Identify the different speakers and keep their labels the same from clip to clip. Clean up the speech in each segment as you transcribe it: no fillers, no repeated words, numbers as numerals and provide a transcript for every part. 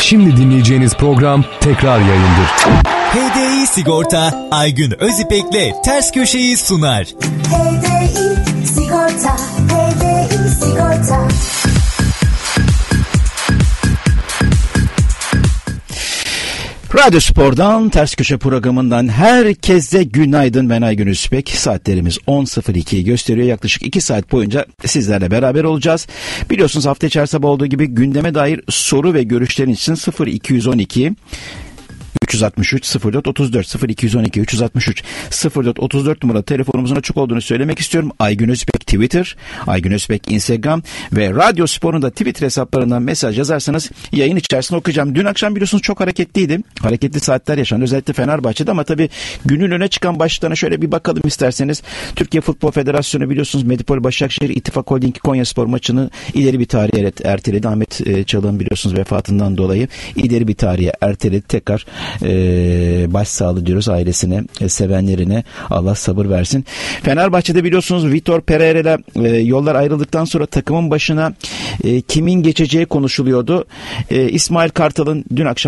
Speaker 1: Şimdi dinleyeceğiniz program tekrar yayındır.
Speaker 2: HDI Sigorta Aygün Özipek'le Ters Köşe'yi sunar.
Speaker 3: HDI Sigorta, HDI Sigorta.
Speaker 4: Radyo Spor'dan Ters Köşe programından herkese günaydın. Ben Aygün Özipek. Saatlerimiz 10.02'yi gösteriyor. Yaklaşık 2 saat boyunca sizlerle beraber olacağız. Biliyorsunuz hafta içi her sabah olduğu gibi gündeme dair soru ve görüşlerin için 0212 363 04 34 0212 363 04 34 numaralı telefonumuzun açık olduğunu söylemek istiyorum. Aygün Özipek Twitter, Aygün Özipek Instagram ve Radyo Spor'un da Twitter hesaplarından mesaj yazarsanız yayın içerisinde okuyacağım. Dün akşam biliyorsunuz çok hareketliydi. Hareketli saatler yaşandı özellikle Fenerbahçe'de ama tabii günün öne çıkan başlıklarına şöyle bir bakalım isterseniz. Türkiye Futbol Federasyonu biliyorsunuz Medipol Başakşehir İttifak Holding Konyaspor maçını ileri bir tarihe erteledi. Ahmet Çalık'ın biliyorsunuz vefatından dolayı ileri bir tarihe erteledi. Tekrar başsağlığı diyoruz ailesine, sevenlerine. Allah sabır versin. Fenerbahçe'de biliyorsunuz Vitor Pereira'yla yollar ayrıldıktan sonra takımın başına kimin geçeceği konuşuluyordu. İsmail Kartal'ın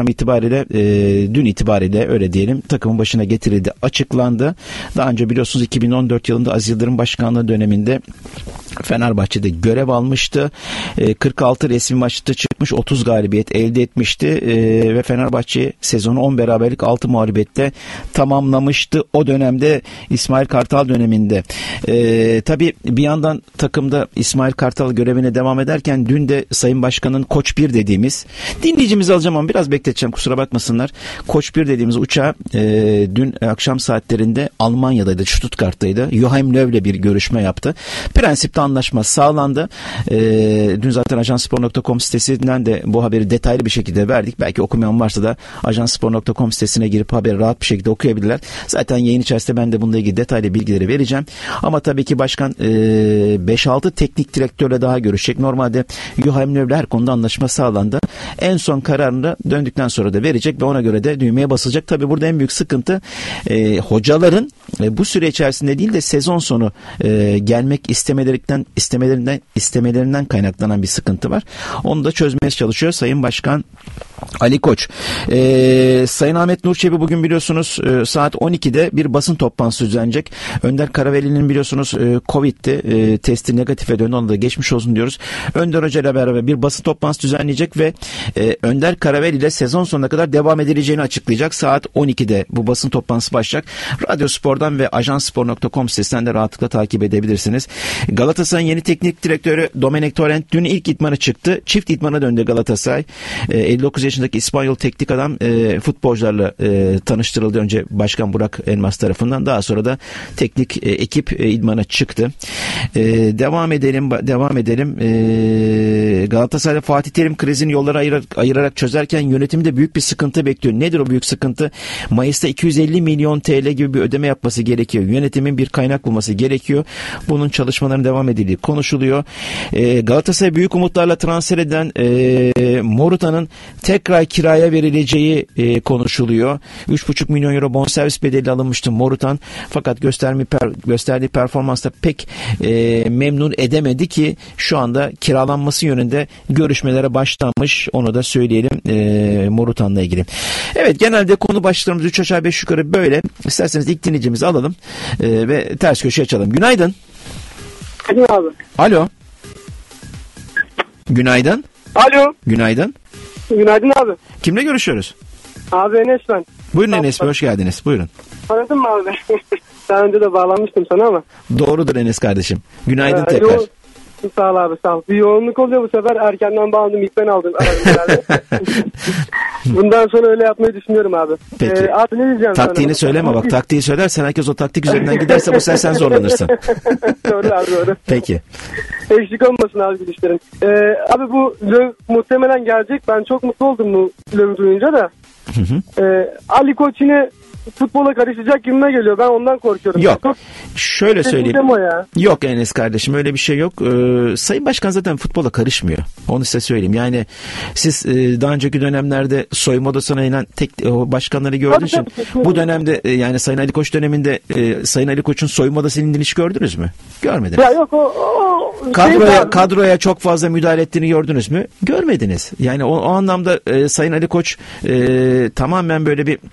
Speaker 4: dün itibariyle öyle diyelim takımın başına getirildi, açıklandı. Daha önce biliyorsunuz 2014 yılında Aziz Yıldırım başkanlığı döneminde Fenerbahçe'de görev almıştı. 46 resmi maçta çıkmış, 30 galibiyet elde etmişti ve Fenerbahçe sezonu 10 beraberlik 6 mağlubiyette tamamlamıştı. O dönemde İsmail Kartal döneminde. Tabii bir yandan takımda İsmail Kartal görevine devam ederken dün de Sayın Başkan'ın Koç 1 dediğimiz, dinleyicimizi alacağım ama biraz bekleteceğim kusura bakmasınlar. Koç 1 dediğimiz uçağı dün akşam saatlerinde Almanya'daydı, Stuttgart'taydı. Joachim Löw'le bir görüşme yaptı. Prensipte anlaşma sağlandı. Dün zaten ajanspor.com sitesinden de bu haberi detaylı bir şekilde verdik. Belki okumayan varsa da ajanspor.com sitesine girip haberi rahat bir şekilde okuyabilirler. Zaten yayın içerisinde ben de bununla ilgili detaylı bilgileri vereceğim. Ama tabii ki başkan 5-6 teknik direktörle daha görüşecek. Normalde Joachim Löw'le her konuda anlaşma sağlandı. En son kararını döndükten sonra da verecek ve ona göre de düğmeye basılacak. Tabii burada en büyük sıkıntı hocaların bu süre içerisinde değil de sezon sonu gelmek istemelerinden kaynaklanan bir sıkıntı var. Onu da çözmeye çalışıyor Sayın Başkan Ali Koç. Sayın Ahmet Nur Çebi bugün biliyorsunuz saat 12'de bir basın toplantısı düzenleyecek. Önder Karaveli'nin biliyorsunuz Covid'ti. Testi negatife döndü. Onu da geçmiş olsun diyoruz. Önder Hoca ile beraber bir basın toplantısı düzenleyecek ve Önder Karaveli ile sezon sonuna kadar devam edileceğini açıklayacak. Saat 12'de bu basın toplantısı başlayacak. Radyo Spor'dan ve ajanspor.com sitesinden de rahatlıkla takip edebilirsiniz. Galatasaray'ın yeni teknik direktörü Domenech Torrent dün ilk idmana çıktı. Çift idmana döndü Galatasaray. 59 yaşındaki İspanyol teknik adam futbolcularla tanıştırıldı. Önce Başkan Burak Elmas tarafından, daha sonra da teknik ekip idmana çıktı. Devam edelim. Galatasaray'da Fatih Terim krizini yollara ayırarak çözerken yönetimde büyük bir sıkıntı bekliyor. Nedir o büyük sıkıntı? Mayıs'ta 250 milyon TL gibi bir ödeme yapması gerekiyor. Yönetimin bir kaynak bulması gerekiyor. Bunun çalışmalarının devam edildiği konuşuluyor. Galatasaray büyük umutlarla transfer eden Morutan'ın tekrar kiraya verileceği konuşuluyor. 3,5 milyon euro bonservis bedeli alınmıştı Morutan. Fakat gösterdiği performansla pek memnun edemedi ki şu anda kiralanması yönünde görüşmelere başlanmış. Onu da söyleyelim Morutan'la ilgili. Evet, genelde konu başlıklarımız 3 aşağı 5 yukarı böyle. İsterseniz ilk dinleyicimizi alalım ve ters köşe açalım. Günaydın.
Speaker 5: Günaydın abi.
Speaker 4: Alo. Günaydın.
Speaker 5: Alo.
Speaker 4: Günaydın.
Speaker 5: Günaydın abi.
Speaker 4: Kimle görüşüyoruz?
Speaker 5: Abi Enes ben.
Speaker 4: Buyurun Enes Bey, hoş geldiniz. Buyurun.
Speaker 5: Tanıdın mı abi? Daha önce de bağlanmıştım sana ama.
Speaker 4: Doğrudur Enes kardeşim. Günaydın tekrar.
Speaker 5: Sağ ol abi, sağ ol. Bir yoğunluk oluyor bu sefer. Erkenden bağlandım. İlk ben aldım. Bundan sonra öyle yapmayı düşünüyorum abi.
Speaker 4: Peki.
Speaker 5: Abi ne diyeceğim
Speaker 4: Taktiğini
Speaker 5: sana?
Speaker 4: söyleme bak. Taktiği söylersen herkes o taktik üzerinden giderse bu sefer sen zorlanırsın.
Speaker 5: Doğru abi, doğru.
Speaker 4: Peki.
Speaker 5: Eksik olmasın abi gidişlerin. Abi bu Löw muhtemelen gelecek. Ben çok mutlu oldum bu Löw'ü duyunca da. Ali Koç yine futbola karışacak gibime geliyor. Ben ondan korkuyorum.
Speaker 4: Yok. Şöyle söyleyeyim.
Speaker 5: Ya.
Speaker 4: Yok Enes kardeşim, öyle bir şey yok. Sayın Başkan zaten futbola karışmıyor. Onu size söyleyeyim. Yani siz daha önceki dönemlerde soyunma odasına inen başkanları gördüğünüz için bu dönemde yani Sayın Ali Koç döneminde Sayın Ali Koç'un soyunma odasına indiğini hiç gördünüz mü? Görmediniz.
Speaker 5: Ya yok
Speaker 4: kadroya çok fazla müdahale ettiğini gördünüz mü? Görmediniz. Yani o anlamda Sayın Ali Koç tamamen böyle bir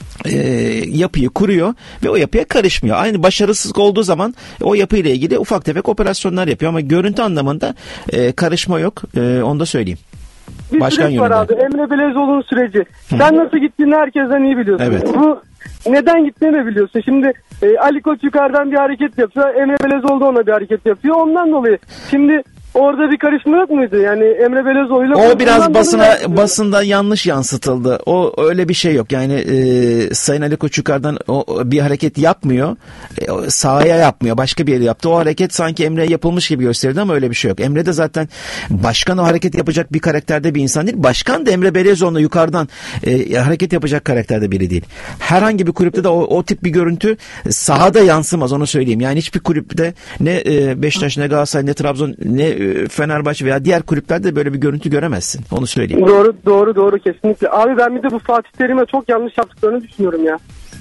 Speaker 4: yapıyı kuruyor ve o yapıya karışmıyor. Aynı başarısız olduğu zaman o yapıyla ilgili ufak tefek operasyonlar yapıyor ama görüntü anlamında karışma yok. Onu da söyleyeyim.
Speaker 5: Bir
Speaker 4: Başkan
Speaker 5: süreç var
Speaker 4: yönünde.
Speaker 5: abi. Emre Belezoğlu'nun süreci. Sen nasıl gittiğini herkesten iyi biliyorsun.
Speaker 4: Evet.
Speaker 5: Bu neden gittiğini de biliyorsun. Şimdi Ali Koç yukarıdan bir hareket yapıyor. Emre Belezoğlu da ona bir hareket yapıyor. Ondan dolayı. Şimdi orada bir karışma yok muydu? Yani Emre Belezoğlu'yla...
Speaker 4: O biraz basında yanlış yansıtıldı. O öyle bir şey yok. Yani Sayın Ali Koç yukarıdan bir hareket yapmıyor. Sahaya yapmıyor. Başka bir yere yaptı. O hareket sanki Emre'ye yapılmış gibi gösterdi ama öyle bir şey yok. Emre de zaten başkan o hareket yapacak bir karakterde bir insan değil. Başkan da Emre Belezoğlu'na yukarıdan hareket yapacak karakterde biri değil. Herhangi bir kulüpte de o tip bir görüntü sahada yansımaz, onu söyleyeyim. Yani hiçbir kulüpte ne Beşiktaş, ne Galatasaray, ne Trabzon, ne Fenerbahçe veya diğer kulüplerde böyle bir görüntü göremezsin. Onu söyleyeyim.
Speaker 5: Doğru kesinlikle. Abi ben bir de bu Fatih Terim'e çok yanlış yaptıklarını düşünüyorum ya.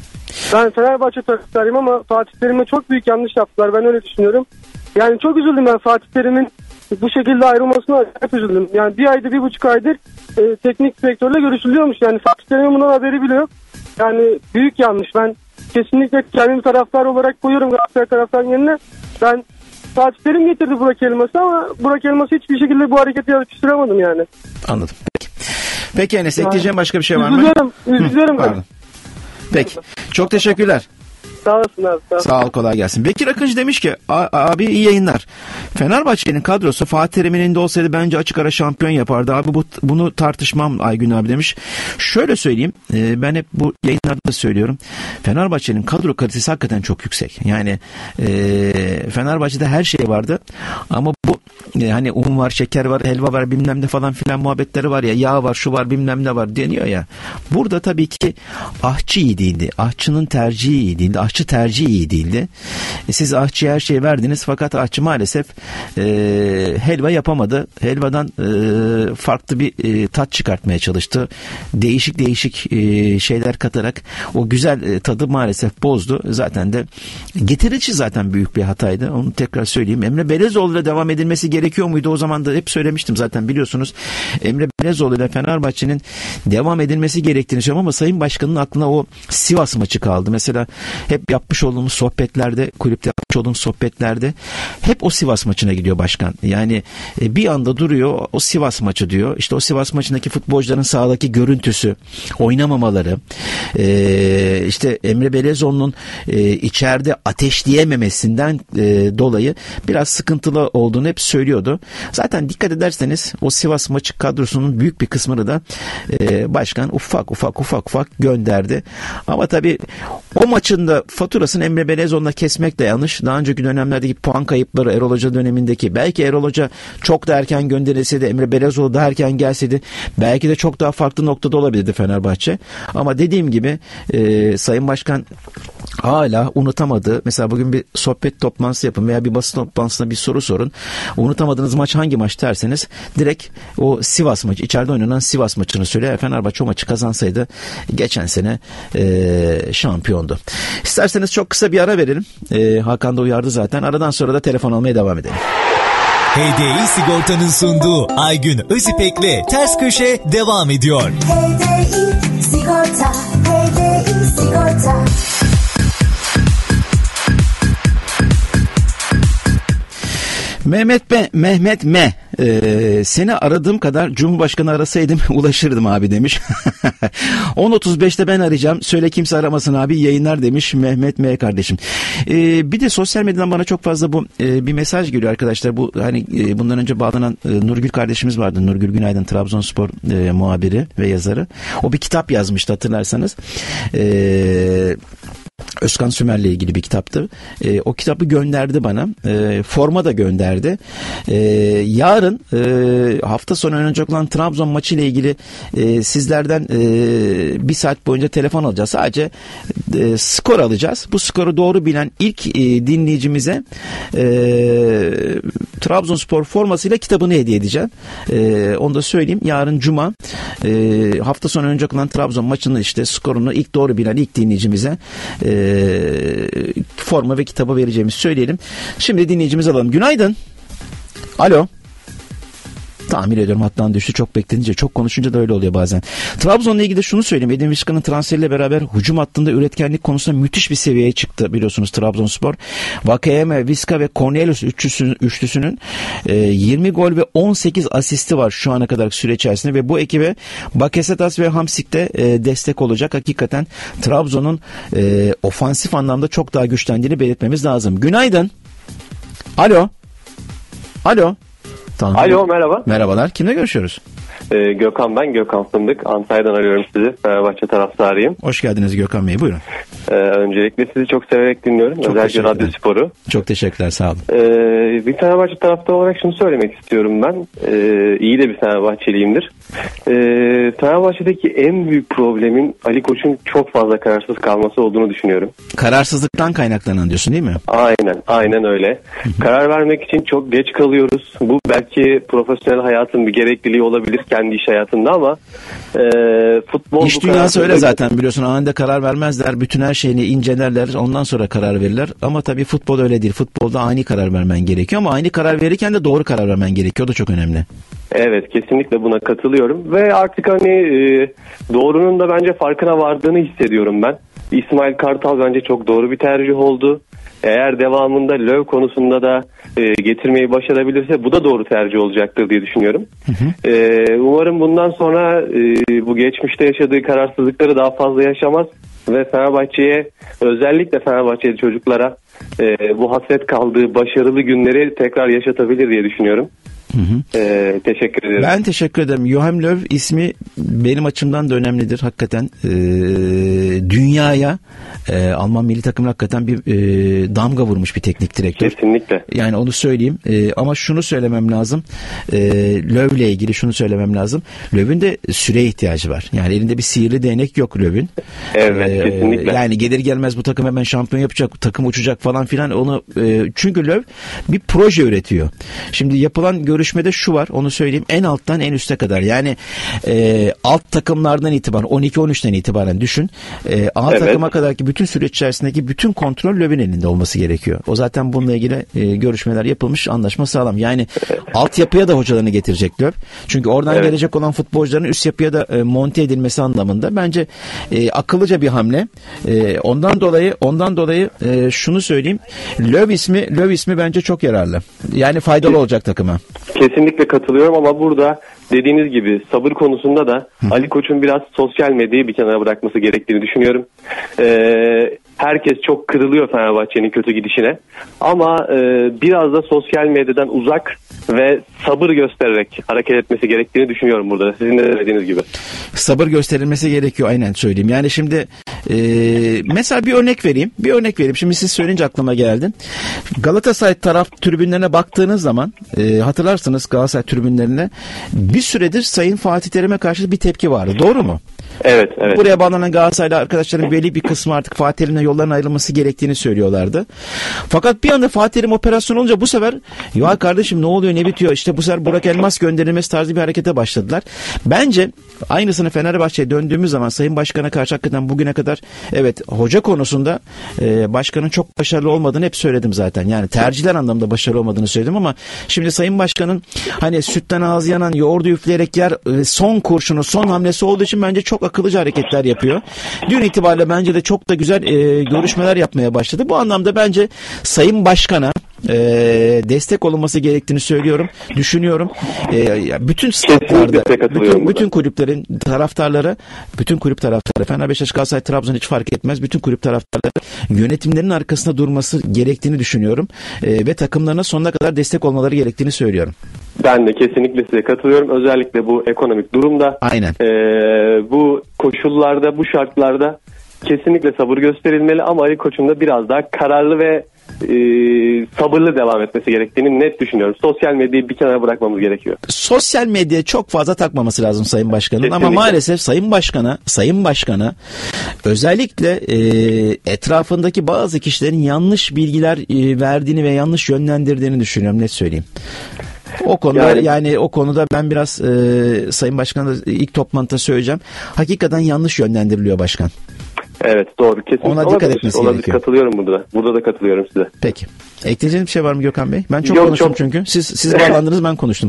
Speaker 5: Ben Fenerbahçe taraftarıyım ama Fatih Terim'e çok büyük yanlış yaptılar. Ben öyle düşünüyorum. Yani çok üzüldüm ben Fatih Terim'in bu şekilde ayrılmasına, hep üzüldüm. Yani bir aydır, 1,5 aydır teknik direktörle görüşülüyormuş. Yani Fatih Terim'in bundan haberi bile yok. Yani büyük yanlış. Ben kesinlikle kendimi taraftar olarak koyuyorum Galatasaray taraftarının yerine. Ben Fatih Terim getirdi Burak Elmas'ı ama Burak Elmas'ı hiçbir şekilde bu hareketi yakıştıramadım yani.
Speaker 4: Anladım. Peki Enes, ekleyeceğim başka bir şey var mı?
Speaker 5: Üzülüyorum.
Speaker 4: Pardon. Peki. Çok teşekkürler.
Speaker 5: Sağ olasın abi.
Speaker 4: Sağ ol, kolay gelsin. Bekir Akıncı demiş ki abi iyi yayınlar. Fenerbahçe'nin kadrosu Fatih Terim'in elinde olsaydı bence açık ara şampiyon yapardı. Abi bunu tartışmam Aygün abi demiş. Şöyle söyleyeyim, ben hep bu yayınlarda da söylüyorum. Fenerbahçe'nin kadro kalitesi hakikaten çok yüksek. Yani Fenerbahçe'de her şey vardı ama bu hani un var, şeker var, helva var, bilmem ne falan filan muhabbetleri var ya, yağ var, şu var, bilmem ne var deniyor ya. Burada tabii ki ahçı iyi değildi. Ahçının tercihi iyi değildi. Ahçı tercihi iyi değildi. Siz ahçıya her şeyi verdiniz fakat ahçı maalesef helva yapamadı. Helvadan farklı bir tat çıkartmaya çalıştı. Değişik şeyler katarak o güzel tadı maalesef bozdu. Zaten de getirici zaten büyük bir hataydı. Onu tekrar söyleyeyim. Emre Belezoğlu'yla devam edilmesi gerekiyor muydu? O zaman da hep söylemiştim zaten, biliyorsunuz. Emre Belezoğlu'yla Fenerbahçe'nin devam edilmesi gerektiğini söylüyorum ama Sayın Başkan'ın aklına o Sivas maçı kaldı. Mesela hep yapmış olduğumuz sohbetlerde, kulüpte yapmış olduğumuz sohbetlerde hep o Sivas maçına gidiyor başkan. Yani bir anda duruyor, o Sivas maçı diyor. İşte o Sivas maçındaki futbolcuların sahadaki görüntüsü, oynamamaları, işte Emre Belezoğlu'nun içeride ateşleyememesinden dolayı biraz sıkıntılı olduğunu hep söylüyordu. Zaten dikkat ederseniz o Sivas maçı kadrosunun büyük bir kısmını da başkan ufak gönderdi. Ama tabii o maçın da faturasını Emre Belezoğlu'na kesmek de yanlış. Daha önceki dönemlerdeki puan kayıpları, Erol Hoca dönemindeki, belki Erol Hoca çok da erken gönderilseydi, Emre Belezoğlu da erken gelseydi belki de çok daha farklı noktada olabilirdi Fenerbahçe. Ama dediğim gibi Sayın Başkan hala unutamadı. Mesela bugün bir sohbet toplantısı yapın veya bir basın toplantısında bir soru sorun. Unutamadığınız maç hangi maç derseniz direkt o Sivas maçı, içeride oynanan Sivas maçını söylüyor. Fenerbahçe o maçı kazansaydı geçen sene şampiyondu. İsterseniz çok kısa bir ara verelim. Hakan da uyardı zaten. Aradan sonra da telefon almaya devam edelim.
Speaker 2: HDI Sigorta'nın sunduğu Aygün Özipek'le Ters Köşe devam ediyor.
Speaker 3: HDI Sigorta, HDI Sigorta.
Speaker 4: Mehmet M. Seni aradığım kadar Cumhurbaşkanı arasaydım ulaşırdım abi demiş. 10.35'te ben arayacağım. Söyle kimse aramasın abi, yayınlar demiş Mehmet M kardeşim. Bir de sosyal medyadan bana çok fazla bu bir mesaj geliyor arkadaşlar. Bu hani bundan önce bağlanan Nurgül kardeşimiz vardı. Nurgül Günaydın, Trabzonspor muhabiri ve yazarı. O bir kitap yazmıştı hatırlarsanız. Özkan Sümer'le ilgili bir kitaptı. O kitabı gönderdi bana. Forma da gönderdi. Yarın hafta sonu oynanacak olan Trabzon maçı ile ilgili sizlerden bir saat boyunca telefon alacağız. Sadece skor alacağız. Bu skoru doğru bilen ilk dinleyicimize Trabzonspor formasıyla kitabını hediye edeceğim. Onu da söyleyeyim. Yarın Cuma hafta sonu oynanacak olan Trabzon maçının işte skorunu ilk doğru bilen ilk dinleyicimize forma ve kitabı vereceğimizi söyleyelim. Şimdi dinleyicimizi alalım. Günaydın. Alo. Tahmin ediyorum hattan düştü. Çok beklenince, çok konuşunca da öyle oluyor bazen. Trabzon'la ilgili de şunu söyleyeyim. Edin Visca'nın transferiyle beraber hücum hattında üretkenlik konusunda müthiş bir seviyeye çıktı biliyorsunuz Trabzonspor. Vakayeme, Visca ve Cornelius üçlüsünün 20 gol ve 18 asisti var şu ana kadar süre içerisinde ve bu ekibe Bakasetas ve Hamsik de destek olacak. Hakikaten Trabzon'un ofansif anlamda çok daha güçlendiğini belirtmemiz lazım. Günaydın. Alo. Alo. Tamam.
Speaker 6: Alo, merhaba.
Speaker 4: Merhabalar. Kimle görüşüyoruz?
Speaker 6: Gökhan ben. Gökhan Fındık. Antalya'dan arıyorum sizi. Fenerbahçe taraftarıyım.
Speaker 4: Hoş geldiniz Gökhan Bey. Buyurun.
Speaker 6: Öncelikle sizi çok severek dinliyorum.
Speaker 4: Çok
Speaker 6: özellikle Radyo Spor'u.
Speaker 4: Çok teşekkürler. Sağ olun.
Speaker 6: Bir Fenerbahçe taraftarı olarak şunu söylemek istiyorum ben. İyi de bir Fenerbahçeliyimdir. Fenerbahçe'deki en büyük problemin Ali Koç'un çok fazla kararsız kalması olduğunu düşünüyorum.
Speaker 4: Kararsızlıktan kaynaklanan diyorsun değil mi?
Speaker 6: Aynen öyle. Karar vermek için çok geç kalıyoruz. Bu belki profesyonel hayatın bir gerekliliği olabilir kendi iş hayatında ama futbol...
Speaker 4: İş dünyası öyle zaten biliyorsun. Anında karar vermezler. Bütün her şeyini incelerler. Ondan sonra karar verirler. Ama tabii futbol öyle değil. Futbolda ani karar vermen gerekiyor ama ani karar verirken de doğru karar vermen gerekiyor. O da çok önemli.
Speaker 6: Evet, kesinlikle buna katılıyorum ve artık doğrunun da bence farkına vardığını hissediyorum ben. İsmail Kartal bence çok doğru bir tercih oldu. Eğer devamında Löw konusunda da getirmeyi başarabilirse bu da doğru tercih olacaktır diye düşünüyorum. Umarım bundan sonra bu geçmişte yaşadığı kararsızlıkları daha fazla yaşamaz ve Fenerbahçe'ye, özellikle Fenerbahçeli çocuklara bu hasret kaldığı başarılı günleri tekrar yaşatabilir diye düşünüyorum. Teşekkür ederim. Ben
Speaker 4: teşekkür ederim. Joachim Löw ismi benim açımdan da önemlidir. Hakikaten dünyaya Alman milli takımı hakikaten bir damga vurmuş bir teknik direktör.
Speaker 6: Kesinlikle.
Speaker 4: Yani onu söyleyeyim. Ama şunu söylemem lazım. Löw ile ilgili şunu söylemem lazım. Löw'ün de süreye ihtiyacı var. Yani elinde bir sihirli değnek yok Löw'ün.
Speaker 6: Evet, kesinlikle.
Speaker 4: Yani gelir gelmez bu takım hemen şampiyon yapacak, takım uçacak falan filan. Onu çünkü Löw bir proje üretiyor. Şimdi yapılan görüşmede şu var, onu söyleyeyim, en alttan en üste kadar, yani alt takımlardan itibaren 12-13'ten itibaren düşün, A takıma kadarki bütün süreç içerisindeki bütün kontrol Löw'ün elinde olması gerekiyor. O zaten bununla ilgili görüşmeler yapılmış, anlaşma sağlam. Yani altyapıya da hocalarını getirecek Löw. Çünkü oradan gelecek olan futbolcuların üst yapıya da monte edilmesi anlamında bence akıllıca bir hamle. Ondan dolayı şunu söyleyeyim, Löw ismi bence çok yararlı. Yani faydalı olacak takıma.
Speaker 6: Kesinlikle katılıyorum ama burada dediğiniz gibi sabır konusunda da Ali Koç'un biraz sosyal medyayı bir kenara bırakması gerektiğini düşünüyorum. Herkes çok kırılıyor Fenerbahçe'nin kötü gidişine ama biraz da sosyal medyadan uzak ve sabır göstererek hareket etmesi gerektiğini düşünüyorum burada. Sizin de dediğiniz gibi.
Speaker 4: Sabır gösterilmesi gerekiyor, aynen söyleyeyim. Yani şimdi mesela bir örnek vereyim. Şimdi siz söyleyince aklıma geldi. Galatasaray taraf tribünlerine baktığınız zaman hatırlarsınız Galatasaray tribünlerine bir süredir Sayın Fatih Terim'e karşı bir tepki vardı. Doğru mu?
Speaker 6: Evet.
Speaker 4: Buraya bağlanan Galatasaraylı arkadaşların belli bir kısmı artık Fatih Terim'le yolların ayrılması gerektiğini söylüyorlardı. Fakat bir anda Fatih Terim operasyon olunca bu sefer ya kardeşim ne oluyor, ne bitiyor, işte bu sefer Burak Elmas gönderilmesi tarzı bir harekete başladılar. Bence aynısını Fenerbahçe'ye döndüğümüz zaman Sayın Başkan'a karşı hakikaten bugüne kadar evet hoca konusunda başkanın çok başarılı olmadığını hep söyledim zaten. Yani tercihler anlamında başarılı olmadığını söyledim ama şimdi Sayın Başkan'ın hani sütten ağzı yanan yoğurdu üfleyerek yer son kurşunu, son hamlesi olduğu için bence çok akıllıca hareketler yapıyor. Dün itibariyle bence de çok da güzel görüşmeler yapmaya başladı. Bu anlamda bence Sayın Başkan'a destek olunması gerektiğini düşünüyorum. Bütün statlarda, bütün kulüplerin taraftarları, bütün kulüp taraftarları, Fener, Beşiktaş, Galatasaray, Trabzon hiç fark etmez. Bütün kulüp taraftarları yönetimlerin arkasında durması gerektiğini düşünüyorum. Ve takımlarına sonuna kadar destek olmaları gerektiğini söylüyorum.
Speaker 6: Ben de kesinlikle size katılıyorum. Özellikle bu ekonomik durumda.
Speaker 4: Aynen.
Speaker 6: Bu koşullarda, bu şartlarda kesinlikle sabır gösterilmeli ama Ali Koç'un da biraz daha kararlı ve sabırlı devam etmesi gerektiğini net düşünüyorum. Sosyal medyayı bir kenara bırakmamız gerekiyor.
Speaker 4: Sosyal medyaya çok fazla takmaması lazım Sayın Başkan'ın. Kesinlikle. Ama maalesef Sayın Başkan'a özellikle etrafındaki bazı kişilerin yanlış bilgiler verdiğini ve yanlış yönlendirdiğini düşünüyorum, net söyleyeyim. O konuda yani o konuda ben biraz Sayın Başkan'a ilk toplantıda söyleyeceğim. Hakikaten yanlış yönlendiriliyor başkan.
Speaker 6: Evet, doğru. Kesinlikle
Speaker 4: Ona dikkat etmesi gerekiyor.
Speaker 6: Katılıyorum burada. Burada da katılıyorum size.
Speaker 4: Peki. Ekleyeceğiniz bir şey var mı Gökhan Bey? Ben çok
Speaker 6: Yok,
Speaker 4: konuştum çünkü. Siz bağlandınız, ben konuştum.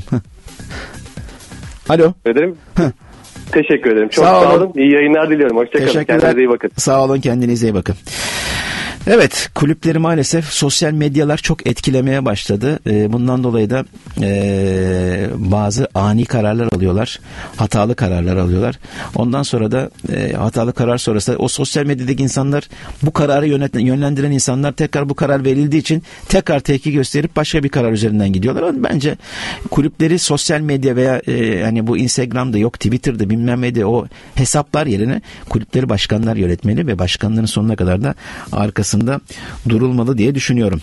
Speaker 4: Alo.
Speaker 6: Ederim. Teşekkür ederim. Çok
Speaker 4: Sağ
Speaker 6: sağ
Speaker 4: olun.
Speaker 6: olun. İyi yayınlar diliyorum. Hoşçakalın. Kendinize iyi bakın.
Speaker 4: Sağ olun, kendinize iyi bakın. Evet, kulüpleri maalesef sosyal medyalar çok etkilemeye başladı. Bundan dolayı da bazı ani kararlar alıyorlar. Hatalı kararlar alıyorlar. Ondan sonra da hatalı karar sonrası o sosyal medyadaki insanlar, bu kararı yönlendiren insanlar tekrar bu karar verildiği için tekrar tepki gösterip başka bir karar üzerinden gidiyorlar. Ama bence kulüpleri sosyal medya veya hani bu Instagram'da, yok Twitter'da, bilmem ne de o hesaplar yerine kulüpleri başkanlar yönetmeli ve başkanların sonuna kadar da arkasında durulmalı diye düşünüyorum.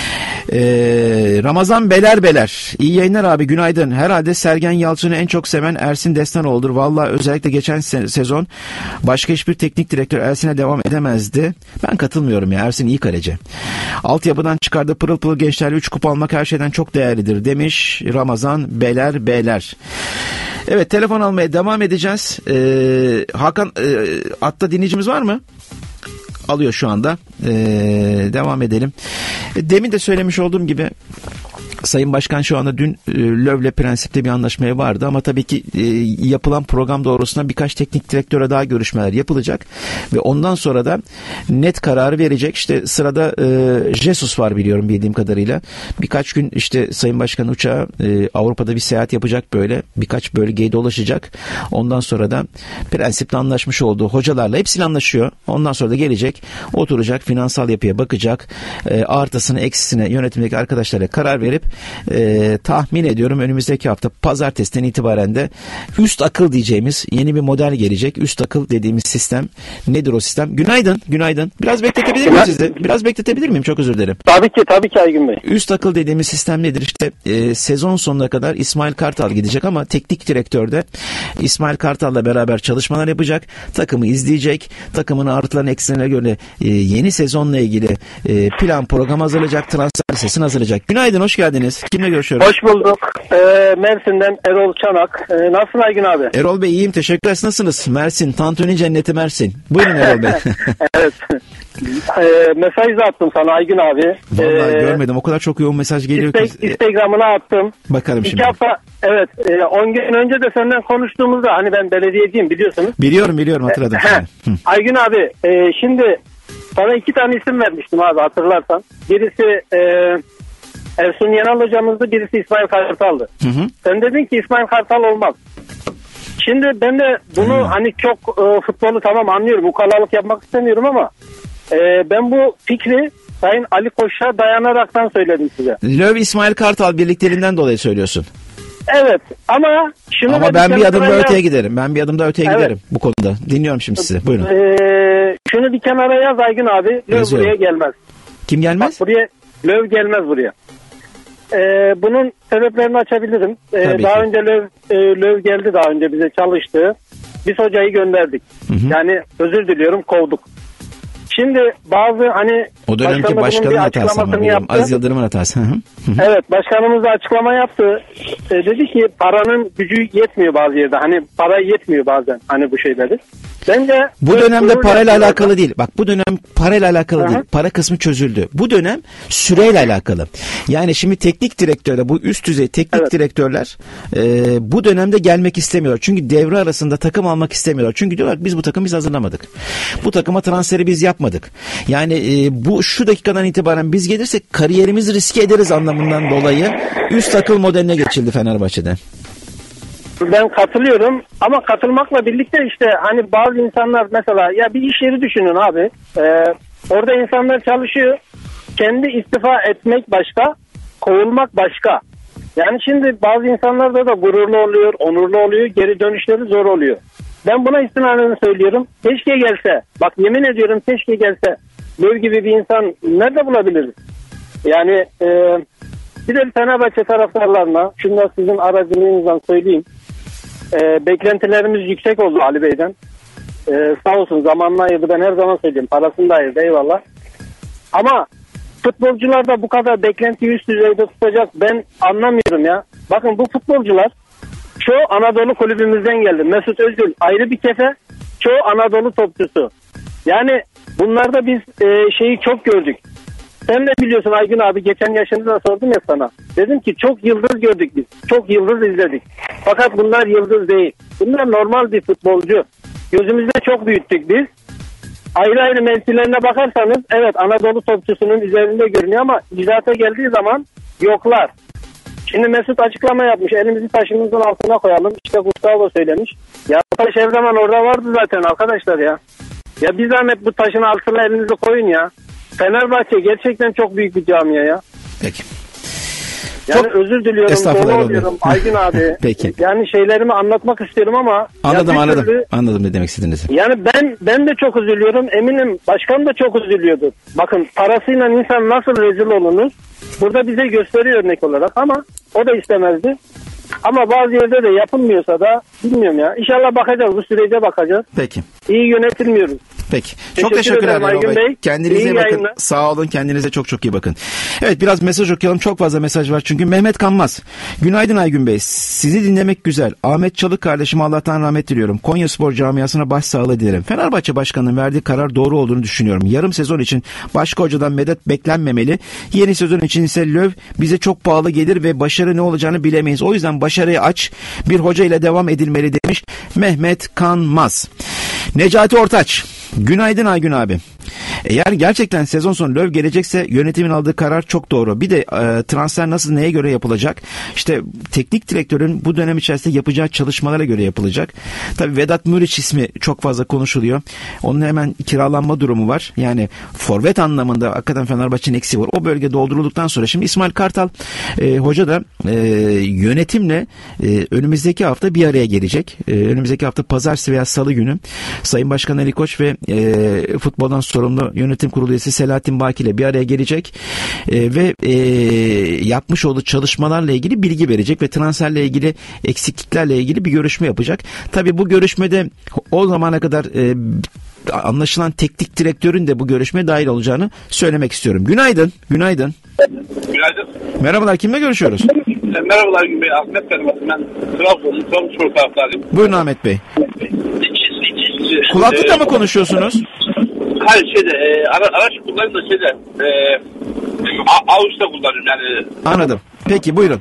Speaker 4: Ramazan Beler. İyi yayınlar abi, günaydın. Herhalde Sergen Yalçın'ı en çok seven Ersin Destanoğlu'dur. Vallahi özellikle geçen sezon başka hiçbir teknik direktör Ersin'e devam edemezdi. Ben katılmıyorum ya, Ersin iyi kaleci. Altyapıdan çıkardığı pırıl pırıl gençlerle 3 kupa almak her şeyden çok değerlidir demiş Ramazan Beler. Evet, telefon almaya devam edeceğiz. Hakan, hatta dinleyicimiz var mı? Alıyor şu anda. Devam edelim. Demin de söylemiş olduğum gibi Sayın Başkan şu anda dün Löw'le prensipte bir anlaşmaya vardı ama tabii ki yapılan program doğrultusunda birkaç teknik direktöre daha görüşmeler yapılacak ve ondan sonra da net kararı verecek. İşte sırada Jesus var biliyorum, bildiğim kadarıyla. Birkaç gün işte Sayın Başkan uçağı Avrupa'da bir seyahat yapacak, böyle birkaç bölgeyi dolaşacak. Ondan sonra da prensipte anlaşmış olduğu hocalarla hepsiyle anlaşıyor. Ondan sonra da gelecek, oturacak, finansal yapıya bakacak. Artısını eksisine yönetimdeki arkadaşlarla karar verip tahmin ediyorum önümüzdeki hafta pazartesiden itibaren de üst akıl diyeceğimiz yeni bir model gelecek. Üst akıl dediğimiz sistem nedir o sistem? Günaydın. Biraz bekletebilir miyim sizi? Biraz bekletebilir miyim? Çok özür dilerim.
Speaker 7: Tabii ki Aygün Bey.
Speaker 4: Üst akıl dediğimiz sistem nedir? İşte sezon sonuna kadar İsmail Kartal gidecek ama teknik direktör de İsmail Kartal'la beraber çalışmalar yapacak. Takımı izleyecek. Takımın artılarını eksilerine göre yeni sezonla ilgili plan program hazırlayacak. Transfer listesini hazırlayacak. Günaydın, hoş geldiniz. Kimle görüşüyoruz?
Speaker 7: Hoş bulduk. Mersin'den Erol Çanak. Nasılsın Aygün abi?
Speaker 4: Erol Bey iyiyim, teşekkürler. Nasılsınız? Mersin, Tantuni Cenneti Mersin. Buyurun Erol Bey.
Speaker 7: Evet. Mesaj da attım sana Aygün abi.
Speaker 4: Vallahi görmedim. O kadar çok yoğun mesaj geliyor ki.
Speaker 7: Instagram'ına attım.
Speaker 4: Bakarım şimdi.
Speaker 7: 2 hafta, evet. 10 gün önce de senden konuştuğumuzda, hani ben belediyeciyim biliyorsunuz.
Speaker 4: Biliyorum hatırladım.
Speaker 7: Aygün abi şimdi sana 2 tane isim vermiştim abi, hatırlarsan. Birisi Ersun Yanal hocamızdı, birisi İsmail Kartal'dı. Sen dedin ki İsmail Kartal olmaz. Şimdi ben de bunu hani çok futbolu tamam anlıyorum, ukalalık yapmak istemiyorum ama ben bu fikri Sayın Ali Koç'a dayanaraktan söyledim size.
Speaker 4: Löw İsmail Kartal birlikteliğinden dolayı söylüyorsun.
Speaker 7: Evet ama şunu
Speaker 4: ama ben bir adım daha öteye giderim. Giderim bu konuda. Dinliyorum şimdi sizi. Buyurun.
Speaker 7: Şunu bir kenara yaz Aygün abi. Löw buraya gelmez.
Speaker 4: Kim gelmez?
Speaker 7: Bak, Löw gelmez buraya. Bunun sebeplerini açabilirim. Daha önce Löw geldi, daha önce bize çalıştı. Biz hocayı gönderdik. Yani özür diliyorum, kovduk. Şimdi bazı hani
Speaker 4: o dönemki başkanın hatası ama Aziz Yıldırım'ın hatası.
Speaker 7: Evet, başkanımız da açıklama yaptı. Dedi ki paranın gücü yetmiyor bazı yerde. Hani para yetmiyor bazen hani bu şeyleri. Bence
Speaker 4: bu dönemde parayla alakalı değil. Bak, bu dönem parayla alakalı değil. Para kısmı çözüldü. Bu dönem süreyle alakalı. Yani şimdi teknik direktörler, bu üst düzey teknik direktörler bu dönemde gelmek istemiyorlar. Çünkü devre arasında takım almak istemiyorlar. Çünkü diyorlar biz bu takımı hazırlamadık. Bu takıma transferi biz yapmadık. Yani bu şu dakikadan itibaren biz gelirsek kariyerimizi riske ederiz anlamından dolayı üst akıl modeline geçildi Fenerbahçe'de.
Speaker 7: Ben katılıyorum ama katılmakla birlikte işte hani bazı insanlar mesela, ya bir iş yeri düşünün abi. Orada insanlar çalışıyor. Kendi istifa etmek başka, kovulmak başka. Yani şimdi bazı insanlarda da gururlu oluyor, onurlu oluyor, geri dönüşleri zor oluyor. Ben buna istinaden söylüyorum. Keşke gelse. Bak yemin ediyorum, keşke gelse. Löw gibi bir insan nerede bulabiliriz? Yani bir de Fenerbahçe taraftarlarına şunu da sizin aracılığınızdan söyleyeyim. Beklentilerimiz yüksek oldu Ali Bey'den. Sağ olsun zamanla ayırdı, ben her zaman söyleyeyim. Parasını da ayırdı, eyvallah. Ama futbolcularda bu kadar beklentiyi üst düzeyde tutacak ben anlamıyorum ya. Bakın bu futbolcular çoğu Anadolu kulübümüzden geldi. Mesut Özil ayrı bir kefe, çoğu Anadolu topçusu. Yani bunlarda biz şeyi çok gördük. Sen de biliyorsun Aygün abi, geçen yaşında sordum ya sana. Dedim ki çok yıldız gördük biz. Çok yıldız izledik. Fakat bunlar yıldız değil. Bunlar normal bir futbolcu. Gözümüzde çok büyüttük biz. Ayrı ayrı mevkilerine bakarsanız evet Anadolu topçusunun üzerinde görünüyor ama icraata geldiği zaman yoklar. Şimdi Mesut açıklama yapmış. Elimizi taşımızın altına koyalım. İşte Gustavo söylemiş. Ya taş her zaman orada vardı zaten arkadaşlar ya. Ya bir zahmet bu taşın altına elinizi koyun ya. Fenerbahçe gerçekten çok büyük bir camia ya.
Speaker 4: Peki.
Speaker 7: Yani
Speaker 4: Çok
Speaker 7: özür diliyorum.
Speaker 4: estağfurullah
Speaker 7: Oluyorum Aygün abi.
Speaker 4: Peki.
Speaker 7: Yani şeylerimi anlatmak istiyorum ama.
Speaker 4: Anladım ne demek istediğinizi.
Speaker 7: Yani ben de çok üzülüyorum. Eminim başkan da çok üzülüyordu. Bakın parasıyla insan nasıl rezil olunur. Burada bize gösteriyor örnek olarak ama o da istemezdi. Ama bazı yerde de yapılmıyorsa da bilmiyorum ya. İnşallah bakacağız. Bu sürece bakacağız.
Speaker 4: Peki.
Speaker 7: İyi yönetilmiyoruz.
Speaker 4: Peki. Çok teşekkürler
Speaker 7: Aygün Bey.
Speaker 4: Kendinize
Speaker 7: iyi
Speaker 4: bakın.
Speaker 7: Yayınlar.
Speaker 4: Sağ olun. Kendinize çok iyi bakın. Evet, biraz mesaj okuyalım. Çok fazla mesaj var çünkü. Mehmet Kanmaz. Günaydın Aygün Bey. Sizi dinlemek güzel. Ahmet Çalık kardeşime Allah'tan rahmet diliyorum. Konyaspor camiasına başsağlığı dilerim. Fenerbahçe başkanının verdiği karar doğru olduğunu düşünüyorum. Yarım sezon için başka hocadan medet beklenmemeli. Yeni sezon için ise Löw bize çok pahalı gelir ve başarı ne olacağını bilemeyiz. O yüzden başarıyı aç bir hoca ile devam edilmeli demiş Mehmet Kanmaz. Necati Ortaç. Günaydın Aygün abi. Eğer gerçekten sezon sonu Löw gelecekse yönetimin aldığı karar çok doğru. Bir de transfer nasıl, neye göre yapılacak? İşte teknik direktörün bu dönem içerisinde yapacağı çalışmalara göre yapılacak. Tabii Vedat Muriç ismi çok fazla konuşuluyor. Onun hemen kiralanma durumu var. Yani forvet anlamında hakikaten Fenerbahçe'nin eksiği var. O bölge doldurulduktan sonra şimdi İsmail Kartal hoca da yönetimle önümüzdeki hafta bir araya gelecek. Önümüzdeki hafta pazartesi veya salı günü Sayın Başkan Ali Koç ve futboldan sorumlu yönetim kurulu üyesi Selahattin Baki ile bir araya gelecek ve yapmış olduğu çalışmalarla ilgili bilgi verecek ve transferle ilgili eksikliklerle ilgili bir görüşme yapacak. Tabii bu görüşmede o zamana kadar anlaşılan teknik direktörün de bu görüşmeye dahil olacağını söylemek istiyorum. Günaydın.
Speaker 8: Günaydın.
Speaker 4: Merhabalar, kimle görüşüyoruz?
Speaker 8: Merhabalar Gün Bey. Ahmet ben Trabzonspor taraftarıyım.
Speaker 4: Buyurun Ahmet Bey. Kulaklıkla mı konuşuyorsunuz?
Speaker 8: Hayır araç kullanıyorum da avuçta kullanıyorum yani.
Speaker 4: Anladım. Peki buyurun.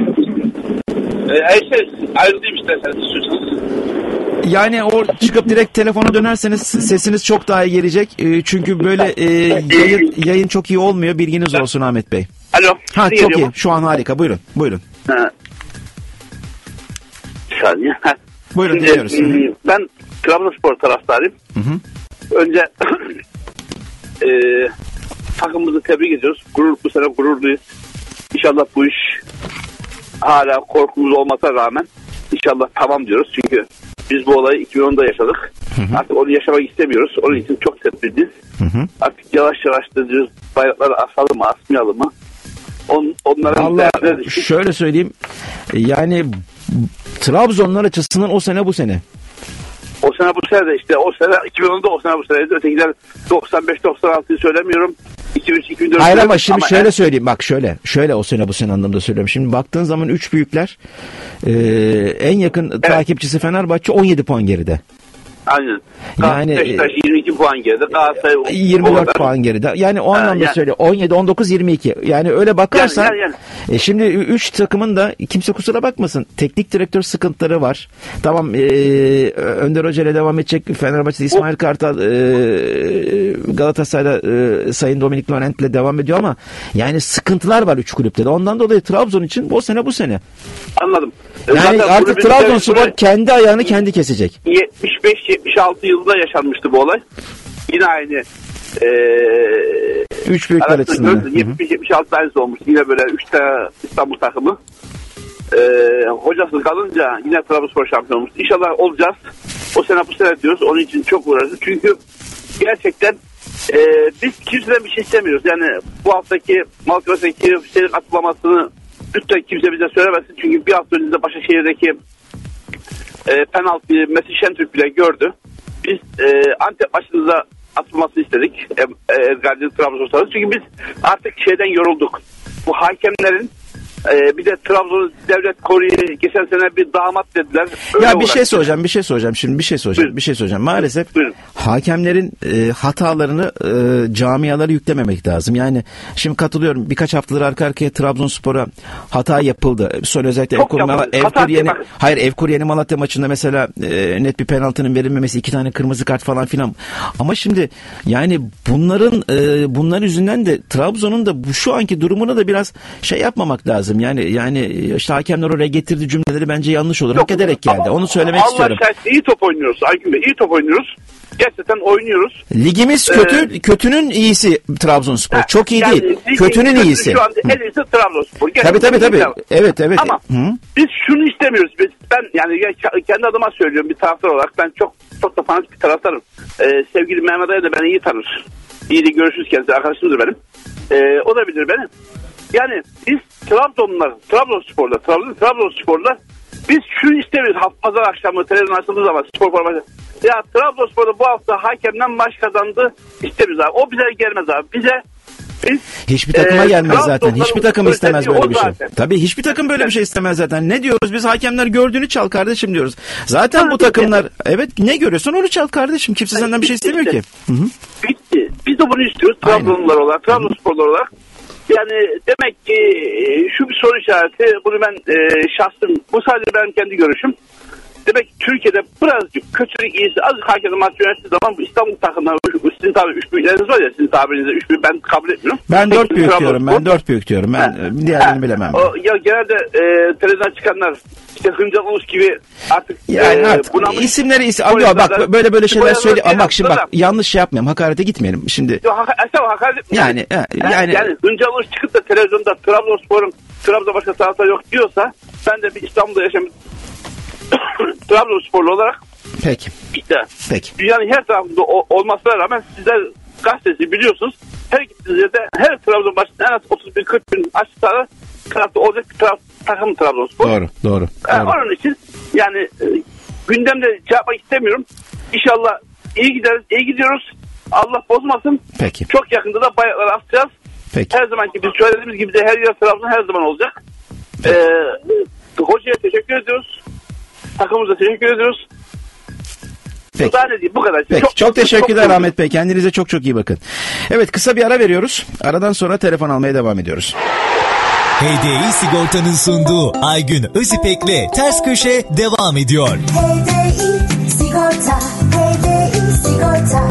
Speaker 8: Ayrılayım isterseniz istiyorsanız.
Speaker 4: Yani o çıkıp direkt telefona dönerseniz sesiniz çok daha iyi gelecek. Çünkü böyle yayın çok iyi olmuyor. Bilginiz olsun Ahmet Bey.
Speaker 8: Alo.
Speaker 4: Ha, çok iyi. Şu an harika. Buyurun.
Speaker 8: Ha. Bir saniye.
Speaker 4: Buyurun, dinliyoruz.
Speaker 8: Ben Trabzonspor taraftarıyım.
Speaker 4: Hı.
Speaker 8: Önce takımımızı tebrik ediyoruz. Bu sene gururluyuz. İnşallah bu iş hala korkumuz olmasına rağmen inşallah tamam diyoruz. Çünkü biz bu olayı 2010'da yaşadık. Hı. Artık onu yaşamak istemiyoruz. Onun için çok tedbirliyiz. Artık yavaş da diyoruz, bayrakları asalım mı asmayalım mı?
Speaker 4: Vallahi şöyle söyleyeyim. Yani Trabzonlar açısından o sene bu sene.
Speaker 8: O sene bu sene de işte o sene 2010'da o sene bu sene. Ötekiler 95-96'yı söylemiyorum. 2003-2004.
Speaker 4: Hayır ama şimdi şöyle söyleyeyim. Bak şöyle o sene bu sene anlamda söylüyorum. Şimdi baktığın zaman 3 büyükler en yakın takipçisi Fenerbahçe 17 puan geride.
Speaker 8: Aynen.
Speaker 4: Yani
Speaker 8: Beşiktaş 22 puan geride. Galatasaray
Speaker 4: 24 puan geride. Yani o anlamda söyle. 17, 19, 22. Yani öyle bakarsan şimdi 3 takımın da kimse kusura bakmasın. Teknik direktör sıkıntıları var. Tamam, Önder Hoca ile devam edecek. Fenerbahçe'de İsmail Kartal, Galatasaray'da Sayın Dominik Laurent ile devam ediyor ama yani sıkıntılar var 3 kulüpte de. Ondan dolayı Trabzon için bu sene bu sene.
Speaker 8: Anladım.
Speaker 4: Yani zaten artık Trabzonspor kendi ayağını kendi kesecek.
Speaker 8: 75-76 yılında yaşanmıştı bu olay. Yine aynı
Speaker 4: 3 büyükler açısından.
Speaker 8: 70-76 tanesi olmuş. Yine böyle 3 tane İstanbul takımı. Hocasız kalınca yine Trabzonspor şampiyon olmuş. İnşallah olacağız. O sene bu sene diyoruz. Onun için çok uğraşıyoruz. Çünkü gerçekten biz kimseden bir şey istemiyoruz. Yani bu haftaki Malkıra'daki Hüseyin'in atlamasını lütfen kimse bize söylemesin. Çünkü bir hafta önce Başakşehir'deki penaltıyı Mesih Şentürk bile gördü. Biz Antep maçımıza atılmasını istedik. Edgar'cı Trabzonspor'da. Çünkü biz artık şeyden yorulduk. Bu hakemlerin Bir de Trabzon'u devlet koruyor. Geçen sene bir damat dediler.
Speaker 4: Ya bir şey soracağım. Maalesef
Speaker 8: Buyurun.
Speaker 4: hakemlerin hatalarını camialara yüklememek lazım. Yani şimdi katılıyorum. Birkaç haftadır arka arkaya Trabzonspor'a hata yapıldı. Sonra özellikle Evkur Yeni Malatya maçında mesela net bir penaltının verilmemesi, 2 tane kırmızı kart falan filan. Ama şimdi yani bunların yüzünden de Trabzon'un da şu anki durumuna da biraz şey yapmamak lazım. Yani işte hakemler oraya getirdiği cümleleri bence yanlış olur. Hak ederek geldi. Onu söylemek istiyorum.
Speaker 8: Allah şahit iyi top oynuyoruz Aygün Bey. İyi top oynuyoruz. Gerçekten oynuyoruz.
Speaker 4: Ligimiz kötü, kötünün iyisi Trabzonspor. Çok iyi
Speaker 8: yani
Speaker 4: değil. Kötünün iyisi.
Speaker 8: Şu anda en iyisi Trabzonspor.
Speaker 4: Tabii. Evet.
Speaker 8: Ama biz şunu istemiyoruz. Ben yani kendi adıma söylüyorum bir taraftar olarak. Ben çok da fanatik bir taraftarım. Sevgili Mehmet Aya da beni iyi tanır. İyi de görüşürüz kendisi. Arkadaşımdır benim. O da bilir beni. Yani biz Trabzonspor'da biz şunu istemiyoruz. Pazar akşamı televizyon açıldığı zaman spor formatı. Ya Trabzonspor'da bu hafta hakemden maç kazandı istemiyoruz abi. O bize gelmez abi.
Speaker 4: Hiçbir takıma gelmez zaten. Hiçbir takım istemez böyle bir şey.
Speaker 8: Zaten.
Speaker 4: Tabii hiçbir takım böyle bir şey istemez zaten. Ne diyoruz biz? Hakemler gördüğünü çal kardeşim diyoruz. Zaten bu takımlar ne görüyorsan onu çal kardeşim. Kimse senden bir şey istemiyor ki. Hı-hı.
Speaker 8: Bitti. Biz de bunu istiyoruz. Trabzonlular olarak, Trabzonsporlular olarak. Yani demek ki şu bir soru işareti. Bunu ben şahsım. Bu sadece benim kendi görüşüm. Demek ki Türkiye'de birazcık kötülük iyisi az hakikaten maç yönettiği zaman bu İstanbul takımları sizin tabi 3 büyükleriniz var ya sizin tabirinizde 3 büyük ben kabul etmiyorum.
Speaker 4: Ben 4 büyük diyorum. Ben 4 büyük diyorum. Ben diğerini bilemem.
Speaker 8: Ya genelde televizyona çıkanlar işte Hıncal Ulus gibi artık
Speaker 4: isimleri bak böyle şeyler söyle ama bak şimdi bak yanlış şey yapmayalım. Hakarete gitmeyelim. Şimdi
Speaker 8: hakaret yani Hıncal Ulus çıkıp da televizyonda Trabzon başka tarafta yok diyorsa ben de bir İstanbul'da yaşamış Trabzonsporlu olarak
Speaker 4: Peki.
Speaker 8: Dünyanın her tarafında olmasına rağmen sizler gazetesi biliyorsunuz. Her gittiğiniz yerde her Trabzon başında en az 31-40 bin açık tarafta olacak bir takım Trabzonspor.
Speaker 4: Doğru.
Speaker 8: Onun için yani gündemde yapmak istemiyorum. İnşallah iyi gideriz, iyi gidiyoruz. Allah bozmasın.
Speaker 4: Peki.
Speaker 8: Çok yakında da bayrakları asacağız.
Speaker 4: Peki.
Speaker 8: Her zamanki biz söylediğimiz gibi de her yer Trabzon her zaman olacak. Hocaya teşekkür ediyoruz. Takımımıza teşekkür ediyoruz.
Speaker 4: Peki.
Speaker 8: Daha ne diyeyim, bu kadar.
Speaker 4: Peki. Çok teşekkürler Ahmet Bey. Kendinize çok iyi bakın. Evet, kısa bir ara veriyoruz. Aradan sonra telefon almaya devam ediyoruz.
Speaker 2: HDI Sigorta'nın sunduğu Aygün Özipek'le Ters Köşe devam ediyor.
Speaker 3: HDI Sigorta, HDI Sigorta.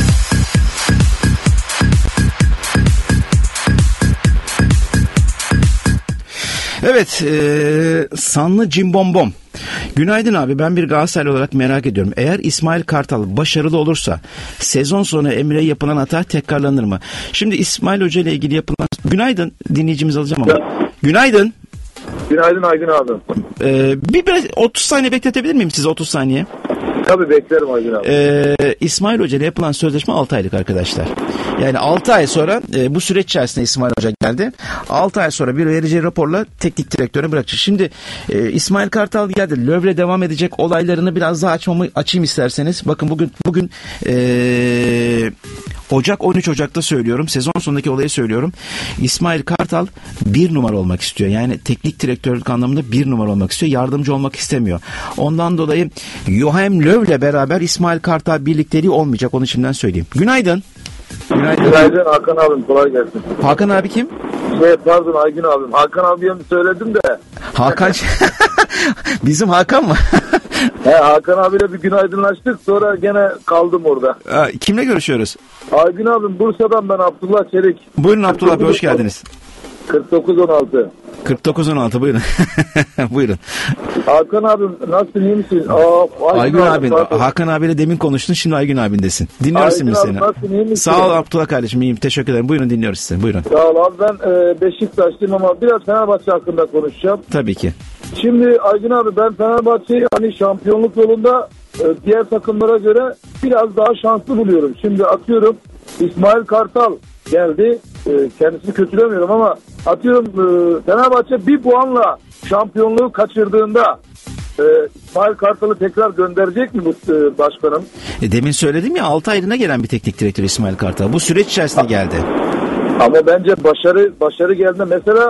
Speaker 4: Evet, Sanlı Cimbombom. Günaydın abi, ben bir Galatasaraylı olarak merak ediyorum. Eğer İsmail Kartal başarılı olursa sezon sonu Emre'ye yapılan hata tekrarlanır mı? Şimdi İsmail Hoca ile ilgili yapılan... Günaydın, dinleyicimizi alacağım ama. Günaydın.
Speaker 9: Günaydın Aygün abi.
Speaker 4: Biraz 30 saniye bekletebilir miyim size, 30 saniye?
Speaker 9: Tabii beklerim Aygün abi.
Speaker 4: İsmail Hoca ile yapılan sözleşme 6 aylık arkadaşlar. Yani 6 ay sonra bu süreç içerisinde İsmail Hoca geldi. 6 ay sonra bir vereceği raporla teknik direktörü bırakacak. Şimdi İsmail Kartal geldi. Löw'le devam edecek olaylarını biraz daha açayım isterseniz. Bakın bugün Ocak 13 Ocak'ta söylüyorum. Sezon sonundaki olayı söylüyorum. İsmail Kartal 1 numara olmak istiyor. Yani teknik direktörlük anlamında 1 numara olmak istiyor. Yardımcı olmak istemiyor. Ondan dolayı Joachim Löw'le beraber İsmail Kartal birlikteliği olmayacak. Onu şimdiden söyleyeyim. Günaydın.
Speaker 9: Günaydın Hakan abim, kolay gelsin.
Speaker 4: Hakan abi kim?
Speaker 9: Pardon Aygün abim. Hakan abiye mi söyledim de.
Speaker 4: Hakan bizim Hakan mı?
Speaker 9: Hakan abiyle bir günaydınlaştık, sonra gene kaldım orada.
Speaker 4: Kimle görüşüyoruz?
Speaker 9: Aygün abim, Bursa'dan ben Abdullah Çelik.
Speaker 4: Buyurun Abdullah abi, hoş geldiniz.
Speaker 9: 49-16.
Speaker 4: 49-16 buyurun. Buyurun.
Speaker 9: Hakan abim nasılsın, iyi misin?
Speaker 4: Aygün abin. Hakan abiyle demin konuştun, şimdi Aygün abindesin. Dinliyoruz şimdi seni.
Speaker 9: Nasılsın, iyi misin?
Speaker 4: Sağ ol Abdullah kardeşim, iyiyim, teşekkür ederim. Buyurun, dinliyoruz sizi, buyurun.
Speaker 9: Sağ ol abi, ben Beşiktaşlıyım ama biraz Fenerbahçe hakkında konuşacağım.
Speaker 4: Tabii ki.
Speaker 9: Şimdi Aygün abi, ben Fenerbahçe'yi hani şampiyonluk yolunda diğer takımlara göre biraz daha şanslı buluyorum. Şimdi atıyorum İsmail Kartal geldi. Kendisini kötülemiyorum ama atıyorum Fenerbahçe bir puanla şampiyonluğu kaçırdığında İsmail Kartal'ı tekrar gönderecek mi bu başkanım?
Speaker 4: Demin söyledim ya, 6 aylığına gelen bir teknik direktör İsmail Kartal. Bu süreç içerisinde geldi.
Speaker 9: Ama bence başarı geldi. Mesela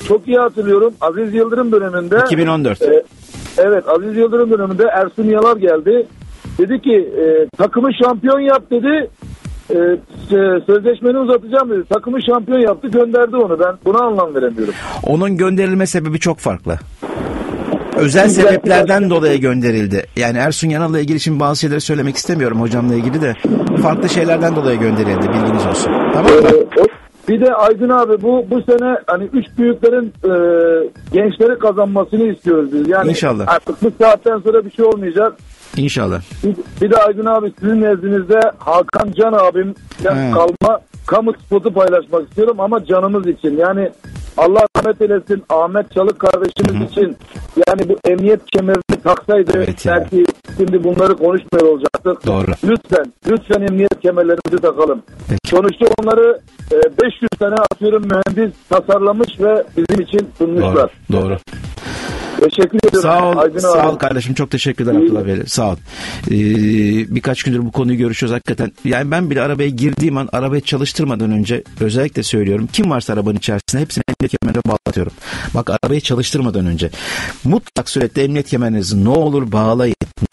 Speaker 9: çok iyi hatırlıyorum. Aziz Yıldırım döneminde
Speaker 4: 2014.
Speaker 9: Evet, Aziz Yıldırım döneminde Ersun Yalar geldi. Dedi ki takımı şampiyon yap dedi. Sözleşmeni uzatacağım dedi. Takımı şampiyon yaptı, gönderdi onu. Ben buna anlam veremiyorum.
Speaker 4: Onun gönderilme sebebi çok farklı. Özel sebeplerden dolayı gönderildi. Yani Ersun Yanal'la ilgili şimdi bazı şeyleri söylemek istemiyorum hocamla ilgili de. Farklı şeylerden dolayı gönderildi, bilginiz olsun. Tamam mı?
Speaker 9: Bir de Aydın abi bu sene hani üç büyüklerin gençleri kazanmasını istiyoruz biz. Yani
Speaker 4: İnşallah.
Speaker 9: Artık bu saatten sonra bir şey olmayacak.
Speaker 4: İnşallah.
Speaker 9: Bir de Aydın abi sizin nezdinizde Hakan Can abimden kalma kamu spotu paylaşmak istiyorum ama canımız için. Yani Allah rahmet eylesin Ahmet Çalık kardeşimiz için yani bu emniyet kemerini taksaydı belki şimdi bunları konuşmuyor olacaktık.
Speaker 4: Doğru.
Speaker 9: Lütfen emniyet kemerlerimizi takalım. Peki. Sonuçta onları 500 tane atıyorum mühendis tasarlamış ve bizim için sunmuşlar.
Speaker 4: Doğru.
Speaker 9: Teşekkür ediyorum.
Speaker 4: Sağ ol kardeşim, çok teşekkürler Abdullah Bey. Sağ ol. Birkaç gündür bu konuyu görüşüyoruz hakikaten. Yani ben bile arabaya girdiğim an arabayı çalıştırmadan önce özellikle söylüyorum. Kim varsa arabanın içerisinde hepsini emniyet kemerine bağlatıyorum. Bak, arabayı çalıştırmadan önce mutlak surette emniyet kemerinizi ne olur bağlayın.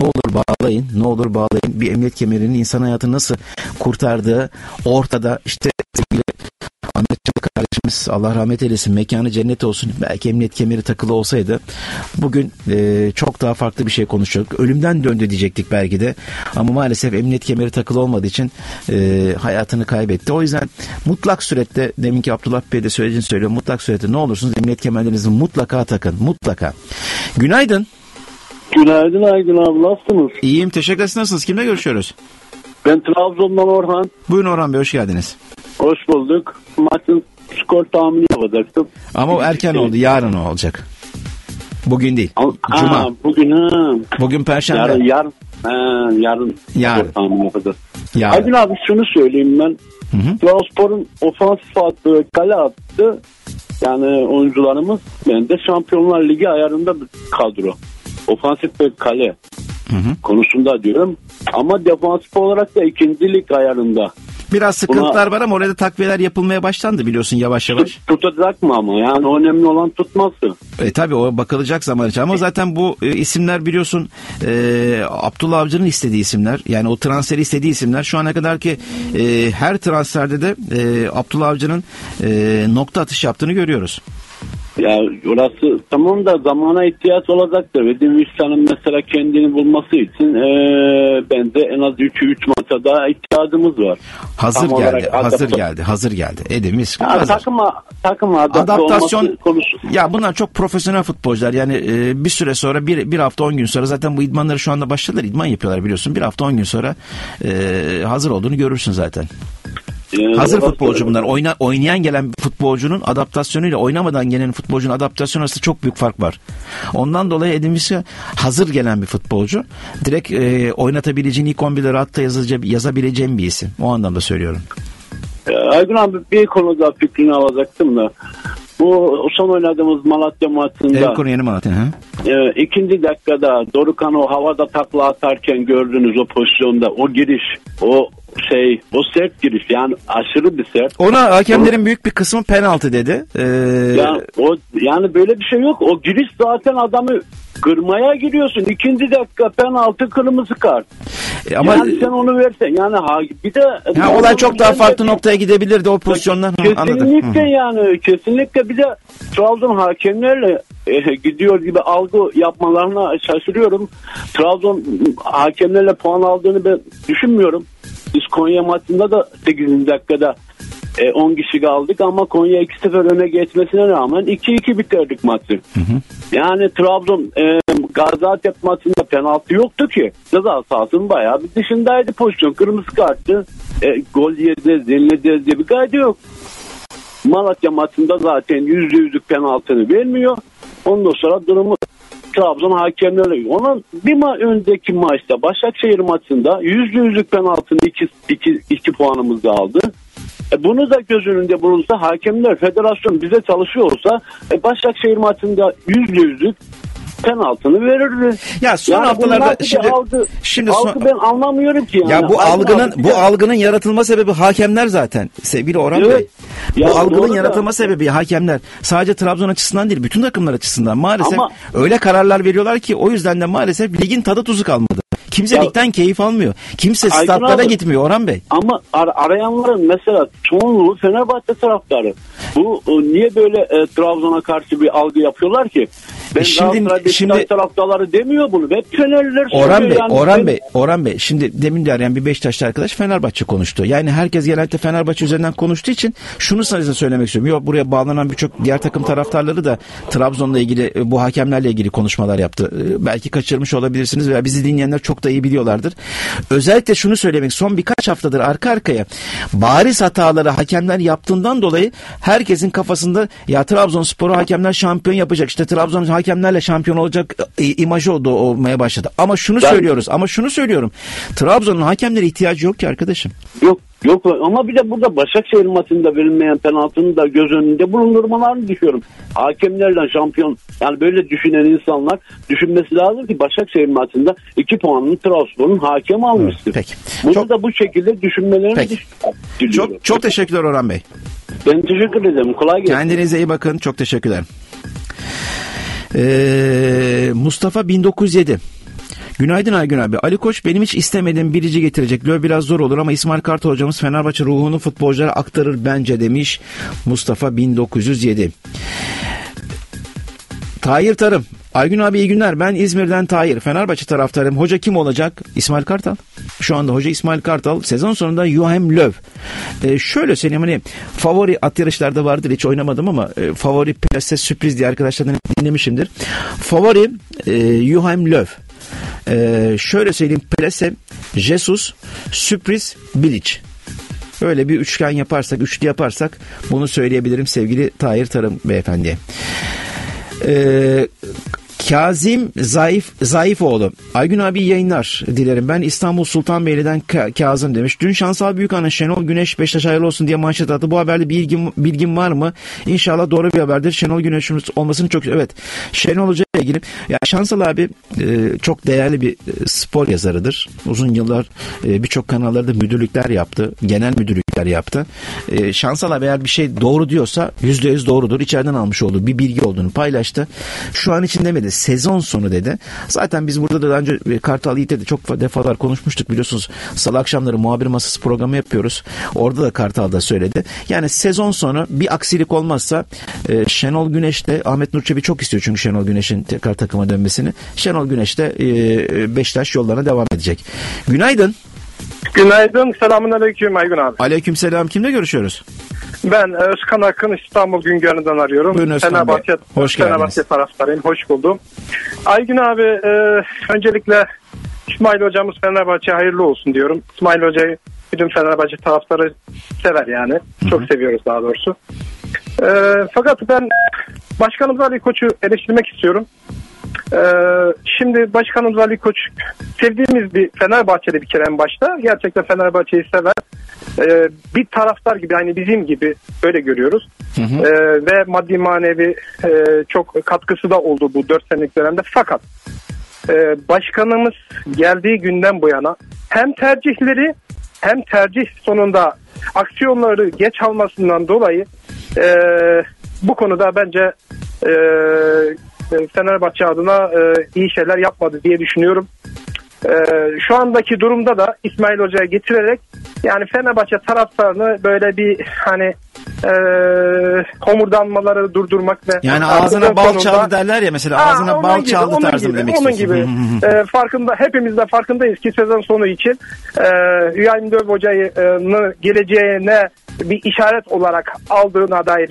Speaker 4: Ne olur bağlayın. Bir emniyet kemerinin insan hayatını nasıl kurtardığı ortada. İşte Ahmet Çalık kardeşimiz Allah rahmet eylesin, mekanı cennet olsun. Belki emniyet kemeri takılı olsaydı bugün çok daha farklı bir şey konuşuyorduk. Ölümden döndü diyecektik belki de. Ama maalesef emniyet kemeri takılı olmadığı için hayatını kaybetti. O yüzden mutlak surette, deminki Abdullah Bey de söylediğini söylüyor. Mutlak surette ne olursunuz emniyet kemerlerinizi mutlaka takın. Mutlaka. Günaydın.
Speaker 10: Günaydın Aygün abi, nasılsınız?
Speaker 4: İyiyim, teşekkür ederim. Nasılsınız? Kimle görüşüyoruz?
Speaker 10: Ben Trabzon'dan Orhan.
Speaker 4: Buyurun Orhan Bey, hoş geldiniz.
Speaker 10: Hoş bulduk. Maçın skor tahmini yapacaktım.
Speaker 4: Ama o erken oldu. Yarın o olacak. Bugün değil. Cuma. Bugün Perşembe.
Speaker 10: Yarın skor tahmini yapacağız.
Speaker 4: Yarın.
Speaker 10: Aygün abi şunu söyleyeyim ben. Trabzonspor'un ofansif attığı kale attı. Yani oyuncularımız bence Şampiyonlar Ligi ayarında bir kadro. Ofansif bir kale konusunda diyorum. Ama defansif olarak da ikincilik ayarında.
Speaker 4: Biraz sıkıntılar var ama orada takviyeler yapılmaya başlandı biliyorsun, yavaş yavaş.
Speaker 10: Tutacak mı ama? Yani önemli olan tutması.
Speaker 4: Tabii o bakılacak zaman için. Ama zaten bu isimler biliyorsun Abdullah Avcı'nın istediği isimler. Yani o transferi istediği isimler. Şu ana kadar ki her transferde de Abdullah Avcı'nın nokta atış yaptığını görüyoruz.
Speaker 10: Ya orası tamam da zamana ihtiyaç olacaktır. Ve Demircan'ın mesela kendini bulması için bence en az 3 maça daha ihtiyacımız var.
Speaker 4: Hazır geldi. Edemiz.
Speaker 10: Takıma
Speaker 4: adaptasyon konusu. Ya bunlar çok profesyonel futbolcular. Yani bir süre sonra bir hafta 10 gün sonra zaten bu idmanları şu anda başladılar. İdman yapıyorlar biliyorsun. Bir hafta 10 gün sonra hazır olduğunu görürsün zaten. Hazır futbolcu bunlar. Oynayan gelen futbolcunun adaptasyonuyla oynamadan gelen futbolcunun adaptasyonu arasında çok büyük fark var. Ondan dolayı Edimisi hazır gelen bir futbolcu. Direkt oynatabileceğin ilk 11'leri hatta yazabileceğim bir isim. O anlamda söylüyorum.
Speaker 10: Aygün abi bir konuda fikrini alacaktım da. Bu son oynadığımız Malatya maçında
Speaker 4: yeni Malatya.
Speaker 10: İkinci dakikada Dorukhan o havada takla atarken gördüğünüz o pozisyonda o giriş, o sert giriş, yani aşırı bir sert.
Speaker 4: Ona hakemlerin büyük bir kısmı penaltı dedi.
Speaker 10: Yani böyle bir şey yok. O giriş zaten adamı kırmaya giriyorsun. İkinci dakika penaltı, kırmızı kart.
Speaker 4: Ama
Speaker 10: yani sen onu versen yani bir de
Speaker 4: olay çok daha farklı noktaya gidebilirdi o pozisyondan.
Speaker 10: Kesinlikle bir de Trabzon hakemlerle gidiyor gibi algı yapmalarına şaşırıyorum. Trabzon hakemlerle puan aldığını ben düşünmüyorum. Biz Konya maçında da 8. dakikada 10 kişi kaldık ama Konya 2-0 öne geçmesine rağmen 2-2 bitirdik maçı. Yani Trabzon Gaziantep maçında penaltı yoktu ki. Ceza sahasının bayağı bir dışındaydı pozisyon. Kırmızı kartı, gol yiyeceğiz, yenileceğiz diye bir kaydı yok. Malatya maçında zaten %100'lük penaltını vermiyor. Ondan sonra durumu Trabzon hakemleri. Onun bir önceki maçta Başakşehir maçında %100'lük penaltının 2 puanımızı aldı. Bunu da göz önünde bulunsa hakemler, federasyon bize çalışıyor olsa Başakşehir maçında %100'lük penaltını verirdi.
Speaker 4: Ya son
Speaker 10: yani
Speaker 4: haftalarda şimdi
Speaker 10: algı ben anlamıyorum ki yani.
Speaker 4: Ya bu algının yaratılma sebebi hakemler zaten. Sevgili Orhan
Speaker 10: evet.
Speaker 4: Bey.
Speaker 10: Ya
Speaker 4: bu algının yaratılma sebebi hakemler. Sadece Trabzon açısından değil, bütün takımlar açısından. Maalesef
Speaker 10: ama,
Speaker 4: öyle kararlar veriyorlar ki o yüzden de maalesef ligin tadı tuzu kalmadı. Kimse ligden keyif almıyor. Kimse statlara gitmiyor Orhan Bey.
Speaker 10: Ama arayanların mesela çoğunluğu Fenerbahçe taraftarı. Bu niye böyle Trabzon'a karşı bir algı yapıyorlar ki? Ben şimdi taraftarları demiyor bunu. Hep Fenerliler söylüyor.
Speaker 4: Orhan Bey. Şimdi demin de arayan bir Beşiktaşlı arkadaş Fenerbahçe konuştu. Yani herkes genelde Fenerbahçe üzerinden konuştuğu için şunu size söylemek istiyorum. Yok, buraya bağlanan birçok diğer takım taraftarları da Trabzon'la ilgili, bu hakemlerle ilgili konuşmalar yaptı. Belki kaçırmış olabilirsiniz veya bizi dinleyenler çok da iyi biliyorlardır. Özellikle şunu söylemek, son birkaç haftadır arka arkaya bariz hataları hakemler yaptığından dolayı herkesin kafasında ya Trabzonspor'u hakemler şampiyon yapacak, İşte Trabzon hakemlerle şampiyon olacak imajı olmaya başladı. Ama şunu söylüyorum. Trabzon'un hakemlere ihtiyacı yok ki arkadaşım.
Speaker 10: Yok ama bir de burada Başakşehir maçında verilmeyen penaltının da göz önünde bulundurmalarını düşünüyorum. Hakemlerle şampiyon, yani böyle düşünen insanlar düşünmesi lazım ki Başakşehir maçında 2 puanını Trabzon'un hakem almıştır.
Speaker 4: Peki.
Speaker 10: Bunu da bu şekilde düşünmelerini diliyorum.
Speaker 4: Çok teşekkürler Orhan Bey.
Speaker 10: Ben teşekkür ederim. Kolay gelsin.
Speaker 4: Kendinize iyi bakın. Çok teşekkürler. Mustafa 1907. Günaydın Aygün abi. Ali Koç benim hiç istemediğim birici getirecek. Löw biraz zor olur ama İsmail Kartal hocamız Fenerbahçe ruhunu futbolculara aktarır bence demiş Mustafa 1907. Tahir Tarım. Aygün abi iyi günler. Ben İzmir'den Tahir. Fenerbahçe taraftarım. Hoca kim olacak? İsmail Kartal. Şu anda hoca İsmail Kartal. Sezon sonunda Joachim Löw. Şöyle söyleyeyim, hani favori at yarışlarda vardır. Hiç oynamadım ama favori plase sürpriz diye arkadaşlardan dinlemişimdir. Favori Joachim Löw. Şöyle söyleyeyim, plase Jesus, sürpriz Bilic. Öyle bir üçgen yaparsak, üçlü yaparsak bunu söyleyebilirim sevgili Tahir Tarım beyefendiye. Kazım Zayıfoğlu. Aygün abi yayınlar dilerim. Ben İstanbul Sultanbeyli'den Kazım demiş. Dün Şansal Büyükan'ın Şenol Güneş Beşiktaş hayırlı olsun diye manşet attı. Bu haberde bilgin var mı? İnşallah doğru bir haberdir. Şenol Güneş'in olmasını çok... Evet. Şenol Hoca ile ilgili. Ya Şansal abi çok değerli bir spor yazarıdır. Uzun yıllar birçok kanallarda müdürlükler yaptı. Genel müdürlükler yaptı. Şansal abi eğer bir şey doğru diyorsa %100 doğrudur. İçeriden almış olduğu bir bilgi olduğunu paylaştı. Şu an için demedi. Sezon sonu dedi. Zaten biz burada da daha önce Kartal Yiğit'te de çok defalar konuşmuştuk, biliyorsunuz. Salı akşamları muhabir masası programı yapıyoruz. Orada da Kartal da söyledi. Yani sezon sonu bir aksilik olmazsa Şenol Güneş de, Ahmet Nur Çebi çok istiyor çünkü Şenol Güneş'in tekrar takıma dönmesini. Şenol Güneş de Beşiktaş yollarına devam edecek. Günaydın.
Speaker 11: Günaydın. Selamünaleyküm Aygün abi.
Speaker 4: Aleykümselam. Kimle görüşüyoruz?
Speaker 11: Ben Özkan Akın, İstanbul Güngören'den arıyorum.
Speaker 4: Buyurun Özkan Bey. Hoş geldiniz.
Speaker 11: Fenerbahçe taraftarıyım. Hoş buldum. Aygün abi, öncelikle İsmail hocamız Fenerbahçe hayırlı olsun diyorum. İsmail hocayı bütün Fenerbahçe taraftarı sever yani. Hı-hı. Çok seviyoruz daha doğrusu. Fakat ben Başkanımız Ali Koç'u eleştirmek istiyorum. Şimdi Başkanımız Ali Koç sevdiğimiz bir Fenerbahçeli bir kere en başta. Gerçekten Fenerbahçe'yi sever. Bir taraftar gibi, yani bizim gibi öyle görüyoruz. Hı hı. Ve maddi manevi çok katkısı da oldu bu 4 senelik dönemde. Fakat başkanımız geldiği günden bu yana hem tercihleri hem tercih sonunda aksiyonları geç almasından dolayı bu konuda bence Fenerbahçe adına iyi şeyler yapmadı diye düşünüyorum. Şu andaki durumda da İsmail Hoca'ya getirerek yani Fenerbahçe taraftarını böyle bir hani homurdanmaları durdurmak ve
Speaker 4: yani ağzına bal çaldı derler ya mesela, ağzına bal çaldı tarzı demek istiyorsun.
Speaker 11: Onun gibi. Farkında, hepimiz de farkındayız ki sezon sonu için Joachim Löw Hoca'yı geleceğine bir işaret olarak aldığına dair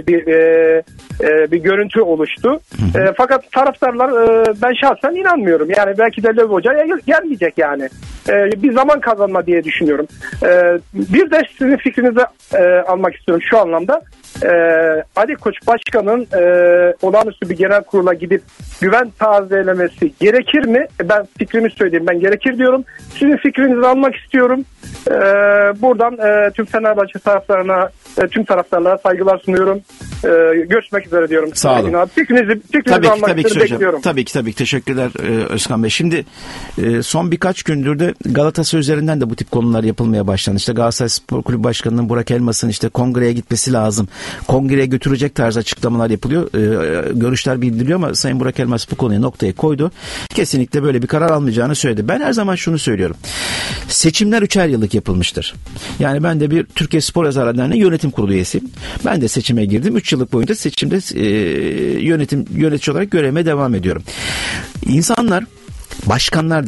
Speaker 11: bir görüntü oluştu. Fakat taraftarlar ben şahsen inanmıyorum. Yani belki de Löw Hoca'ya gelmeyecek yani. bir zaman kazanma diye düşünüyorum. Bir de sizin fikrinizi almak istiyorum şu anlamda. Ali Koç Başkan'ın olağanüstü bir genel kurula gidip güven tazelemesi gerekir mi? Ben fikrimi söyleyeyim. Ben gerekir diyorum. Sizin fikrinizi almak istiyorum. Buradan tüm Fenerbahçe taraftarına, tüm taraftarlara saygılar sunuyorum. Görüşmek üzere diyorum.
Speaker 4: Sağ olun.
Speaker 11: Fikrinizi almak istiyorum. Bekliyorum.
Speaker 4: Tabii ki. Teşekkürler Özkan Bey. Şimdi son birkaç gündür de Galatasaray üzerinden de bu tip konular yapılmaya başlandı. İşte Galatasaray Spor Kulübü Başkanı'nın Burak Elmas'ın işte kongreye gitmesi lazım. Kongreye götürecek tarz açıklamalar yapılıyor. Görüşler bildiriliyor ama Sayın Burak Elmas bu konuya noktayı koydu. Kesinlikle böyle bir karar almayacağını söyledi. Ben her zaman şunu söylüyorum. Seçimler 3'er yıllık yapılmıştır. Yani ben de bir Türkiye Spor Yazarlar Derneği yönetim kurulu üyesiyim. Ben de seçime girdim. 3 yıllık boyunca seçimde yönetici olarak görevime devam ediyorum. Başkanlar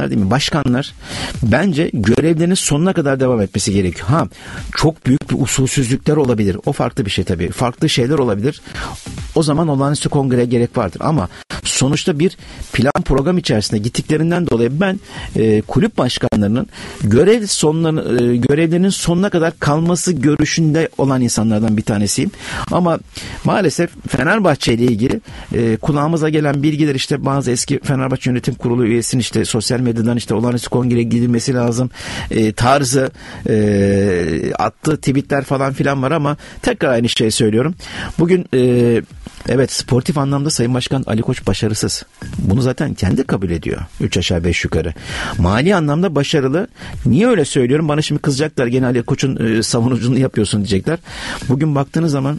Speaker 4: bence görevlerinin sonuna kadar devam etmesi gerekiyor. Çok büyük bir usulsüzlükler olabilir. O farklı bir şey tabii. Farklı şeyler olabilir. O zaman olağanüstü kongreye gerek vardır. Ama sonuçta bir plan program içerisinde gittiklerinden dolayı ben kulüp başkanlarının görevlerinin sonuna kadar kalması görüşünde olan insanlardan bir tanesiyim. Ama maalesef Fenerbahçe ile ilgili kulağımıza gelen bilgiler işte bazı eski Fenerbahçe Yönetim Kurulu üyesinin işte sosyal medyadan işte olağanüstü kongreye gidilmesi lazım tarzı attığı tweetler falan filan var ama tekrar aynı şeyi söylüyorum. Bugün evet sportif anlamda Sayın Başkan Ali Koç başarısız. Bunu zaten kendi kabul ediyor. 3 aşağı 5 yukarı. Mali anlamda başarılı. Niye öyle söylüyorum? Bana şimdi kızacaklar. Gene Ali Koç'un savunuculuğunu yapıyorsun diyecekler. Bugün baktığınız zaman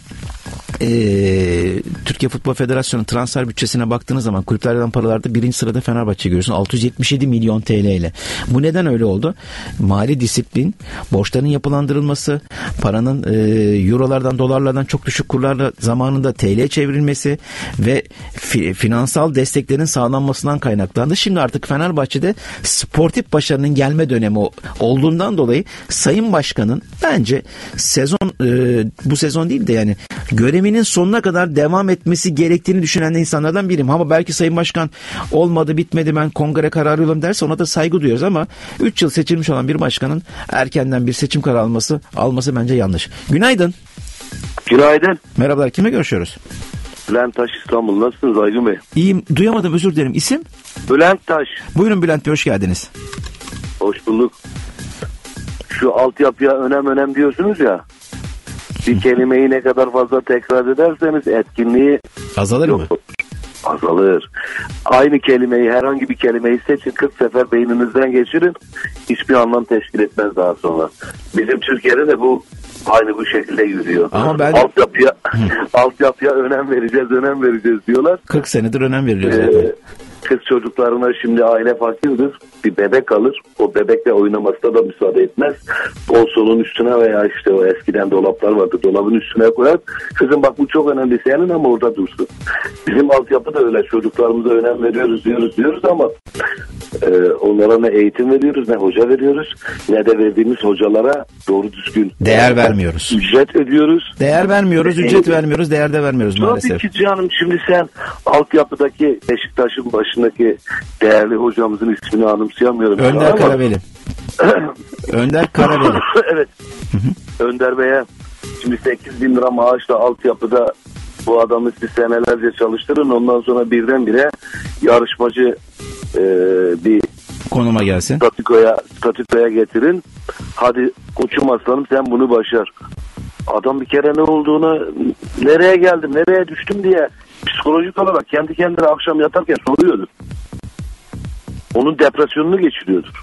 Speaker 4: Türkiye Futbol Federasyonu transfer bütçesine baktığınız zaman kulüplerden paralarda 1. sırada Fenerbahçe görüyorsun. 677 milyon TL ile. Bu neden öyle oldu? Mali disiplin, borçların yapılandırılması, paranın eurolardan, dolarlardan çok düşük kurlarla zamanında TL'ye çevrilmesi ve finansal desteklerin sağlanmasından kaynaklandı. Şimdi artık Fenerbahçe'de sportif başarının gelme dönemi olduğundan dolayı Sayın Başkan'ın bence bu sezon değil de yani görevinin sonuna kadar devam etmesi gerektiğini düşünen insanlardan biriyim. Ama belki Sayın Başkan olmadı, bitmedi, ben kongre kararı alıyorum derse ona da saygı duyuyoruz ama 3 yıl seçilmiş olan bir başkanın erkenden bir seçim kararı alması bence yanlış. Günaydın.
Speaker 12: Günaydın.
Speaker 4: Merhabalar. Kimle görüşüyoruz?
Speaker 12: Bülent Taş, İstanbul. Nasılsınız Aygün Bey?
Speaker 4: İyiyim. Duyamadım, özür dilerim. İsim?
Speaker 12: Bülent Taş.
Speaker 4: Buyurun Bülent Bey, hoş geldiniz.
Speaker 12: Hoş bulduk. Şu altyapıya önem diyorsunuz ya. Bir kelimeyi ne kadar fazla tekrar ederseniz etkinliği
Speaker 4: azalır mı?
Speaker 12: Azalır. Aynı kelimeyi, herhangi bir kelimeyi seçin, 40 sefer beyninizden geçirin. Hiçbir anlam teşkil etmez daha sonra. Bizim Türkiye'de de bu aynı bu şekilde yürüyor.
Speaker 4: Ama ben
Speaker 12: altyapıya önem vereceğiz diyorlar.
Speaker 4: 40 senedir önem veriliyor zaten.
Speaker 12: Kız çocuklarına şimdi aile fakirdir. Bir bebek alır. O bebekle oynamasına da müsaade etmez. Koltuğun üstüne veya işte o eskiden dolaplar vardı. Dolabın üstüne koyar. Kızım bak bu çok önemli senin ama orada dursun. Bizim altyapı da öyle. Çocuklarımıza önem veriyoruz diyoruz ama onlara ne eğitim veriyoruz, ne hoca veriyoruz, ne de verdiğimiz hocalara doğru düzgün
Speaker 4: değer vermiyoruz.
Speaker 12: Ücret ödüyoruz.
Speaker 4: Değer vermiyoruz, ücret vermiyoruz, değer de vermiyoruz maalesef.
Speaker 12: Tabii ki canım, şimdi sen altyapıdaki Beşiktaş'ın başındaki değerli hocamızın ismini anımsayamıyorum.
Speaker 4: Önder Karaveli. Önder Karaveli.
Speaker 12: Evet. Önder Bey'e şimdi 8.000 lira maaşla altyapıda bu adamı siz senelerce çalıştırın, ondan sonra birdenbire yarışmacı bir
Speaker 4: konuma gelsin.
Speaker 12: Statükoya getirin. Hadi koçum aslanım sen bunu başar. Adam bir kere ne olduğunu, nereye geldim, nereye düştüm diye psikolojik olarak kendi kendine akşam yatarken soruyordur. Onun depresyonunu geçiriyordur.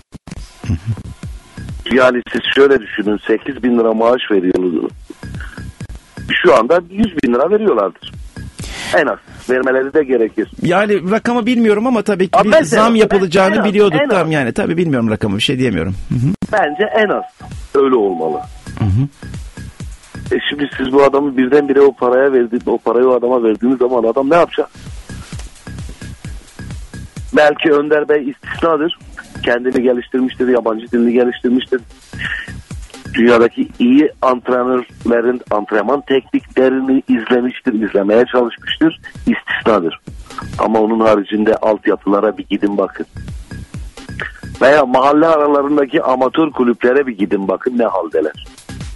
Speaker 12: Yani siz şöyle düşünün, 8.000 lira maaş veriyorlar. Şu anda 100.000 lira veriyorlardır. En az. Vermeleri de gerekir.
Speaker 4: Yani rakamı bilmiyorum ama tabii ki bir zam yapılacağını biliyorduk. Tam yani tabii bilmiyorum rakamı, bir şey diyemiyorum.
Speaker 12: Bence en az öyle olmalı. Şimdi siz bu adamı birdenbire o parayı o adama verdiğiniz zaman adam ne yapacak? Belki Önder Bey istisnadır. Kendini geliştirmiştir, yabancı dilini geliştirmiştir. Dünyadaki iyi antrenörlerin antrenman tekniklerini izlemeye çalışmıştır. İstisnadır. Ama onun haricinde altyapılara bir gidin bakın. veya mahalle aralarındaki amatör kulüplere bir gidin, bakın ne haldeler.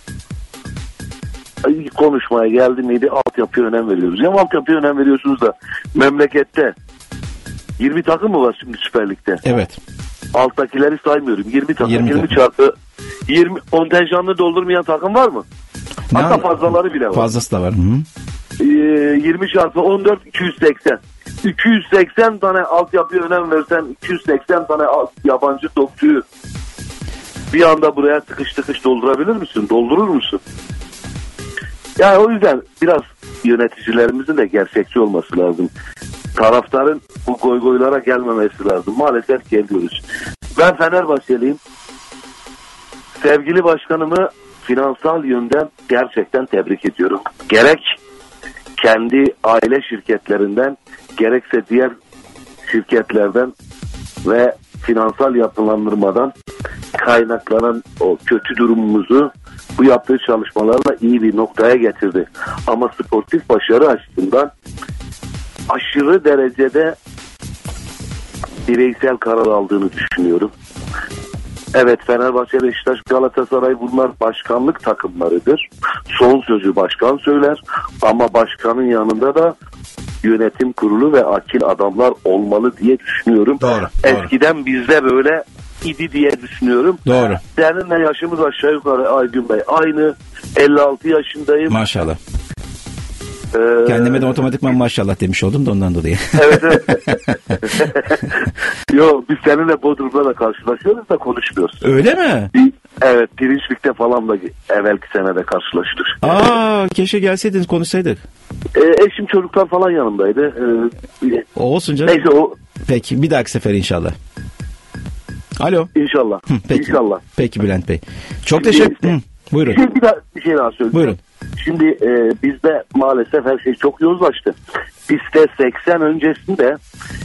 Speaker 12: İlk konuşmaya geldi miydi, altyapıya önem veriyoruz. Ya altyapıya önem veriyorsunuz da memlekette 20 takım mı var şimdi Süper Lig'de?
Speaker 4: Evet.
Speaker 12: Alttakileri saymıyorum. 20 takım. 20
Speaker 4: takım.
Speaker 12: çarpı 20 kontenjanını doldurmayan takım var mı? Hatta fazlaları bile var.
Speaker 4: Fazlası da var. Hı.
Speaker 12: 20 çarpı 14 280. 280 tane altyapıya önem versen 280 tane yabancı topçuyu bir anda buraya tıkış doldurabilir misin? Doldurur musun? Yani o yüzden biraz yöneticilerimizin de gerçekçi olması lazım. Taraftarın bu goygoylara gelmemesi lazım. Maalesef geliyoruz. Ben Fenerbahçeliyim. Sevgili başkanımı finansal yönden gerçekten tebrik ediyorum. Gerek kendi aile şirketlerinden, gerekse diğer şirketlerden ve finansal yapılandırmadan kaynaklanan o kötü durumumuzu bu yaptığı çalışmalarla iyi bir noktaya getirdi. Ama sportif başarı açısından aşırı derecede bireysel karar aldığını düşünüyorum. Evet, Fenerbahçe, Beşiktaş, Galatasaray bunlar başkanlık takımlarıdır. Son sözü başkan söyler ama başkanın yanında da yönetim kurulu ve akil adamlar olmalı diye düşünüyorum.
Speaker 4: Doğru.
Speaker 12: Eskiden bizde böyle idi diye düşünüyorum.
Speaker 4: Doğru.
Speaker 12: Seninle yaşımız aşağı yukarı Aygün Bey. Aynı 56 yaşındayım.
Speaker 4: Maşallah. Kendime de otomatikman maşallah demiş oldum da ondan dolayı.
Speaker 12: Evet. Yo, biz seninle Bodrum'da da karşılaşıyoruz da konuşmuyoruz.
Speaker 4: Öyle mi?
Speaker 12: Evet, Pirinçlik'te falan da evvelki senede karşılaştık.
Speaker 4: Keşke gelseydiniz, konuşsaydık.
Speaker 12: Eşim, çocuklar falan yanımdaydı.
Speaker 4: Olsun canım.
Speaker 12: Neyse o.
Speaker 4: Peki, bir dahaki sefer inşallah. Alo.
Speaker 12: İnşallah.
Speaker 4: Peki.
Speaker 12: İnşallah.
Speaker 4: Peki Bülent Bey. Çok teşekkür. Buyurun.
Speaker 12: Bir şey daha söyleyeyim.
Speaker 4: Buyurun.
Speaker 12: Şimdi bizde maalesef her şey çok yozlaştı. Bizde 80 öncesinde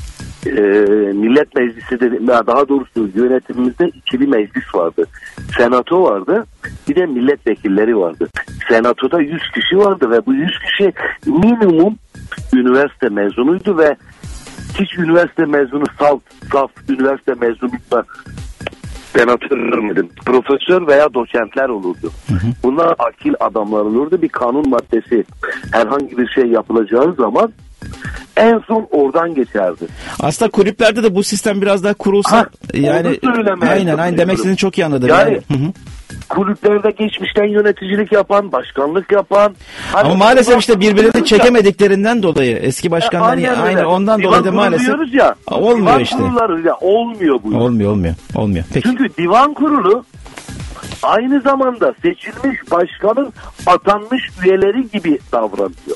Speaker 12: Millet Meclisi daha doğrusu yönetimimizde ikili meclis vardı. Senato vardı, bir de milletvekilleri vardı. Senatoda 100 kişi vardı ve bu 100 kişi minimum üniversite mezunuydu ve hiç üniversite mezunu saf üniversite mezunuyla senatör vermedim. Profesör veya doçentler olurdu. Bunlar akil adamlar olurdu. Bir kanun maddesi herhangi bir şey yapılacağı zaman en son oradan geçerdi.
Speaker 4: Aslında kulüplerde de bu sistem biraz daha kurulsa yani aynen demek istediğini çok iyi anladım.
Speaker 12: Yani kulüplerde geçmişten yöneticilik yapan, başkanlık yapan.
Speaker 4: Ama maalesef işte birbirini çekemediklerinden dolayı eski başkanlar aynı ondan
Speaker 12: divan
Speaker 4: dolayı da maalesef
Speaker 12: ya,
Speaker 4: olmuyor işte.
Speaker 12: Ya, olmuyor bu.
Speaker 4: Olmuyor. Peki.
Speaker 12: Çünkü divan kurulu aynı zamanda seçilmiş başkanın atanmış üyeleri gibi davranıyor.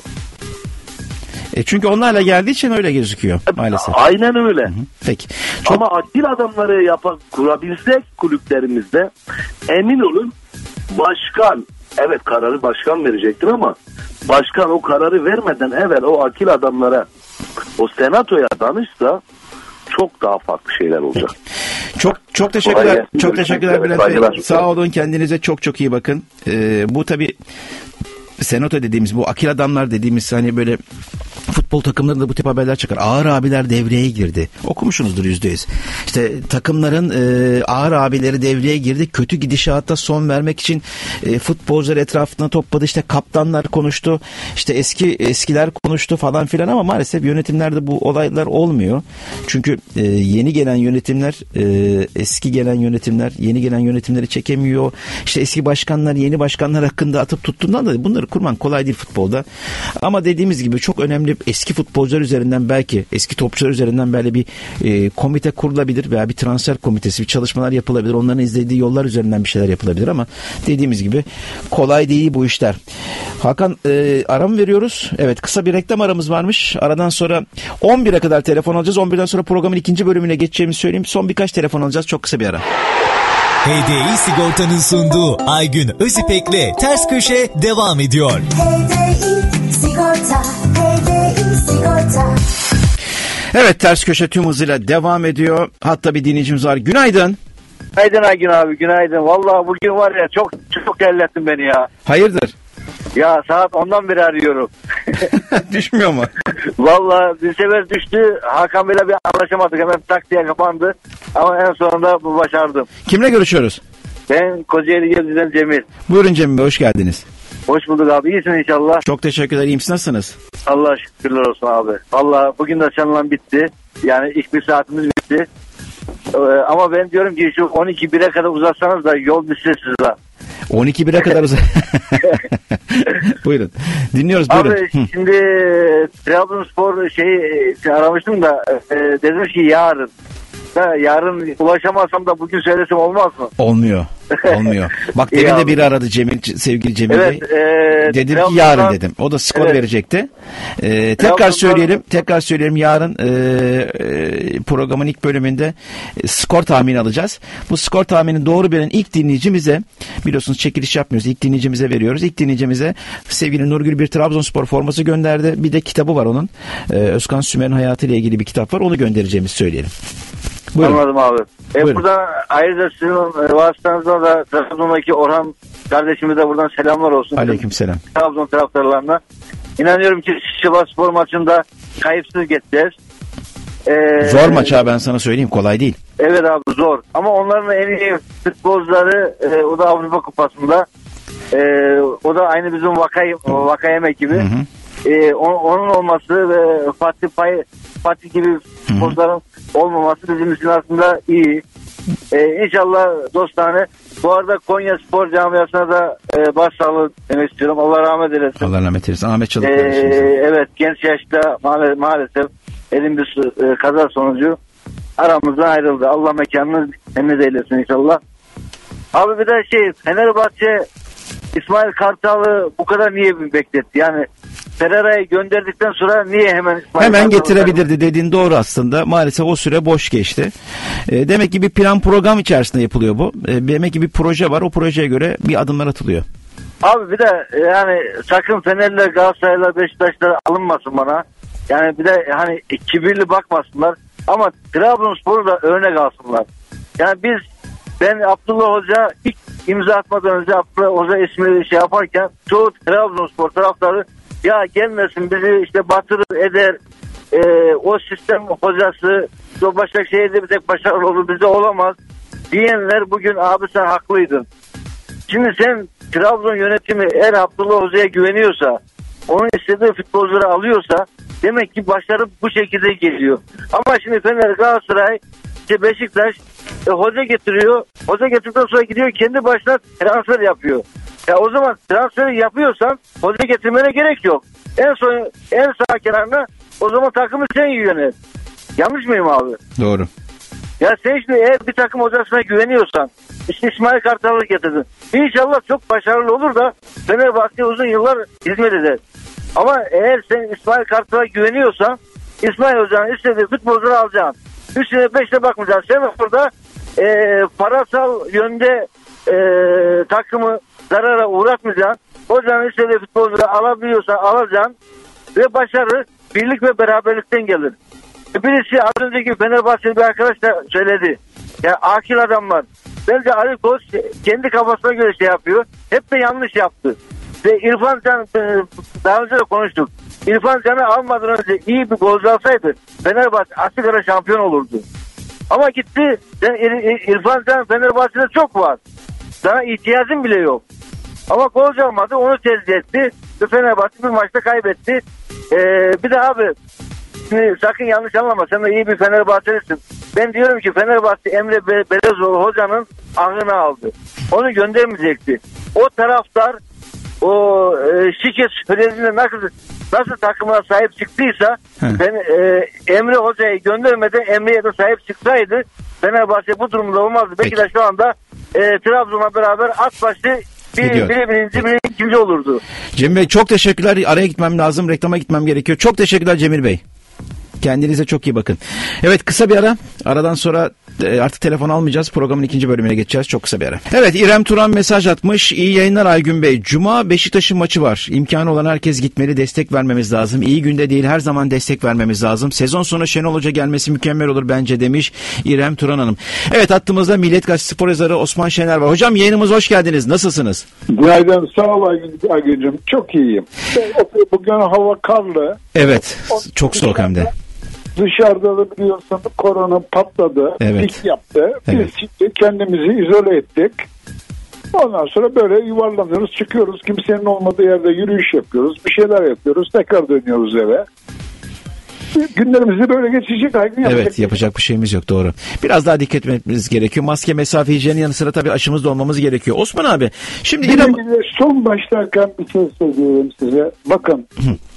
Speaker 4: Çünkü onlarla geldiği için öyle gözüküyor maalesef.
Speaker 12: Aynen öyle.
Speaker 4: Hı-hı. Peki.
Speaker 12: Ama akil adamları kurabilsek kulüplerimizde, emin olun başkan, evet kararı başkan verecektir ama başkan o kararı vermeden evvel o akil adamlara, o senatoya danışsa çok daha farklı şeyler olacak.
Speaker 4: Çok teşekkürler. Çok teşekkürler Bülent Bey. Sağ olun, kendinize çok iyi bakın. Bu tabii senato dediğimiz, bu akil adamlar dediğimiz hani böyle futbol takımlarında bu tip haberler çıkar. Ağır abiler devreye girdi. Okumuşsunuzdur %100. İşte takımların ağır abileri devreye girdi. Kötü gidişata son vermek için futbolcular etrafına topladı. İşte kaptanlar konuştu. İşte eskiler konuştu falan filan ama maalesef yönetimlerde bu olaylar olmuyor. Çünkü yeni gelen yönetimler eski gelen yönetimler yeni gelen yönetimleri çekemiyor. İşte eski başkanlar yeni başkanlar hakkında atıp tuttuğundan da bunları kurman kolay değil futbolda. Ama dediğimiz gibi çok önemli eski futbolcular üzerinden, belki eski topçular üzerinden böyle bir komite kurulabilir veya bir transfer komitesi, bir çalışmalar yapılabilir. Onların izlediği yollar üzerinden bir şeyler yapılabilir ama dediğimiz gibi kolay değil bu işler. Hakan, ara mı veriyoruz? Evet, kısa bir reklam aramız varmış. Aradan sonra 11'e kadar telefon alacağız. 11'den sonra programın ikinci bölümüne geçeceğimizi söyleyeyim. Son birkaç telefon alacağız. Çok kısa bir ara.
Speaker 2: HDI Sigorta'nın sunduğu Aygün Özipek'le Ters Köşe devam ediyor.
Speaker 3: HDI Sigorta, HDI Sigorta.
Speaker 4: Evet, Ters Köşe tüm hızıyla devam ediyor. Hatta bir dinleyicimiz var. Günaydın.
Speaker 13: Günaydın Aygün abi, günaydın. Vallahi bugün var ya çok terlettin beni ya.
Speaker 4: Hayırdır?
Speaker 13: Ya saat 10'dan beri arıyorum.
Speaker 4: Düşmüyor mu?
Speaker 13: Vallahi bir sefer düştü. Hakan Bey'le bir anlaşamadık. Hemen tak diye kapandı. Ama en sonunda başardım.
Speaker 4: Kimle görüşüyoruz?
Speaker 13: Ben Kocaeli Gebze'den Cemil.
Speaker 4: Buyurun Cemil Bey, hoş geldiniz.
Speaker 13: Hoş bulduk abi. İyisin inşallah.
Speaker 4: Çok teşekkürler. İyiyim, siz nasılsınız?
Speaker 13: Allah şükürler olsun abi. Vallahi bugün de çalınan bitti. Yani ilk bir saatimiz bitti. Ama ben diyorum ki şu 12-1'e kadar uzatsanız da yol düşse size.
Speaker 4: 12-1'e kadar Buyurun. Dinliyoruz, buyurun.
Speaker 13: Abi şimdi Trabzonspor aramıştım da dedim ki yarın ulaşamazsam da bugün söylesem olmaz mı?
Speaker 4: Olmuyor. Bak demin de biri aradı sevgili Cemil Bey. Dedim ki yarın dedim. O da skor verecekti. Tekrar söyleyelim yarın programın ilk bölümünde skor tahmini alacağız. Bu skor tahmini doğru bilen ilk dinleyicimize, biliyorsunuz çekiliş yapmıyoruz. İlk dinleyicimize veriyoruz. İlk dinleyicimize sevgili Nurgül bir Trabzonspor forması gönderdi. Bir de kitabı var onun. Özkan Sümer'in hayatıyla ilgili bir kitap var. Onu göndereceğimizi söyleyelim. Buyurun.
Speaker 13: Anladım abi. Buradan ayrıca sizin vasıtanızda da Trabzon'daki Orhan kardeşime de buradan selamlar olsun.
Speaker 4: Aleykümselam.
Speaker 13: Trabzon taraftarlarına. İnanıyorum ki Sivasspor maçında kayıpsız geçeceğiz.
Speaker 4: Zor maç ha, ben sana söyleyeyim, kolay değil.
Speaker 13: Evet abi, zor. Ama onların en iyi futbolcuları o da Avrupa Kupası'nda. O da aynı bizim Vakayem ekibi. Onun olması ve Fatih gibi futbolcuların olmaması bizim için aslında iyi. İnşallah dostane. Bu arada Konya Spor Camiası'na da başsağlığı demek istiyorum. Allah rahmet eylesin.
Speaker 4: Allah rahmet eylesin. Ahmet Çalık.
Speaker 13: Evet, genç yaşta maalesef elim bir kaza sonucu aramızdan ayrıldı. Allah mekanını cennet eylesin inşallah. Abi bir de Fenerbahçe İsmail Kartal'ı bu kadar niye bekletti? Yani Ferreira'yı gönderdikten sonra niye hemen
Speaker 4: getirebilirdi dediğin doğru aslında. Maalesef o süre boş geçti. Demek ki bir plan program içerisinde yapılıyor bu. Demek ki bir proje var. O projeye göre bir adımlar atılıyor.
Speaker 13: Abi bir de yani sakın Fener'le Galatasaray'la Beşiktaş'la alınmasın bana. Yani bir de hani kibirli bakmasınlar. Ama Trabzonspor'u da örnek alsınlar. Yani ben Abdullah Hoca ilk imza atmadan önce Abdullah Hoca ismini yaparken çoğu Trabzonspor taraftarı ya gelmesin bizi batırır eder, o sistem hocası o Başakşehir'de bir tek başarılı olur, bize olamaz diyenler bugün abi sen haklıydın. Şimdi sen Trabzon yönetimi eğer Abdullah Hoca'ya güveniyorsa, onun istediği futbolcuları alıyorsa demek ki başarı bu şekilde geliyor. Ama şimdi Fener, Galatasaray, Beşiktaş hoca getiriyor. Hoca getirdikten sonra gidiyor kendi başına transfer yapıyor. Ya o zaman transferi yapıyorsan hoca getirmene gerek yok. En sağ kenarına o zaman takımı sen yönet. Yanlış mıyım abi?
Speaker 4: Doğru.
Speaker 13: Ya sen şimdi eğer bir takım hocasına güveniyorsan İsmail Kartal'ı getirdin. İnşallah çok başarılı olur da Fenerbahçe uzun yıllar hizmet eder. Ama eğer sen İsmail Kartal'a güveniyorsan İsmail Hoca'nın istediği futbolcuları alacaksın. 3'e 5'e bakmayacaksın. Sen burada parasal yönde takımı zarara uğratmayacaksın. Hocanın istediği futbolcuları alabiliyorsan alacaksın ve başarı birlik ve beraberlikten gelir. Birisi az önceki Fenerbahçeli bir arkadaş da söyledi. Ya akil adamlar. Bence Ali Koç kendi kafasına göre yapıyor. Hep de yanlış yaptı. Ve İrfan Can, daha önce de konuştuk. İrfan Can'ı almadan önce iyi bir golcü alsaydı Fenerbahçe açık ara şampiyon olurdu. Ama gitti. İrfan Can Fenerbahçe'de çok var. Sana ihtiyacın bile yok. Ama golcü almadı, onu tercih etti. Ve Fenerbahçe bir maçta kaybetti. Bir de abi şimdi sakın yanlış anlama, sen de iyi bir Fenerbahçelisin. Ben diyorum ki Fenerbahçe Emre Belezoğlu hocanın aklını aldı. Onu göndermeyecekti. O taraftar o şike söylediğinde nasıl takımına sahip çıktıysa ben Emre Hoca'yı göndermeden Emre'ye de sahip çıksaydı Fenerbahçe bu durumda olmazdı. Belki de şu anda Trabzon'la beraber at başı biri ikinci olurdu.
Speaker 4: Cemil Bey çok teşekkürler. Araya gitmem lazım. Reklama gitmem gerekiyor. Çok teşekkürler Cemil Bey. Kendinize çok iyi bakın. Evet, kısa bir ara. Aradan sonra Artık telefon almayacağız. Programın ikinci bölümüne geçeceğiz. Çok kısa bir ara. Evet, İrem Turan mesaj atmış. İyi yayınlar Aygün Bey. Cuma Beşiktaş'ın maçı var. İmkanı olan herkes gitmeli. Destek vermemiz lazım. İyi günde değil, her zaman destek vermemiz lazım. Sezon sonu Şenol Hoca gelmesi mükemmel olur bence demiş İrem Turan Hanım. Evet, hattımızda Milliyet Gazetesi spor yazarı Osman Şener var. Hocam yayınımıza hoş geldiniz. Nasılsınız?
Speaker 14: Günaydın. Sağ ol Aygün'cüm. Çok iyiyim. Bugün hava karlı.
Speaker 4: Evet. Çok soğuk hem de.
Speaker 14: Dışarıda da biliyorsun korona patladı.
Speaker 4: Evet.
Speaker 14: Pik yaptı.
Speaker 4: Evet.
Speaker 14: Biz şimdi kendimizi izole ettik. Ondan sonra böyle yuvarlanıyoruz, çıkıyoruz. Kimsenin olmadığı yerde yürüyüş yapıyoruz. Bir şeyler yapıyoruz. Tekrar dönüyoruz eve. Günlerimizi böyle geçecek.
Speaker 4: Evet, yapacak bir şeyimiz yok, doğru. Biraz daha dikkat etmemiz gerekiyor. Maske, mesafe, hijyenin yanı sıra tabii aşımızda olmamız gerekiyor. Osman abi, şimdi İrem...
Speaker 14: Son başlarken bir şey söylüyorum size. Bakın,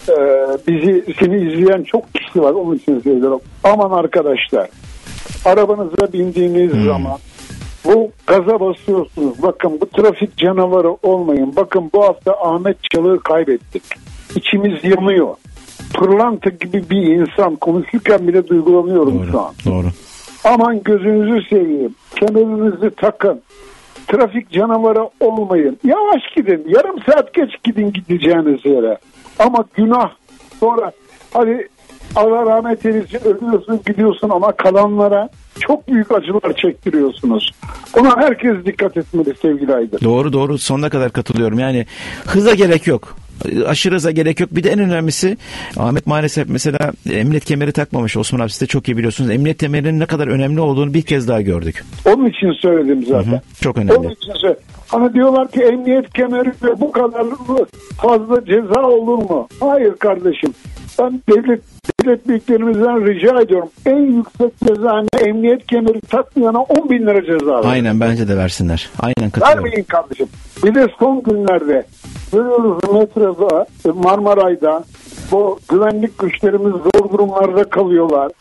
Speaker 14: seni izleyen çok kişi var. Onun için söylüyorum. Aman arkadaşlar, arabanıza bindiğiniz zaman bu gaza basıyorsunuz. Bakın, bu trafik canavarı olmayın. Bakın, bu hafta Ahmet Çalık'ı kaybettik. İçimiz yanıyor. Pırlanta gibi bir insan, konuşurken bile duygulanıyorum
Speaker 4: doğru,
Speaker 14: şu an.
Speaker 4: Doğru.
Speaker 14: Aman gözünüzü seveyim. Kemerinizi takın. Trafik canavarı olmayın. Yavaş gidin. Yarım saat geç gidin gideceğiniz yere. Ama günah. Sonra hadi Allah rahmet eylesin, ölüyorsun gidiyorsun ama kalanlara çok büyük acılar çektiriyorsunuz. Ona herkes dikkat etmeli sevgili Aydın.
Speaker 4: Doğru, sonuna kadar katılıyorum. Yani hıza gerek yok. Aşırı hıza gerek yok. Bir de en önemlisi, Ahmet maalesef mesela emniyet kemeri takmamış. Osman abi, siz de çok iyi biliyorsunuz. Emniyet kemerinin ne kadar önemli olduğunu bir kez daha gördük.
Speaker 14: Onun için söyledim zaten.
Speaker 4: Hı-hı. Çok önemli.
Speaker 14: Onun için söyledim. Hani diyorlar ki emniyet kemeri bu kadar fazla ceza olur mu? Hayır kardeşim. Ben devlet büyüklerimizden rica ediyorum. En yüksek ceza, emniyet kemeri takmayana 10.000 lira ceza var.
Speaker 4: Aynen, bence de versinler. Aynen, katılıyorum.
Speaker 14: Vermeyin kardeşim. Bir de son günlerde görüyoruz metroda, Marmaray'da bu güvenlik güçlerimiz zor durumlarda kalıyorlar.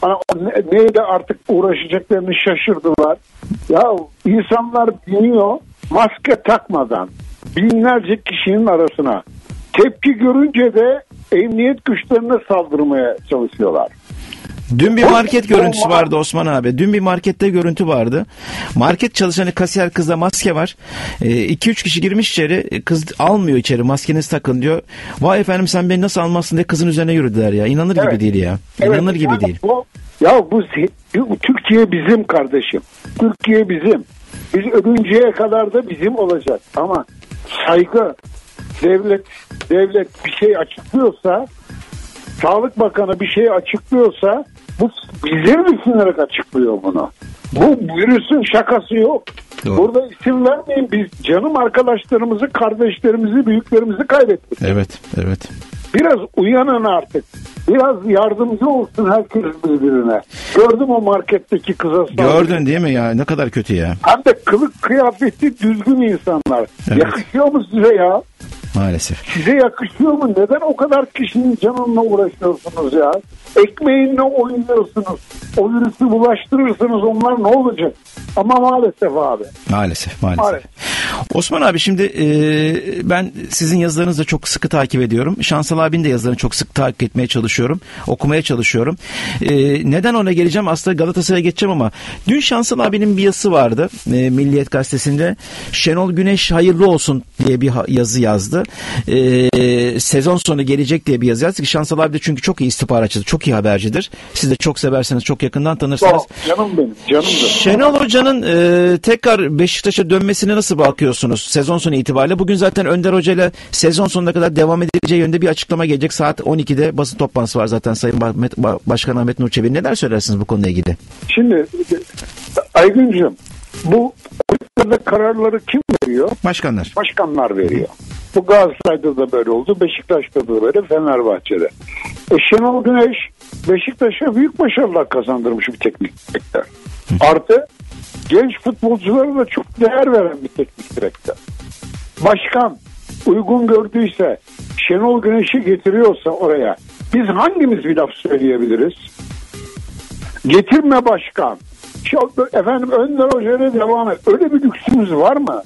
Speaker 14: Neyle artık uğraşacaklarını şaşırdılar. Ya insanlar biniyor maske takmadan binlerce kişinin arasına. Tepki görünce de emniyet güçlerine saldırmaya çalışıyorlar.
Speaker 4: Dün bir market görüntüsü vardı Osman abi. Dün bir markette görüntü vardı. Market çalışanı kasiyer kızda maske var. 2-3 kişi girmiş içeri. Kız almıyor içeri. Maskenizi takın diyor. Vay efendim, sen beni nasıl almazsın diye kızın üzerine yürüdüler ya. İnanılır gibi değil ya. İnanılır gibi değil.
Speaker 14: Bu Türkiye bizim kardeşim. Türkiye bizim. Biz ölünceye kadar da bizim olacak. Ama saygı, devlet bir şey açıklıyorsa, Sağlık Bakanı bir şey açıklıyorsa bu bize düşünerek açıklıyor bunu. Bu virüsün şakası yok.
Speaker 4: Doğru.
Speaker 14: Burada isim vermeyin. Biz canım arkadaşlarımızı, kardeşlerimizi, büyüklerimizi kaybettik.
Speaker 4: Evet.
Speaker 14: Biraz uyanın artık. Biraz yardımcı olsun herkes birbirine. Gördüm o marketteki kıza.
Speaker 4: Gördün değil mi ya? Ne kadar kötü ya.
Speaker 14: Hem de kılık kıyafeti düzgün insanlar. Evet. Yakışıyor mu size ya?
Speaker 4: Maalesef.
Speaker 14: Size yakışıyor mu? Neden o kadar kişinin canınla uğraşıyorsunuz ya? Ekmeğinle oynuyorsunuz. O virüsü bulaştırırsınız, onlar ne olacak? Ama maalesef abi.
Speaker 4: Maalesef. Osman abi, şimdi ben sizin yazılarınızı da çok sıkı takip ediyorum. Şansal abinin de yazılarını çok sık takip etmeye çalışıyorum. Okumaya çalışıyorum. Neden ona geleceğim? Aslında Galatasaray'a geçeceğim ama dün Şansal abinin bir yazısı vardı. Milliyet Gazetesi'nde. Şenol Güneş hayırlı olsun diye bir yazı yazdı. Sezon sonu gelecek diye bir yazı yazdı. Şansal abi de çünkü çok iyi istihbaratçıdır. Çok iyi habercidir. Siz de çok severseniz, çok yakından tanırsınız.
Speaker 14: Canım benim.
Speaker 4: Şenol Hoca'nın tekrar Beşiktaş'a dönmesine nasıl bakıyorsunuz sezon sonu itibariyle? Bugün zaten Önder Hoca ile sezon sonuna kadar devam edileceği yönde bir açıklama gelecek. Saat 12'de basın toplantısı var zaten Sayın Başkan Ahmet Nur Çebi. Neler söylersiniz bu konuyla ilgili?
Speaker 14: Şimdi Aygüncüğüm, bu kararları kim veriyor?
Speaker 4: Başkanlar.
Speaker 14: Başkanlar veriyor. Bu Galatasaray'da da böyle oldu. Beşiktaş'ta da böyle, Fenerbahçe'de. Şenol Güneş Beşiktaş'a büyük başarılar kazandırmış bir teknik direktör. Artı genç futbolculara da çok değer veren bir teknik direktör. Başkan uygun gördüyse, Şenol Güneş'i getiriyorsa oraya, biz hangimiz bir laf söyleyebiliriz? Getirme başkan. Efendim Önder Hoca'ya devam et. Öyle bir lüksümüz var mı?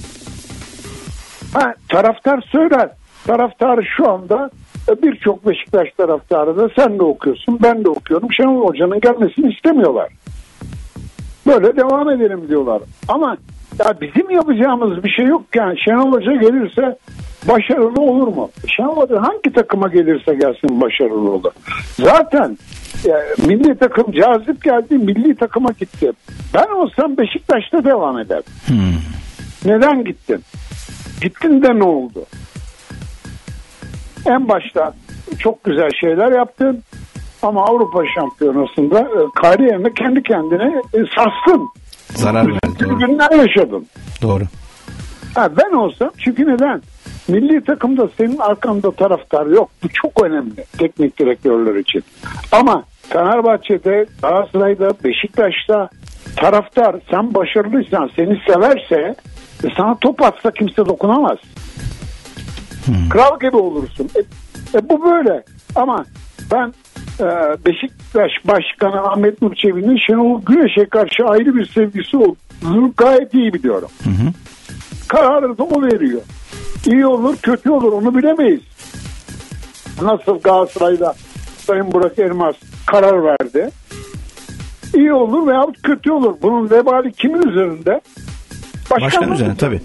Speaker 14: Taraftar söyler. Taraftar şu anda birçok Beşiktaş taraftarı da, sen de okuyorsun, ben de okuyorum, Şenol Hoca'nın gelmesini istemiyorlar. Böyle devam edelim diyorlar. Ama ya bizim yapacağımız bir şey yok yani. Şenol Hoca gelirse başarılı olur mu? Şenol Hoca hangi takıma gelirse gelsin başarılı olur. Zaten milli takım cazip geldi, milli takıma gitti. Ben olsam Beşiktaş'ta devam ederim. Neden gittin? Gittin de ne oldu? En başta çok güzel şeyler yaptın ama Avrupa Şampiyonası'nda kariyerine kendi kendine sarstın.
Speaker 4: Zarar verdi. Doğru.
Speaker 14: Günler yaşadın.
Speaker 4: Doğru.
Speaker 14: Ben olsam, çünkü neden? Milli takımda senin arkanda taraftar yok. Bu çok önemli teknik direktörler için. Ama Fenerbahçe'de, Galatasaray'da, Beşiktaş'ta taraftar sen başarılıysan, seni severse sana top atsa kimse dokunamaz. Kral gibi olursun. Bu böyle. Ama ben Beşiktaş Başkanı Ahmet Nur Çebi'nin Şenol Güneş'e karşı ayrı bir sevgisi olduğunu gayet iyi biliyorum. Kararı da o veriyor. İyi olur, kötü olur, onu bilemeyiz. Nasıl Galatasaray'da Sayın Burak Elmas karar verdi. İyi olur veya kötü olur. Bunun vebali kimin üzerinde?
Speaker 4: Başkan üzerinde tabii.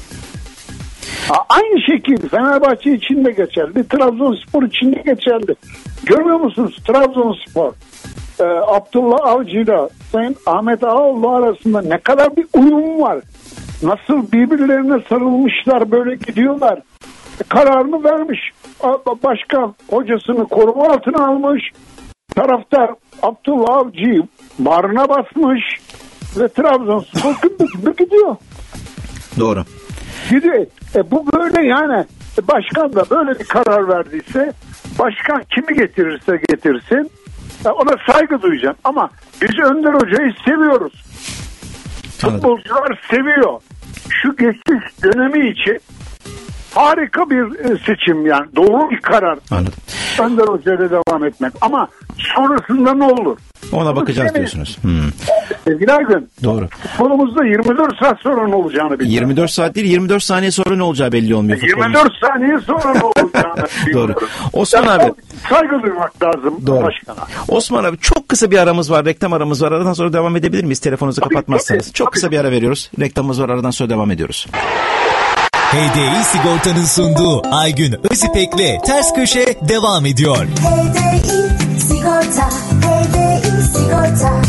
Speaker 14: Aynı şekilde Fenerbahçe için de geçerli. Trabzonspor için de geçerli. Görmüyor musunuz? Trabzonspor Abdullah Avcı ile Sayın Ahmet Ağaoğlu arasında ne kadar bir uyum var. Nasıl birbirlerine sarılmışlar, böyle gidiyorlar. Kararını vermiş. Başkan hocasını koruma altına almış. Taraftar Abdullah Avcı'yı bağrına basmış ve Trabzonspor gümbür gidiyor.
Speaker 4: Doğru.
Speaker 14: Gidiyor. Bu böyle yani. Başkan da böyle bir karar verdiyse, başkan kimi getirirse getirsin ona saygı duyacağım. Ama biz Önder Hoca'yı seviyoruz. Futbolcular seviyor. Şu geçiş dönemi için harika bir seçim yani. Doğru bir karar.
Speaker 4: Anladım.
Speaker 14: Önder Hoca'yla devam etmek. Ama sonrasında ne olur?
Speaker 4: Ona bakacağız diyorsunuz.
Speaker 14: Sevgili Aygün.
Speaker 4: Doğru.
Speaker 14: Futbolumuzda 24 saat sonra ne olacağını bilmiyorum.
Speaker 4: 24 saat değil, 24 saniye sonra ne olacağı belli olmuyor.
Speaker 14: 24 saniye sonra ne olacağını bilmiyorum.
Speaker 4: Doğru. Osman abi.
Speaker 14: Saygı duymak lazım başkana.
Speaker 4: Osman abi, çok kısa bir aramız var. Reklam aramız var. Aradan sonra devam edebilir miyiz? Telefonunuzu kapatmazsanız. Çok kısa bir ara veriyoruz. Reklamımız var. Aradan sonra devam ediyoruz.
Speaker 2: HDI Sigorta'nın sunduğu Aygün Özipek'le Ters Köşe devam ediyor.
Speaker 3: HDI Sigorta, HDI Sigorta.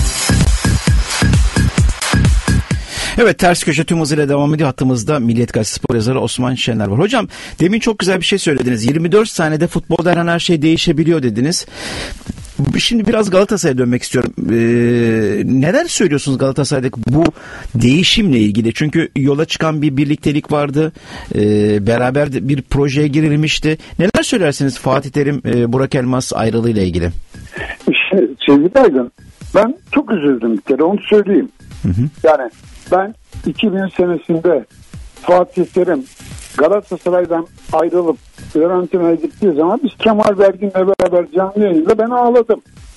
Speaker 4: Evet, Ters Köşe tüm hızıyla devam ediyor. Hattımızda Milliyet Gazetesi spor yazarı Osman Şener var. Hocam, demin çok güzel bir şey söylediniz. 24 saniyede futbolda her şey değişebiliyor dediniz. Şimdi biraz Galatasaray'a dönmek istiyorum. Neler söylüyorsunuz Galatasaray'daki bu değişimle ilgili? Çünkü yola çıkan bir birliktelik vardı. Beraber bir projeye girilmişti. Neler söylersiniz Fatih Terim, Burak Elmas ayrılığıyla ilgili?
Speaker 14: Sevgili Aygün, ben çok üzüldüm bir kere, onu söyleyeyim. Yani ben 2000 senesinde Fatih Terim Galatasaray'dan ayrılıp Fiorentina'ya gittiği zaman biz Kemal Belgin'le beraber canlı yayında ben ağladım.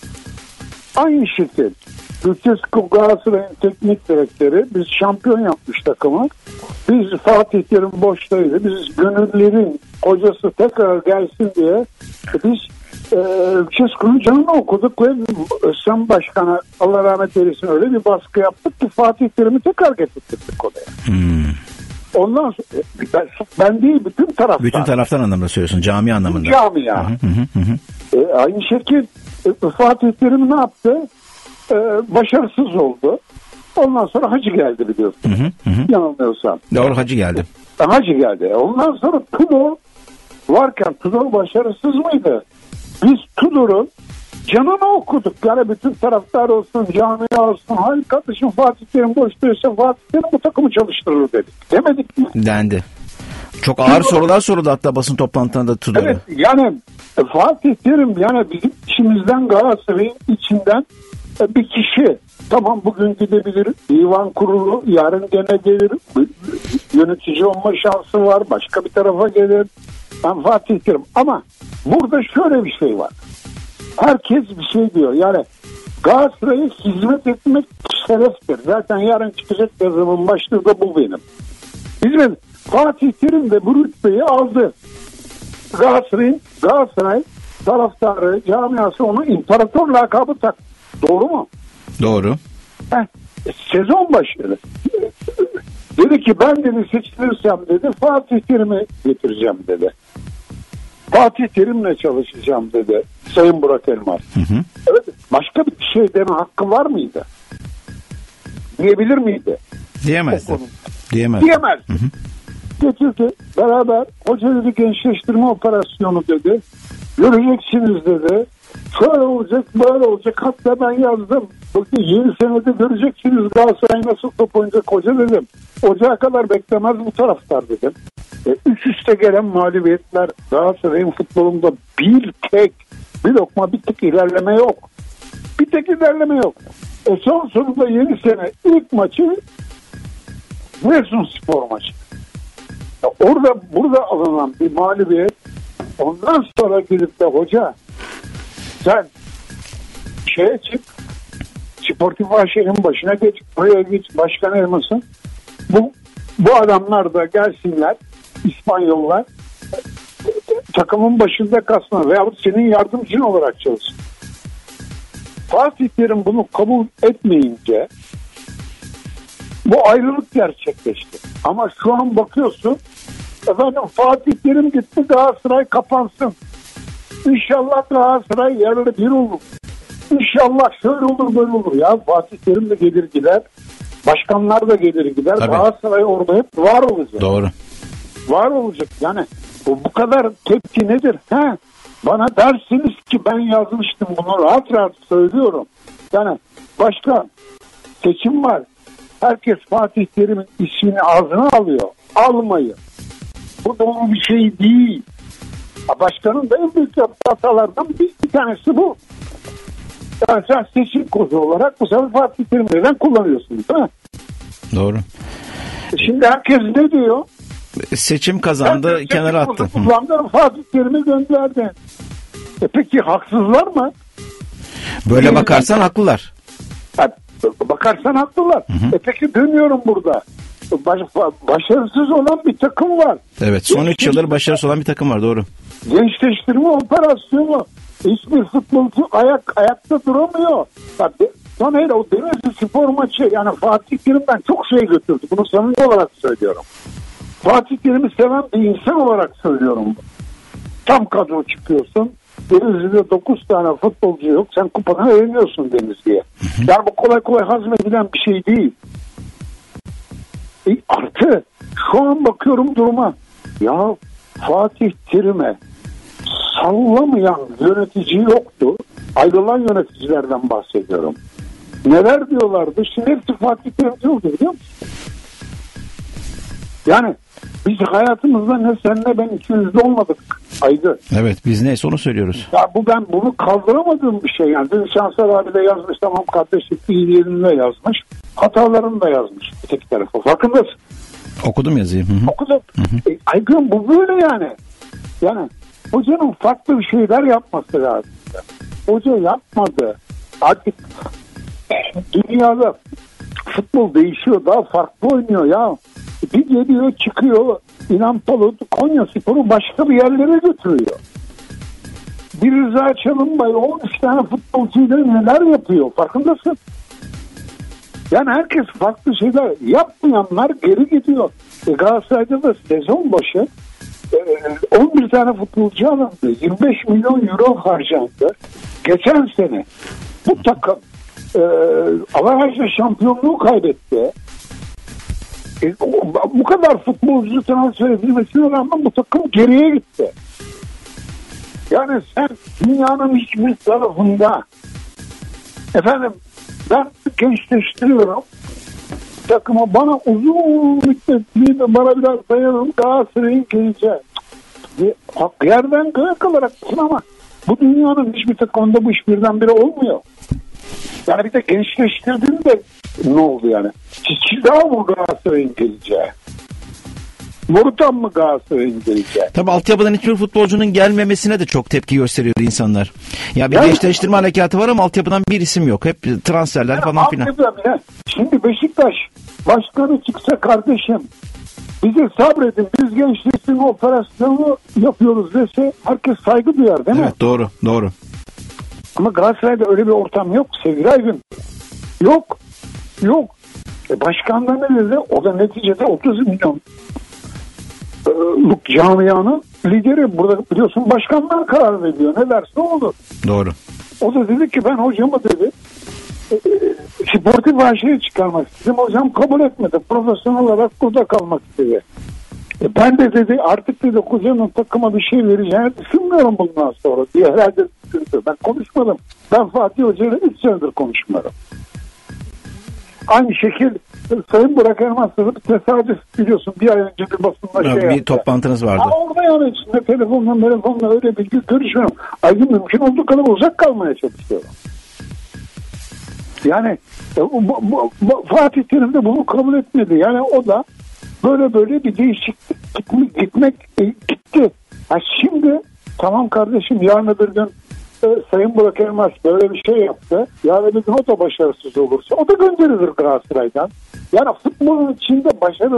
Speaker 14: Aynı şekilde Lucescu Galatasaray'ın teknik direktörü, biz şampiyon yapmış takımı. Biz Fatih Terim boştaydı. Biz gönüllerin hocası tekrar gelsin diye biz Lucescu'nun canını okuduk ve Özcan Başkan'a Allah rahmet eylesin öyle bir baskı yaptık ki Fatih Terim'i tekrar getirttik oraya. Ondan sonra ben değil, bütün taraftar.
Speaker 4: Bütün taraftar anlamında söylüyorsun, cami anlamında.
Speaker 14: Camia. Aynı şekilde Fatih Terim ne yaptı? Başarısız oldu. Ondan sonra Hacı geldi biliyorsun. Yanılmıyorsam.
Speaker 4: Doğru, Hacı geldi.
Speaker 14: Hacı geldi. Ondan sonra Tudor varken, Tudor başarısız mıydı? Biz Tudor'un canını okuduk. Yani bütün taraftar olsun, camia olsun. Hayır kardeşim, Fatih Terim boştaysa Fatih Terim bu takımı çalıştırır dedik. Demedik mi?
Speaker 4: Dendi. Çok ağır sorular soruldu hatta basın toplantılarında Tudor'a.
Speaker 14: Evet, yani Fatih Terim yani bizim içimizden, Galatasaray'ın içinden bir kişi. Tamam, bugün gidebilir, divan kurulu, yarın gene gelir, yönetici olma şansı var, başka bir tarafa gelir. Ben Fatih Terim. Ama burada şöyle bir şey var. Herkes bir şey diyor. Yani Galatasaray'a hizmet etmek şereftir. Zaten yarın çıkacak yazımın başlığı da bu benim. Bizim Fatih Terim de bu rütbeyi aldı. Galatasaray taraftarı, camiası onu imparator lakabı taktı. Doğru mu?
Speaker 4: Doğru.
Speaker 14: Sezon başladı. Dedi ki ben dedi seçilirsem dedi Fatih Terim'i getireceğim dedi. Fatih Terim'le çalışacağım dedi Sayın Burak Elmas. Evet, başka bir şey deme hakkı var mıydı? Diyebilir miydi?
Speaker 4: Diyemezdi.
Speaker 14: Diyemez. Getirdi. Beraber hoca dedi gençleştirme operasyonu dedi. Göreceksiniz dedi. Şöyle olacak, böyle olacak. Hatta ben yazdım. Bakın yeni senede göreceksiniz Galatasaray nasıl top oynayacak hoca dedim. Ocağa kadar beklemez bu taraftar dedim. Üst üste gelen mağlubiyetler Galatasaray'ın futbolunda bir lokma bir tek ilerleme yok. Bir tek ilerleme yok. Son sonunda yeni sene ilk maçı Giresunspor maçı. Burada alınan bir mağlubiyet, ondan sonra gidip de hoca sen şeye çık, Sportif AŞ'nin başına geç, buraya git, başkan elmasın. Bu adamlar da gelsinler, İspanyollar, takımın başında kalsın veyahut senin yardımcın olarak çalışsın. Fatih Terim bunu kabul etmeyince bu ayrılık gerçekleşti. Ama şu an bakıyorsun, efendim Fatih Terim gitti, Galatasaray kapansın. İnşallah Galatasaray yerle bir olur. İnşallah şöyle olur böyle olur. Ya Fatih Terim de gelir gider. Başkanlar da gelir gider.
Speaker 4: Tabii.
Speaker 14: Galatasaray orada hep var olacak.
Speaker 4: Doğru.
Speaker 14: Var olacak. Yani bu kadar tepki nedir? Bana dersiniz ki ben yazmıştım bunu, rahat rahat söylüyorum. Yani başka seçim var. Herkes Fatih Terim'in ismini ağzına alıyor. Almayın. Bu doğru bir şey değil. Başkanın da en büyük yaptığı hatalardan bir tanesi bu. Yani sen seçim kozu olarak bu sefer Fatih Terim'i neden kullanıyorsun, değil mi?
Speaker 4: Doğru.
Speaker 14: Şimdi herkes ne diyor?
Speaker 4: Seçim kazandı, herkes kenara attı.
Speaker 14: Kullandı, Fatih Terim'i gönderdi. Peki haksızlar mı?
Speaker 4: Böyle bakarsan haklılar.
Speaker 14: Bakarsan haklılar. Peki dönüyorum burada. Başarısız olan bir takım var.
Speaker 4: Evet, son 3 yıldır başarısız olan bir takım var, doğru.
Speaker 14: Gençleştirme operasyonu. Hiçbir futbolcu ayakta duramıyor. Sonra o Denizli Spor maçı, yani Fatih Terim'den çok şey götürdü. Bunu samimi olarak söylüyorum. Fatih Terim'i seven bir insan olarak söylüyorum. Tam kadro çıkıyorsun. Denizli'de 9 tane futbolcu yok. Sen kupadan eğleniyorsun Denizli'ye. Yani bu kolay kolay hazmedilen bir şey değil. Artı şu an bakıyorum duruma. Ya Fatih Terim'e sallamayan yönetici yoktu. Ayrılan yöneticilerden bahsediyorum. Neler diyorlardı? Şimdi hepsi Fatih Terim diyordu, biliyor musun? Yani biz hayatımızda ne sen ne ben ikimizde olmadık Aydın.
Speaker 4: Evet, biz neyse onu söylüyoruz.
Speaker 14: Ya ben bunu kaldıramadığım bir şey yani. Dün Şanslar abi de yazmış, tamam kardeşlik iyiliğini de yazmış. Hatalarını da yazmış tek tarafı. Farkındasın.
Speaker 4: Okudum yazıyı.
Speaker 14: Okudum. Aygın bu böyle yani. Yani hocanın farklı bir şeyler yapması lazım. Hoca yapmadı. Artık dünyada futbol değişiyor. Daha farklı oynuyor ya. Bir geliyor çıkıyor. İnan Palut Konyaspor'u başka bir yerlere götürüyor. Bir Rıza Çalınbay 13 tane futbolcuyla neler yapıyor. Farkındasın? Yani herkes farklı şeyler yapmayanlar geri gidiyor. Galatasaray'da da sezon başı 11 tane futbolcu alındı. 25 milyon euro harcandı. Geçen sene bu takım avarajla şampiyonluğu kaybetti. Bu kadar futbolcu transfer edilmesine rağmen bu takım geriye gitti. Yani sen dünyanın hiçbir tarafında efendim ben gençleştiriyorum takıma, bana uzun müddet bana biraz dayanın Galatasaray'ın geleceği. Yerden göğe kalarak ama bu dünyanın hiçbir takımında bu iş birdenbire olmuyor. Yani bir de gençleştirdiğinde ne oldu yani? Çiçi daha mı Galatasaray'ın geleceği? Morutan mı Galatasaray'ın geleceği?
Speaker 4: Tabii altyapıdan hiçbir futbolcunun gelmemesine de çok tepki gösteriyordu insanlar. Ya bir gençleştirme harekatı var ama altyapıdan bir isim yok. Hep transferler yani falan filan.
Speaker 14: Şimdi Beşiktaş başkanı çıksa kardeşim bize sabredin biz gençleştirme operasyonu yapıyoruz dese herkes saygı duyar değil mi?
Speaker 4: Evet, doğru doğru. Ama
Speaker 14: Galatasaray'da öyle bir ortam yok sevgili Aygün. Yok. Başkan da ne dedi? O da neticede 30 milyonluk camianın lideri. Burada biliyorsun başkanlar karar veriyor. Ne derse olur.
Speaker 4: Doğru.
Speaker 14: O da dedi ki ben hocamı dedi sportif aşıya çıkarmak istedim. Hocam kabul etmedi. Profesyonel olarak burada kalmak istedi. Ben de dedi artık dedi hocanın takıma bir şey vereceğini düşünmüyorum bundan sonra diye herhalde düşündü. Ben konuşmadım. Ben Fatih Hoca'yla 3 senedir konuşmuyorum. Aynı şekil Sayın Burak Elmas'la bir tesadüf biliyorsun bir ay önce bir basında
Speaker 4: bir toplantınız vardı.
Speaker 14: Orada yani içinde telefonla öyle bir görüşüyorum. Aydın mümkün olduğu kadar uzak kalmaya çalışıyorum. Yani Fatih Terim de bunu kabul etmedi. Yani o da böyle bir değişiklik gitti. Ha şimdi tamam kardeşim yarın öbür gün Sayın Burak Elmas böyle bir şey yaptı. Yarın öbür gün o da başarısız olursa o da gönderilir Galatasaray'dan. Yani futbolun içinde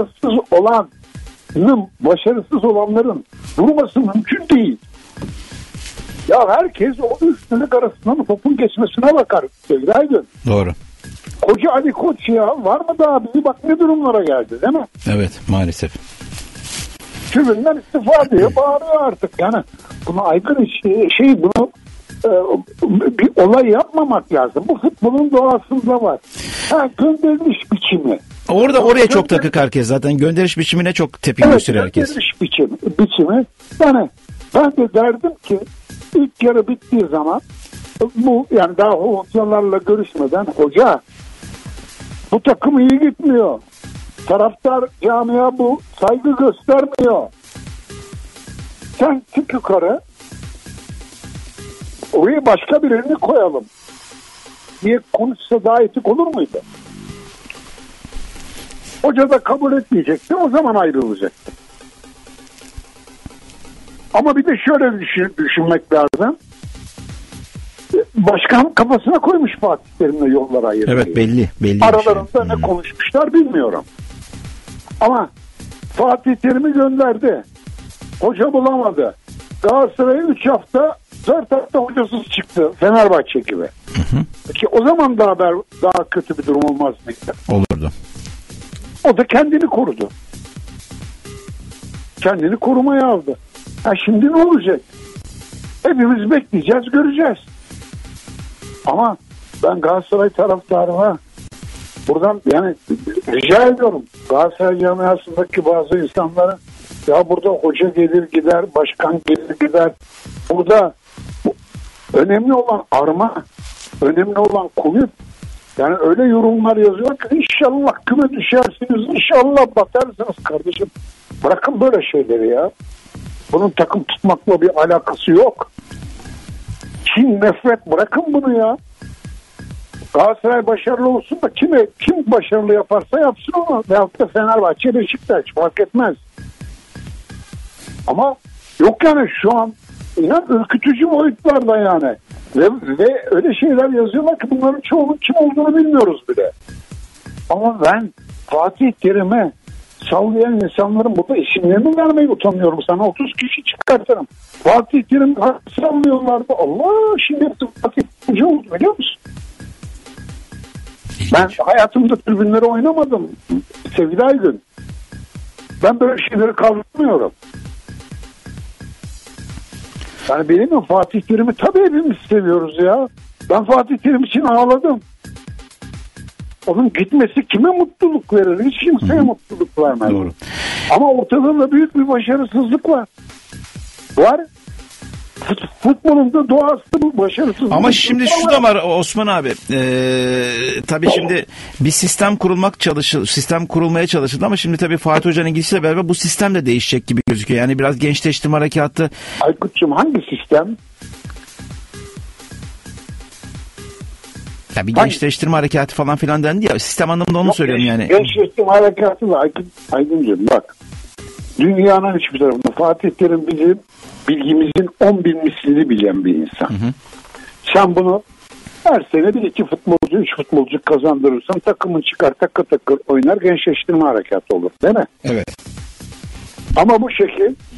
Speaker 14: başarısız olanların durması mümkün değil. Ya herkes o üstünlük arasından topun geçmesine bakar sevgili Aydın.
Speaker 4: Doğru.
Speaker 14: Koca Ali Koç ya var mı daha bizi bak ne durumlara geldi değil mi?
Speaker 4: Evet maalesef.
Speaker 14: Tribünden istifa diye bağırıyor artık. Yani buna aykırı bunu bir olay yapmamak lazım. Bu futbolun doğasında var. Gönderiş biçimi.
Speaker 4: Oraya çok takık herkes zaten. Gönderiş biçimine çok tepki gösteriyor herkes.
Speaker 14: Gönderiş biçimi. Yani ben de derdim ki ilk yarı bittiği zaman bu yani daha hocalarla görüşmeden hoca bu takım iyi gitmiyor. Taraftar camia bu saygı göstermiyor. Sen çık yukarı oraya başka birini koyalım diye konuşsa daha etik olur muydu? Hoca da kabul etmeyecekti. O zaman ayrılacaktı. Ama bir de şöyle düşünmek lazım. Başkan kafasına koymuş Fatih Terim'le yollara ayırmayı.
Speaker 4: Evet belli.
Speaker 14: Aralarında ne konuşmuşlar bilmiyorum. Ama Fatih Terim'i gönderdi. Hoca bulamadı. Galatasaray'a 3 hafta 4 hafta hocasız çıktı. Fenerbahçe gibi. Peki o zaman daha kötü bir durum olmaz mıydı?
Speaker 4: Olurdu.
Speaker 14: O da kendini korudu. Kendini korumaya aldı. Şimdi ne olacak? Hepimiz bekleyeceğiz, göreceğiz. Ama ben Galatasaray taraftarıma buradan yani rica ediyorum. Galatasaray camiasındaki bazı insanların ya burada hoca gelir gider, başkan gelir gider. Burada önemli olan arma, önemli olan kulüp. Yani öyle yorumlar yazıyor ki inşallah küme düşersiniz, inşallah batarsınız kardeşim. Bırakın böyle şeyleri ya. Bunun takım tutmakla bir alakası yok. Kin, nefret bırakın bunu ya. Galatasaray başarılı olsun da kim başarılı yaparsa yapsın onu. Veyahut da Fenerbahçe, Beşiktaş fark etmez. Ama yok yani şu an inan ürkütücü boyutlarda yani. Ve öyle şeyler yazıyorlar ki bunların çoğunun kim olduğunu bilmiyoruz bile. Ama ben Fatih Terim'e sallayan insanların burada isimlerini vermeyi utanıyorum. Sana 30 kişi çıkartırım. Fatih Terim sallıyorlardı. Allah şimdi Fatih Hoca oldu biliyor musun? Ben hayatımda tribünlere oynamadım sevgili Aygün. Ben böyle şeyleri kaldırmıyorum. Yani benim mi Fatih Terim'i tabii hepimiz seviyoruz ya. Ben Fatih Terim için ağladım. Onun gitmesi kime mutluluk verir? Hiç kimseye mutluluk vermez.
Speaker 4: Doğru.
Speaker 14: Ama ortada da büyük bir başarısızlık var. Futbolun da doğası bu başarısızlık.
Speaker 4: Ama şimdi şu da var Osman abi. Tabii şimdi bir sistem kurulmaya çalışıldı ama şimdi tabii Fatih Hoca'nın gidişiyle beraber bu sistem de değişecek gibi gözüküyor. Yani biraz gençleştirme harekatı.
Speaker 14: Aykut'cum hangi sistem?
Speaker 4: Ya bir gençleştirme harekatı falan filan dendi ya. Sistem anlamında onu söylüyorum yani.
Speaker 14: Gençleştirme harekatı da Aydın'cığım bak. Dünyanın hiçbir tarafında Fatih Terim bizim bilgimizin 10.000 mislini bilen bir insan. Sen bunu her sene bir 2 futbolcu 3 futbolcu kazandırırsan takımın çıkar takır takır oynar gençleştirme harekatı olur değil mi?
Speaker 4: Evet.
Speaker 14: Ama bu şekil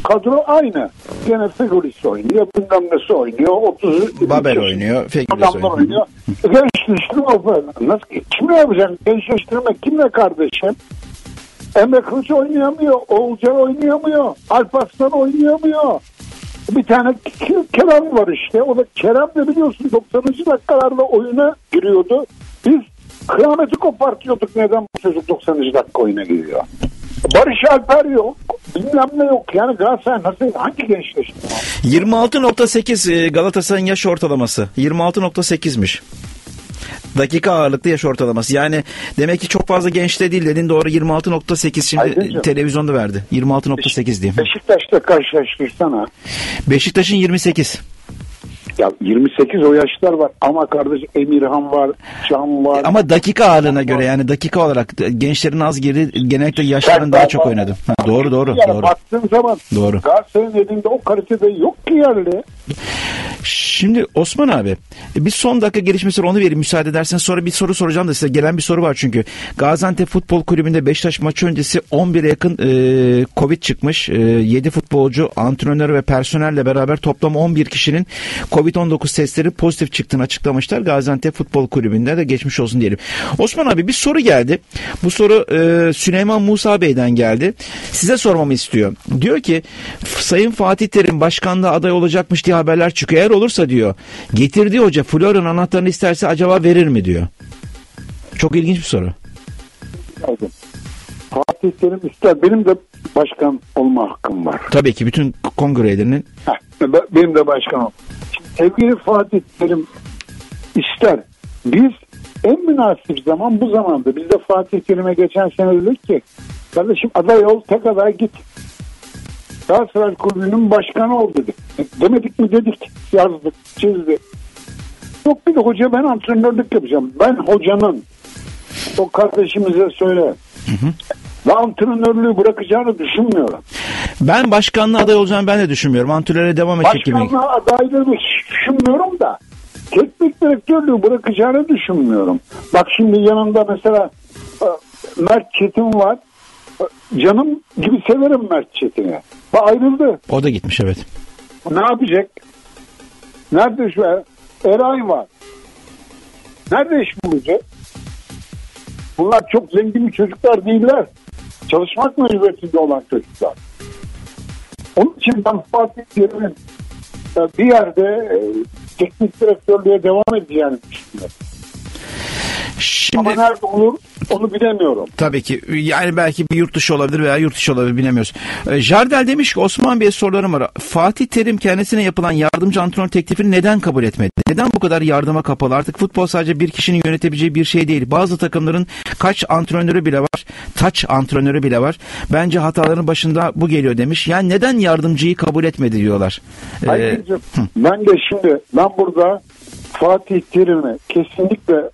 Speaker 14: kadro aynı. Gene Fegoris oynuyor, bilmem nesi oynuyor, 30
Speaker 4: Babel oynuyor, Fegoris
Speaker 14: oynuyor. Gençleştirme o. Nasıl, kim yapacak? Gençleştirme kimle kardeşim? Emre Kılıç oynayamıyor, Oğulcan oynayamıyor, Alparslan oynayamıyor. Bir tane Kerem var işte. O da Kerem de biliyorsun 90. dakikalarda oyuna giriyordu. Biz kıyameti kopartıyorduk. Neden bu çocuk 90. dakika oyuna giriyor? Barış Alper yok. Bilmem ne yok. Yani Galatasaray nasıl, hangi gençleştirme?
Speaker 4: 26.8 Galatasaray'ın yaş ortalaması. 26.8'miş. Dakika ağırlıklı yaş ortalaması. Yani demek ki çok fazla genç de değil dedin, doğru. 26.8 şimdi
Speaker 14: Aydıncığım,
Speaker 4: televizyonda verdi. 26.8 diyeyim.
Speaker 14: Beşiktaş'la karşılaştırsana.
Speaker 4: Beşiktaş'ın 28.
Speaker 14: Ya 28 o yaşlar var ama kardeşim Emirhan var, Can var.
Speaker 4: Ama dakika ağırlığına göre, yani dakika olarak gençlerin az girdi, genellikle yaşların daha çok oynadı. Ha, doğru.
Speaker 14: Yani baktığın zaman
Speaker 4: doğru.
Speaker 14: Galatasaray'ın elinde o kalitede yok ki yerli.
Speaker 4: Şimdi Osman abi, bir son dakika gelişmesi onu vereyim müsaade edersen, sonra bir soru soracağım da size. Gelen bir soru var çünkü. Gaziantep Futbol Kulübü'nde Beşiktaş maçı öncesi 11'e yakın Covid çıkmış. 7 futbolcu, antrenör ve personelle beraber toplam 11 kişinin Covid-19 testleri pozitif çıktığını açıklamışlar. Gaziantep Futbol Kulübü'nde de geçmiş olsun diyelim. Osman abi, bir soru geldi. Bu soru Süleyman Musa Bey'den geldi. Size sormamı istiyor. Diyor ki Sayın Fatih Terim başkanlığa aday olacakmış diye haberler çıkıyor. Eğer olursa diyor, getirdiği hoca Florya'nın anahtarını isterse acaba verir mi diyor. Çok ilginç bir soru.
Speaker 14: Fatih Terim ister. Benim de başkan olma hakkım var.
Speaker 4: Tabii ki bütün kongre üyelerinin.
Speaker 14: Benim de başkanım. Sevgili Fatih Terim ister. Biz en münasip zaman bu zamanda. Biz de Fatih Terim'e geçen sene dedik ki kardeşim aday ol, tek aday git. Galatasaray Kulübü'nün başkanı ol dedik. Demedik mi dedik. Yazdık, çizdik. Yok, bir de hoca ben antrenörlük yapacağım. Ben hocanın, o kardeşimize söyle. Ve antrenörlüğü bırakacağını düşünmüyorum.
Speaker 4: Ben başkanlığa aday olacağını ben de düşünmüyorum. Antrenöre devam edecek gibi.
Speaker 14: Başkanlığa adaylığını hiç düşünmüyorum da teknik direktörlüğü bırakacağını düşünmüyorum. Bak şimdi yanında mesela Mert Çetin var. Canım gibi severim Mert Çetin'i. Ayrıldı.
Speaker 4: O da gitmiş, evet.
Speaker 14: Ne yapacak? Nerede şu Eray var? Nerede iş bulacak? Bunlar çok zengin çocuklar değiller. Çalışmak mecburiyetinde olan çocuklar. Onun için ben Fatih Terim'in bir yerde teknik direktörlüğe devam edeceğini düşünüyorum.
Speaker 4: Şimdi,
Speaker 14: ama nerede olur onu bilemiyorum.
Speaker 4: Tabii ki. Yani belki bir yurt dışı olabilir veya yurt dışı olabilir, bilemiyoruz. Jardel demiş ki Osman Bey'e sorularım var. Fatih Terim kendisine yapılan yardımcı antrenör teklifini neden kabul etmedi? Neden bu kadar yardıma kapalı? Artık futbol sadece bir kişinin yönetebileceği bir şey değil. Bazı takımların taç antrenörü bile var. Bence hataların başında bu geliyor demiş. Yani neden yardımcıyı kabul etmedi diyorlar.
Speaker 14: Ben de şimdi burada Fatih Terim'i kesinlikle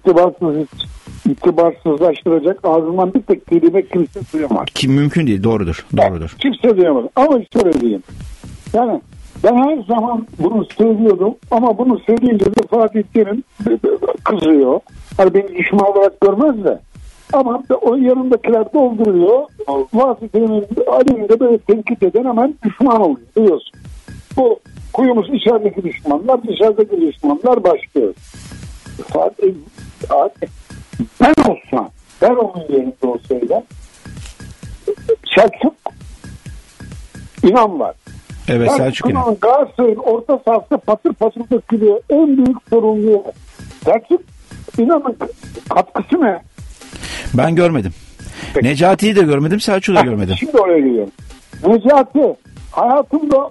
Speaker 14: itibarsızlaştıracak ağzından bir tek kelime kimse duyamaz.
Speaker 4: Kim mümkün değil, doğrudur.
Speaker 14: Kimse duyamaz. Ama şöyle diyeyim. Yani ben her zaman bunu söylüyordum ama bunu söyleyince de Fatih Terim kızıyor. Hani beni düşman olarak görmez de. Ama o yanındakiler dolduruyor. Fatih Terim'in aleyhinde böyle tenkit eden hemen düşman oluyor. Biliyorsun. Bu kuyumuz içerideki düşmanlar, dışarıdaki düşmanlar başlıyor. Fatih ben onun yerinde olsaydım Selçuk İnan var.
Speaker 4: Evet, Selçuk İnan.
Speaker 14: Galatasaray'ın orta sahası patır patır dökülüyor. En büyük sorumluluğu Selçuk İnan'ın katkısı ne?
Speaker 4: Ben görmedim. Peki. Necati'yi de görmedim, Selçuk'u da görmedim.
Speaker 14: Şimdi oraya geliyorum. Necati hayatımda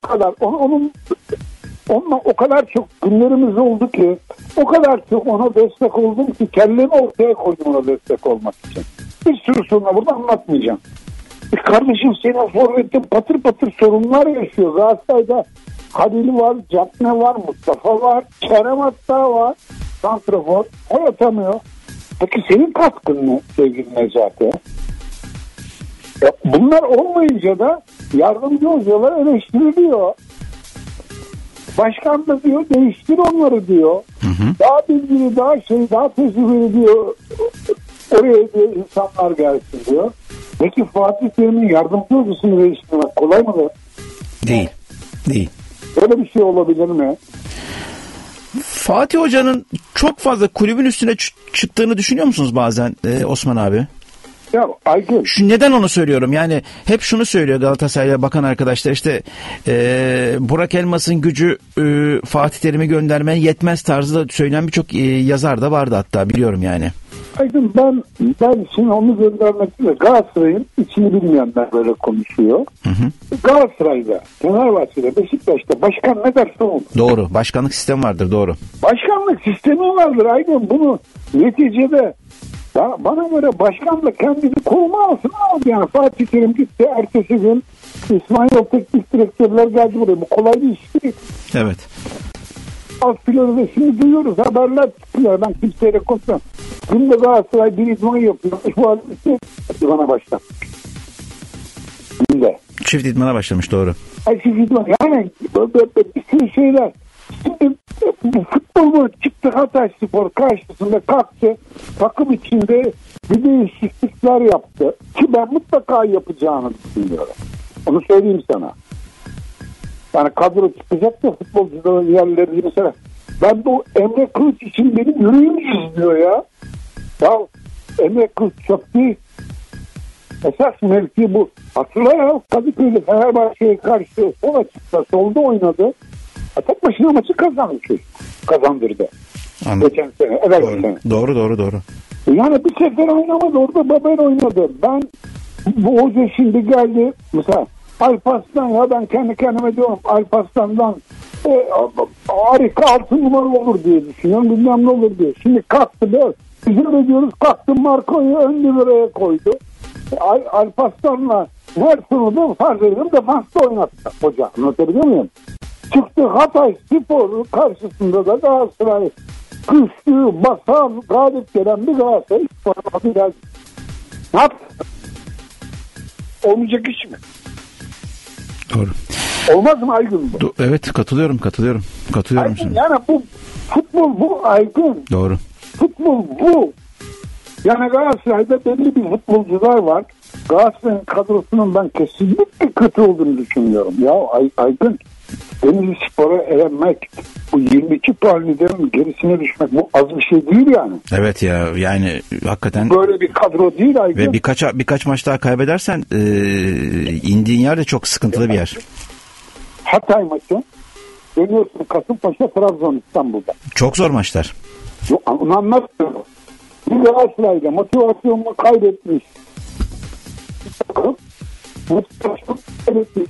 Speaker 14: onunla o kadar çok günlerimiz oldu ki, o kadar çok ona destek oldum ki kendimi ortaya koydum ona destek olmak için. Bir sürü sorunla burada anlatmayacağım. Kardeşim senin forvetin patır patır sorunlar yaşıyor. Galatasaray'da Halil var, Capne var, Mustafa var, Kerem hatta var. Santrafor, o atamıyor. Peki senin katkın ne sevgili Necati? Bunlar olmayınca da yardımcı hocalar eleştiriliyor. Başkan da diyor değiştir onları diyor. Daha bilgili, daha tecrübeli diyor. Oraya diyor insanlar gelsin diyor. Peki Fatih Terim'in yardımcı hocasını değiştirmek kolay mı?
Speaker 4: Değil.
Speaker 14: Böyle bir şey olabilir mi?
Speaker 4: Fatih Hoca'nın çok fazla kulübün üstüne çıktığını düşünüyor musunuz bazen Osman abi?
Speaker 14: Ya Aygün.
Speaker 4: Neden onu söylüyorum? Yani hep şunu söylüyor Galatasaray'a bakan arkadaşlar, işte Burak Elmas'ın gücü Fatih Terim'i göndermeye yetmez tarzı da söyleyen birçok yazar da vardı hatta, biliyorum yani.
Speaker 14: Aydın, ben şimdi onu göndermekle Galatasaray'ın içini bilmeyenler böyle konuşuyor. Galatasaray'da, Fenerbahçe'de, Beşiktaş'ta başkan ne derse olur.
Speaker 4: Doğru. Başkanlık sistemi vardır, doğru.
Speaker 14: Başkanlık sistemi vardır Aydın. Bunu neticede bana göre başkan da kendini koruma alsın abi. Yani Fatih Terim gitti, ertesi gün İsmail teknik direktörler geldi buraya. Bu kolay bir iş değil.
Speaker 4: Evet.
Speaker 14: Alt pilotu da şimdi duyuyoruz, haberler çıkıyor. Ben kimseyle konuşmam. Şimdi Galatasaray bir idman yapıyor. Bu halde bana başlar. Şimdi.
Speaker 4: Çift idmana başlamış, doğru.
Speaker 14: Çift idman. Yani bir sürü şeyler. Şimdi bu futbol çıktı, Hatayspor karşısında kalktı. Takım içinde bir değişiklikler yaptı. Ki ben mutlaka yapacağını düşünüyorum. Onu söyleyeyim sana. Yani kadro çıkacak da futbolcuların yerleri mesela. Ben bu Emre Kılıç için benim yüreğim izliyor ya. Ya Emre Kılıç çok değil. Esas mevki bu. Hatırla ya, Kadıköy'de Fenerbahçe'ye karşı sol açıkta solda oynadı. Tek başına maçı kazandırdı.
Speaker 4: Anladım.
Speaker 14: Geçen sene. Evet, sene.
Speaker 4: Doğru.
Speaker 14: Yani bir sefer oynamadı, orada Babel oynadı. Ben bu hoca şimdi geldi mesela Alparslan, ya ben kendi kendime diyorum Alparslan'dan harika 6 numara olur diye düşünüyorum, bilmem ne olur diye. Şimdi kalktı böyle bizim ediyoruz, kalktı Marco'yu ön numaraya koydu. Alparslan'la Nerson'u da farz ediyorum defansta oynattı hoca, anlatabiliyor muyum? Çıktı Hatayspor karşısında da Galatasaray güçlü, basan, galip gelen bir Galatasaray sporuna geldi. Ne yaptı? Olmayacak iş mi?
Speaker 4: Doğru.
Speaker 14: Olmaz mı Aygün bu?
Speaker 4: Evet, katılıyorum.
Speaker 14: Aygün, yani bu futbol bu Aygün.
Speaker 4: Doğru.
Speaker 14: Futbol bu. Yani Galatasaray'da belli bir futbolcular var. Galatasaray'ın kadrosunun ben kesinlikle kötü olduğunu düşünüyorum. Ya Aygün, Denizlispor'a elenmek, bu 22 puan liderin gerisine düşmek, bu az bir şey değil yani.
Speaker 4: Evet ya, yani hakikaten
Speaker 14: böyle bir kadro değil Aygün.
Speaker 4: Ve birkaç maç daha kaybedersen indiğin yer de çok sıkıntılı bir yer.
Speaker 14: Hatay maçı dönüyorsun, Kasımpaşa, Trabzon, İstanbul'da.
Speaker 4: Çok zor maçlar.
Speaker 14: Yok, onu anlatmıyorum. Bir Galatasaray'da motivasyonunu kaybetmiş. Motivasyonu kaybetmiş.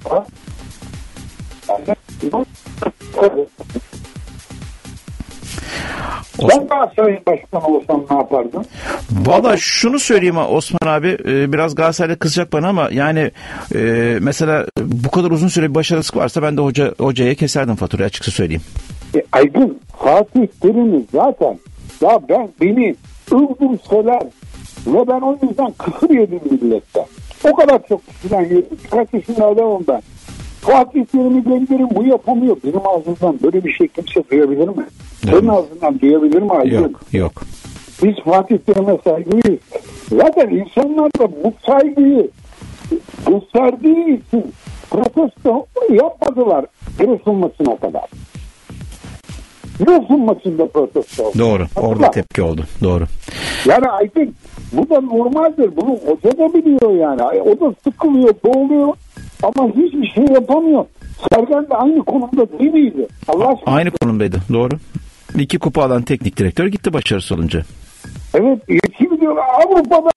Speaker 14: Ben Galatasaray'ın başkanı olsam ne yapardım?
Speaker 4: Valla şunu söyleyeyim Osman abi, biraz Galatasaray'da kızacak bana ama yani mesela bu kadar uzun süre bir başarısızlık varsa ben de hocaya keserdim faturayı, açıkça söyleyeyim.
Speaker 14: Aygün, Fatih Terim'i zaten ya beni öldürseler ve ben o yüzden kısır yedim milletten. O kadar çok kısırdan yedim. Kaç yaşında adamım ben. Fatih Terim'i gönderin, bu yapamıyor. Benim ağzımdan böyle bir şey kimse duyabilir mi? Senin ağzından duyabilir mi Aygün?
Speaker 4: Yok.
Speaker 14: Biz Fatih Terim'e saygılıyız. Zaten insanlar da bu saygıyı gösterdiği için protesto yapmadılar Giresun maçına kadar. Giresun maçında protesto oldu.
Speaker 4: Doğru. Orada tepki oldu. Doğru.
Speaker 14: Yani Aygün, bu da normaldir. Bunu hoca da biliyor yani. O da sıkılıyor, boğuluyor ama hiçbir şey yapamıyor. Sergen de aynı konumda değil miydi? Allah aşkına.
Speaker 4: Aynı konumdaydı. Doğru. 2 kupa alan teknik direktör gitti başarısız olunca.
Speaker 14: Evet. Kimi diyorlar Avrupa'da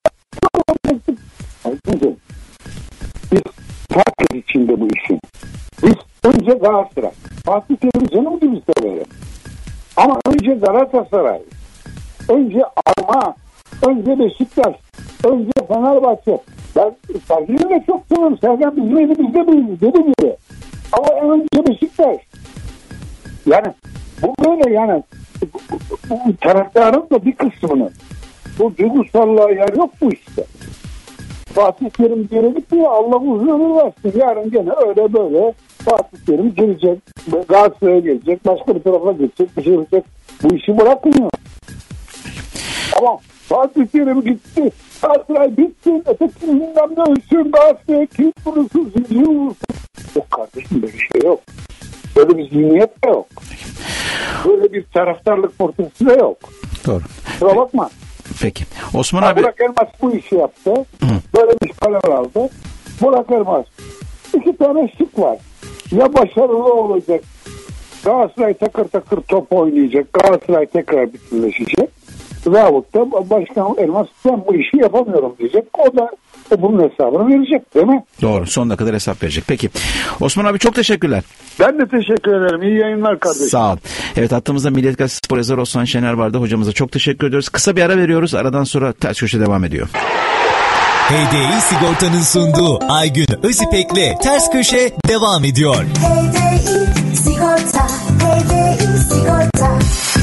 Speaker 14: biz herkes içinde bu işin. Biz önce Galatasaray. Fatih Terim'i canım gibi severim. Ama önce Galatasaray. Önce Arma. Önce Beşiktaş. Önce Fenerbahçe. Ben Sergen'i de çok seviyorum. Sergen bizim elimizde büyüdü. Dedi gibi. Ama önce Beşiktaş. Yani bu böyle yani bu taraftarın da bir kısmını bu duygusallığa yer yok bu işte. Fatih Terim geri gitti ya, Allah uzun ömür versin. Yarın gene öyle böyle Fatih Terim gelecek. Galatasaray'a gelecek. Başka bir tarafa geçecek. Bir şey olacak. Bu işi bırakmıyor. Ama Fatih Terim gitti. Galatasaray bitsin, ötekinin bilmem ne ölsün, Galatasaray kim vurursun, zincir vurursun. Yok kardeşim, böyle bir şey yok. Böyle bir zihniyet de yok. Böyle bir taraftarlık portresi de yok.
Speaker 4: Doğru.
Speaker 14: Kusura bakma.
Speaker 4: Peki. Osman abi.
Speaker 14: Burak Elmas bu işi yaptı. Böyle bir karar aldı. Burak Elmas. 2 tane şık var. Ya başarılı olacak. Galatasaray takır takır top oynayacak. Galatasaray tekrar bütünleşecek. Veyahut da Başkan Elmas ben bu işi yapamıyorum diyecek. O da bunun hesabını verecek değil mi?
Speaker 4: Doğru. Sonuna kadar hesap verecek. Peki. Osman abi çok teşekkürler.
Speaker 14: Ben de teşekkür ederim. İyi yayınlar kardeşim.
Speaker 4: Sağ ol. Evet, hattımızda Milliyet Gazetesi spor yazarı Osman Şener vardı. Hocamıza çok teşekkür ediyoruz. Kısa bir ara veriyoruz. Aradan sonra Ters Köşe devam ediyor.
Speaker 2: HDI Sigorta'nın sunduğu Aygün Özipek'le Ters Köşe devam ediyor.
Speaker 3: HDI Sigorta, HDI Sigorta.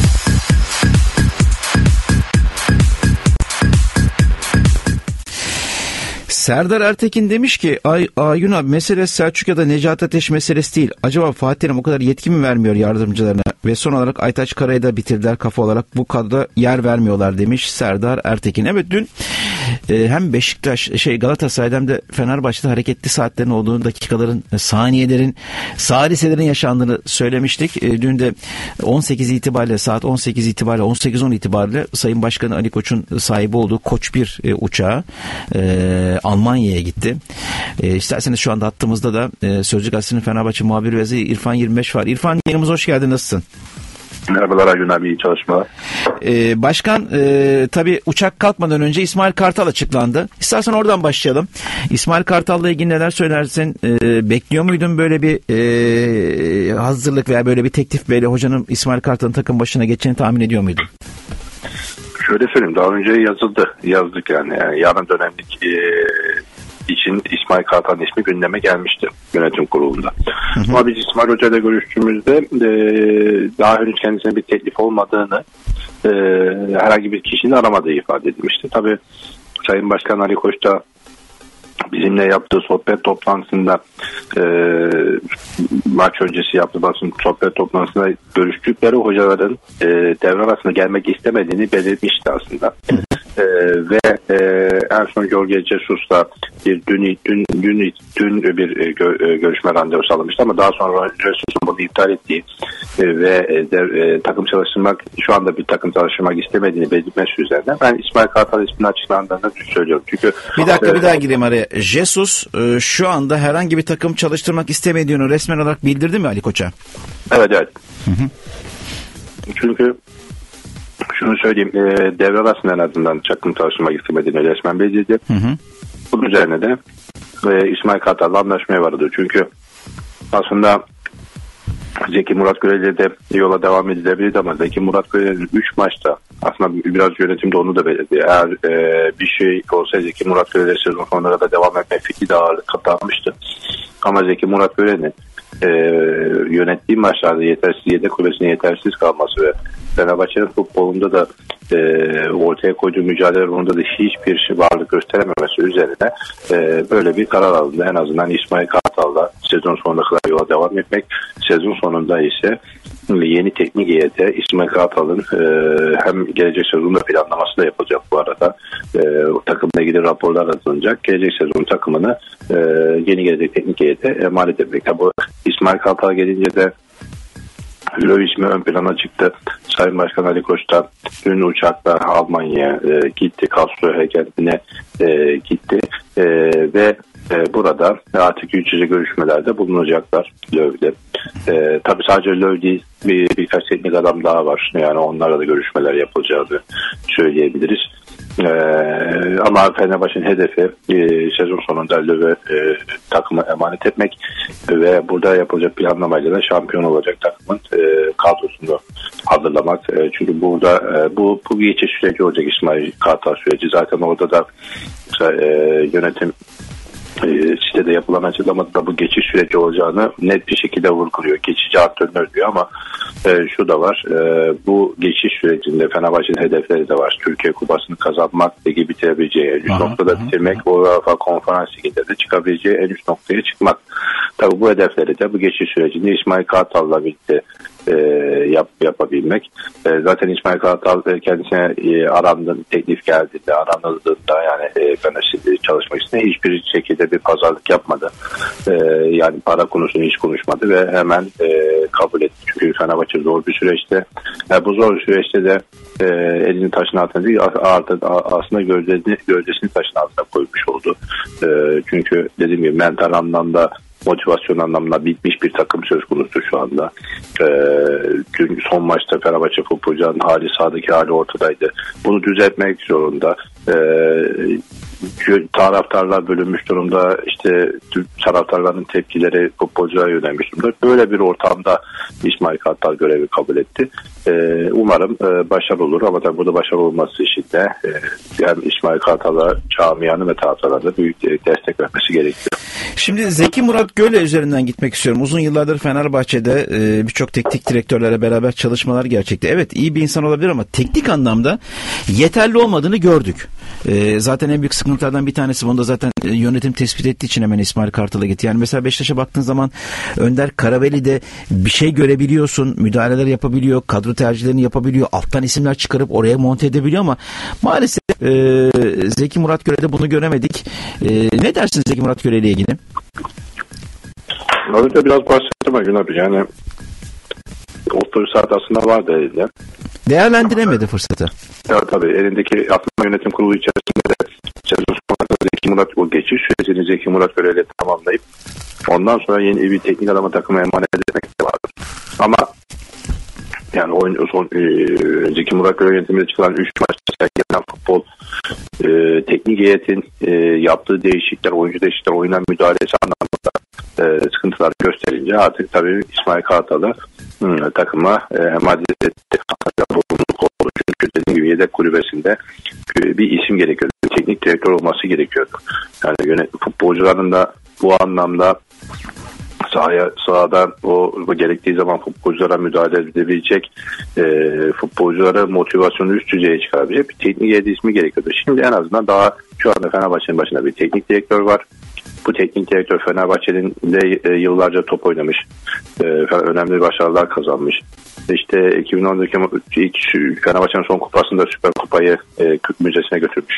Speaker 4: Serdar Ertekin demiş ki Aygün abi, mesele Selçuk ya da Necati Ateş meselesi değil. Acaba Fatih Terim o kadar yetki mi vermiyor yardımcılarına? Ve son olarak Aytaç Kara'yı da bitirdiler kafa olarak. Bu kadroda yer vermiyorlar demiş Serdar Ertekin. Evet, dün hem Beşiktaş Galatasaray'da hem de Fenerbahçe'de hareketli saatlerin olduğunu, dakikaların, saniyelerin, saliselerin yaşandığını söylemiştik. Dün de 18 itibariyle, saat 18 itibariyle, 18-10 itibariyle Sayın Başkanı Ali Koç'un sahibi olduğu Koç 1 uçağı Almanya'ya gitti. İsterseniz şu anda hattımızda da Sözcü Gazetesi'nin Fenerbahçe muhabiri veziri İrfan 25 var. İrfan, yayınımıza hoş geldin. Nasılsın?
Speaker 15: Merhabalar Aygün abi, iyi çalışmalar.
Speaker 4: Başkan tabii uçak kalkmadan önce İsmail Kartal açıklandı. İstersen oradan başlayalım. İsmail Kartal'la ilgili neler söylersin? Bekliyor muydun böyle bir hazırlık veya böyle bir teklif, böyle hocanın İsmail Kartal'ın takım başına geçeceğini tahmin ediyor muydun?
Speaker 15: Şöyle söyleyeyim, daha önce yazdık yani yarın dönemlik için İsmail Kartal'ın ismi gündeme gelmişti yönetim kurulunda. Ama biz İsmail Hoca ile görüştüğümüzde daha henüz kendisine bir teklif olmadığını, herhangi bir kişinin aramadığı ifade edilmişti. Tabii Sayın Başkan Ali Koç da bizimle yaptığı sohbet toplantısında, maç öncesi yaptığı basın sohbet toplantısında görüştükleri hocaların devre arasında gelmek istemediğini belirtmişti aslında. Ve en son Jorge Jesus'la dün bir görüşme randevusu alınmıştı ama daha sonra Jesus'un bunu iptal ettiği ve takım çalıştırmak, şu anda bir takım çalıştırmak istemediğini belirtmesi üzerine ben İsmail Kartal ismini açıklandığını söylüyorum. Çünkü
Speaker 4: bir dakika bir daha gireyim araya. Jesus şu anda herhangi bir takım çalıştırmak istemediğini resmen olarak bildirdi mi Ali Koç'a?
Speaker 15: Evet. Çünkü şunu söyleyeyim, devre arasında en azından takım çalıştırmak istemediğini resmen belirtti. Bunun üzerine de İsmail Kartal'la anlaşmaya vardı. Çünkü aslında Zeki Murat Göreli de yola devam edilebilirdi ama Zeki Murat Göreli 3 maçta aslında biraz yönetimde onu da belirtti. Eğer bir şey olsa Zeki Murat Göreli sezon sonuna da devam etme fikri de ağırlık kazanmıştı. Ama Zeki Murat Göreli'nin yönettiği maçlarda yedek kulübesine yetersiz kalması ve Fenerbahçe'nin futbolunda da ortaya koyduğu mücadele ruhunda da hiçbir varlık gösterememesi üzerine böyle bir karar alındı. En azından İsmail Kartal'la sezon sonuna kadar yola devam etmek. Sezon sonunda ise yeni teknik heyete İsmail Kartal'ın hem gelecek sezonda planlaması da yapılacak bu arada. Takımla ilgili raporlar atılacak. Gelecek sezon takımını yeni gelecek teknik heyete emanet etmek. Bu İsmail Kartal gelince de Löw ismi ön plana çıktı. Sayın Başkan Ali Koç da dün uçakla Almanya'ya gitti. Karlsruhe kentine gitti. Ve burada artık yüz yüze görüşmelerde bulunacaklar Löw'le. Tabii sadece Löw değil, birkaç teknik adam daha var. Yani onlarla da görüşmeler yapılacağını söyleyebiliriz. Ama Fenerbahçe'nin hedefi sezon sonunda Löw'e takımı emanet etmek ve burada yapılacak planlamayla da şampiyon olacak takımın kadrosunu hazırlamak. Çünkü burada bu geçiş süreci olacak, İsmail Kartal süreci. Zaten orada da yönetim sitede yapılan açıklamada da bu geçiş süreci olacağını net bir şekilde vurguluyor. Geçici antrenör diyor ama şu da var. Bu geçiş sürecinde Fenerbahçe'nin hedefleri de var. Türkiye Kupası'nı kazanmak, ligi bitirebileceği en üst noktada bitirmek, UEFA Konferans Ligi'nde de çıkabileceği en üst noktaya çıkmak. Tabii bu hedefleri de bu geçiş sürecinde İsmail Kartal'la birlikte yapabilmek. Zaten İsmail Kartal kendisine teklif geldiğinde, aranıldığında yani Fenerbahçe çalışmak için hiçbir şekilde bir pazarlık yapmadı. Yani para konusunu hiç konuşmadı ve hemen kabul etti. Çünkü Fenerbahçe zor bir süreçte. Bu zor süreçte de elini taşın altına değil, aslında gövdesini taşın altına koymuş oldu. Çünkü dediğim gibi mental anlamda, motivasyon anlamında bitmiş bir takım söz konusu şu anda. Dün son maçta Fenerbahçe futbolcuların hali, sahadaki hali ortadaydı. Bunu düzeltmek zorunda. Taraftarlar bölünmüş durumda, işte taraftarların tepkileri futbolculara yönelmiş durumda. Böyle bir ortamda İsmail Kartal görevi kabul etti. Umarım başarılı olur ama tabii burada başarılı olması için de hem İsmail Kartal'a, camianın ve taraftarlarına büyük destek vermesi gerekiyor.
Speaker 4: Şimdi Zeki Murat Göle üzerinden gitmek istiyorum. Uzun yıllardır Fenerbahçe'de birçok teknik direktörlerle beraber çalışmalar gerçekleşti. Evet, iyi bir insan olabilir ama teknik anlamda yeterli olmadığını gördük. Zaten en büyük sıkıntılardan bir tanesi, bunu da zaten yönetim tespit ettiği için hemen İsmail Kartal'a gitti. Yani mesela Beşiktaş'a baktığın zaman Önder Karaveli'de bir şey görebiliyorsun, müdahaleler yapabiliyor, kadro tercihlerini yapabiliyor, alttan isimler çıkarıp oraya monte edebiliyor ama maalesef Zeki Murat Göle'de bunu göremedik. Ne dersin Zeki Murat Göle ile ilgili?
Speaker 15: Önce biraz bahsettim Aygün abi, yani o fırsat aslında vardı elinde.
Speaker 4: Değerlendiremedi fırsatı.
Speaker 15: Evet tabii, elindeki aslında yönetim kurulu içerisinde de sezon sonunda Zeki Murat, o geçiş sürecini Zeki Murat Göle'yle tamamlayıp ondan sonra yeni bir teknik adama takıma emanet etmek de vardı. Ama yani Zeki Murat Göle yönetiminde çıkan 3 maçta sergilenen futbol, teknik heyetin yaptığı değişiklikler, oyuncu değişiklikler, oyuna müdahalesi anlamında sıkıntılar gösterince artık tabii İsmail Kartal'ı takıma emanet etti. Çünkü dediğim gibi yedek kulübesinde bir isim gerekiyordu. Bir teknik direktör olması gerekiyordu. Yani futbolcuların da bu anlamda sahada o gerektiği zaman futbolculara müdahale edebilecek, futbolculara motivasyonu üst düzeye çıkarabilecek bir teknik heyet ismi gerekiyordu. Şimdi en azından daha şu anda Fenerbahçe'nin başında bir teknik direktör var. Bu teknik direktör Fenerbahçe'nin de yıllarca top oynamış, önemli başarılar kazanmış. İşte 2010'daki Fenerbahçe'nin son kupasında Süper Kupayı Türk Müzesi'ne götürmüş.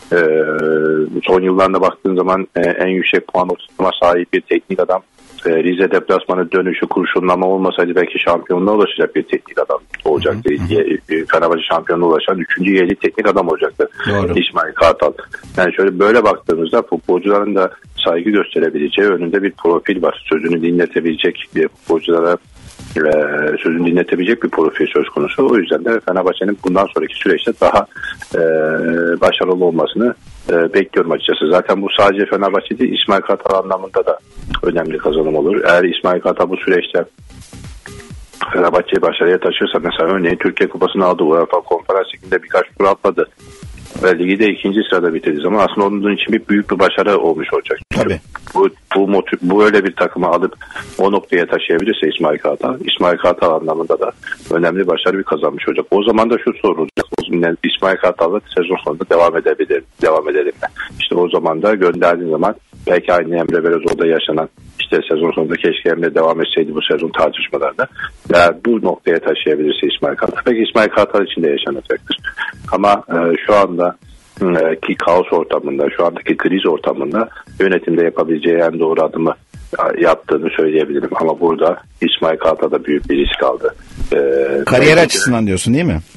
Speaker 15: Son yıllarına baktığın zaman en yüksek puan ortalama sahip bir teknik adam. Rize deplasmanı dönüşü kurşunlama olmasaydı belki şampiyonluğa ulaşacak bir teknik adam olacaktı. Fenerbahçe şampiyonluğa ulaşan 3. yerli teknik adam olacaktı. Doğru. İsmail Kartal. Yani şöyle böyle baktığımızda futbolcuların da saygı gösterebileceği önünde bir profil var. Sözünü dinletebilecek futbolculara sözünü dinletebilecek bir profil söz konusu. O yüzden de Fenerbahçe'nin bundan sonraki süreçte daha başarılı olmasını bekliyorum açıkçası. Zaten bu sadece Fenerbahçe değil, İsmail Kartal anlamında da önemli kazanım olur. Eğer İsmail Kartal bu süreçte Fenerbahçe'yi başarıya taşırsa, mesela örneğin Türkiye Kupası'nı aldı, UEFA Konferans Ligi'nde birkaç tur atladı ve ligi de 2. sırada bitirdiği zaman aslında onun için büyük bir başarı olmuş olacak.
Speaker 4: Tabii.
Speaker 15: Bu öyle bir takımı alıp o noktaya taşıyabilirse İsmail Kartal anlamında da önemli başarı kazanmış olacak. O zaman da şu sorulacak: İsmail Kartal'la sezon sonunda devam edelim mi? İşte o zaman da gönderdiğin zaman belki aynı Emre Belözoğlu'da yaşanan, işte sezon sonunda keşke Emre devam etseydi bu sezon tartışmalarında, eğer bu noktaya taşıyabilirse İsmail Kartal, belki İsmail Kartal için de yaşanacaktır. Ama şu anda ki kaos ortamında, şu andaki kriz ortamında yönetimde yapabileceği en doğru adımı yaptığını söyleyebilirim. Ama burada İsmail Kartal'da büyük bir risk aldı.
Speaker 4: Kariyer açısından diyorsun değil mi?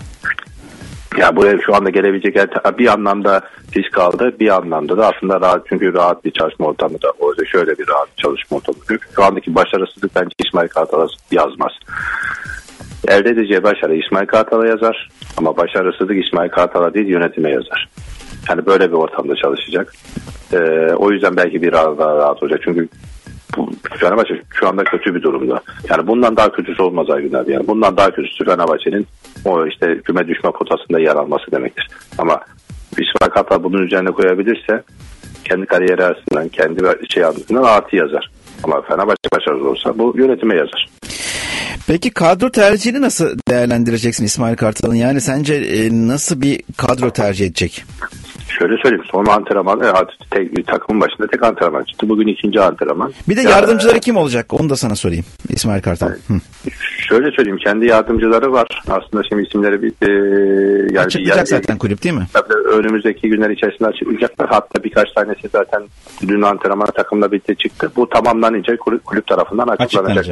Speaker 15: Ya buraya şu anda gelebilecek bir anlamda risk aldı, bir anlamda da aslında rahat, çünkü rahat bir çalışma ortamı da orada, şöyle bir rahat çalışma ortamı. Şu andaki başarısızlık bence İsmail Kartal'a yazmaz. Elde edeceği başarı İsmail Kartal'a yazar ama başarısızlık İsmail Kartal'a değil, yönetime yazar. Yani böyle bir ortamda çalışacak. O yüzden belki bir daha rahat olacak. Çünkü Fenerbahçe şu anda kötü bir durumda. Yani bundan daha kötüsü olmaz Aygün abi. Yani bundan daha kötüsü Fenerbahçe'nin o işte küme düşme potasında yer alması demektir. Ama İsmail Kartal bunun üzerine koyabilirse kendi kariyeri açısından, kendi açısından artı yazar. Ama Fenerbahçe başarılı olsa bu yönetime yazar.
Speaker 4: Peki kadro tercihini nasıl değerlendireceksin İsmail Kartal'ın? Yani sence nasıl bir kadro tercih edecek?
Speaker 15: Şöyle söyleyeyim, son antrenman takımın başında tek antrenman çıktı. Bugün 2. antrenman.
Speaker 4: Bir de yardımcıları kim olacak? Onu da sana sorayım İsmail Kartal.
Speaker 15: Şöyle söyleyeyim, kendi yardımcıları var. Aslında şimdi isimleri yani
Speaker 4: açıklayacak zaten kulüp değil mi?
Speaker 15: Tabii önümüzdeki günler içerisinde açıklayacaklar. Hatta birkaç tanesi zaten dün antrenman takımla birlikte çıktı. Bu tamamlanınca kulüp tarafından açıklanacak.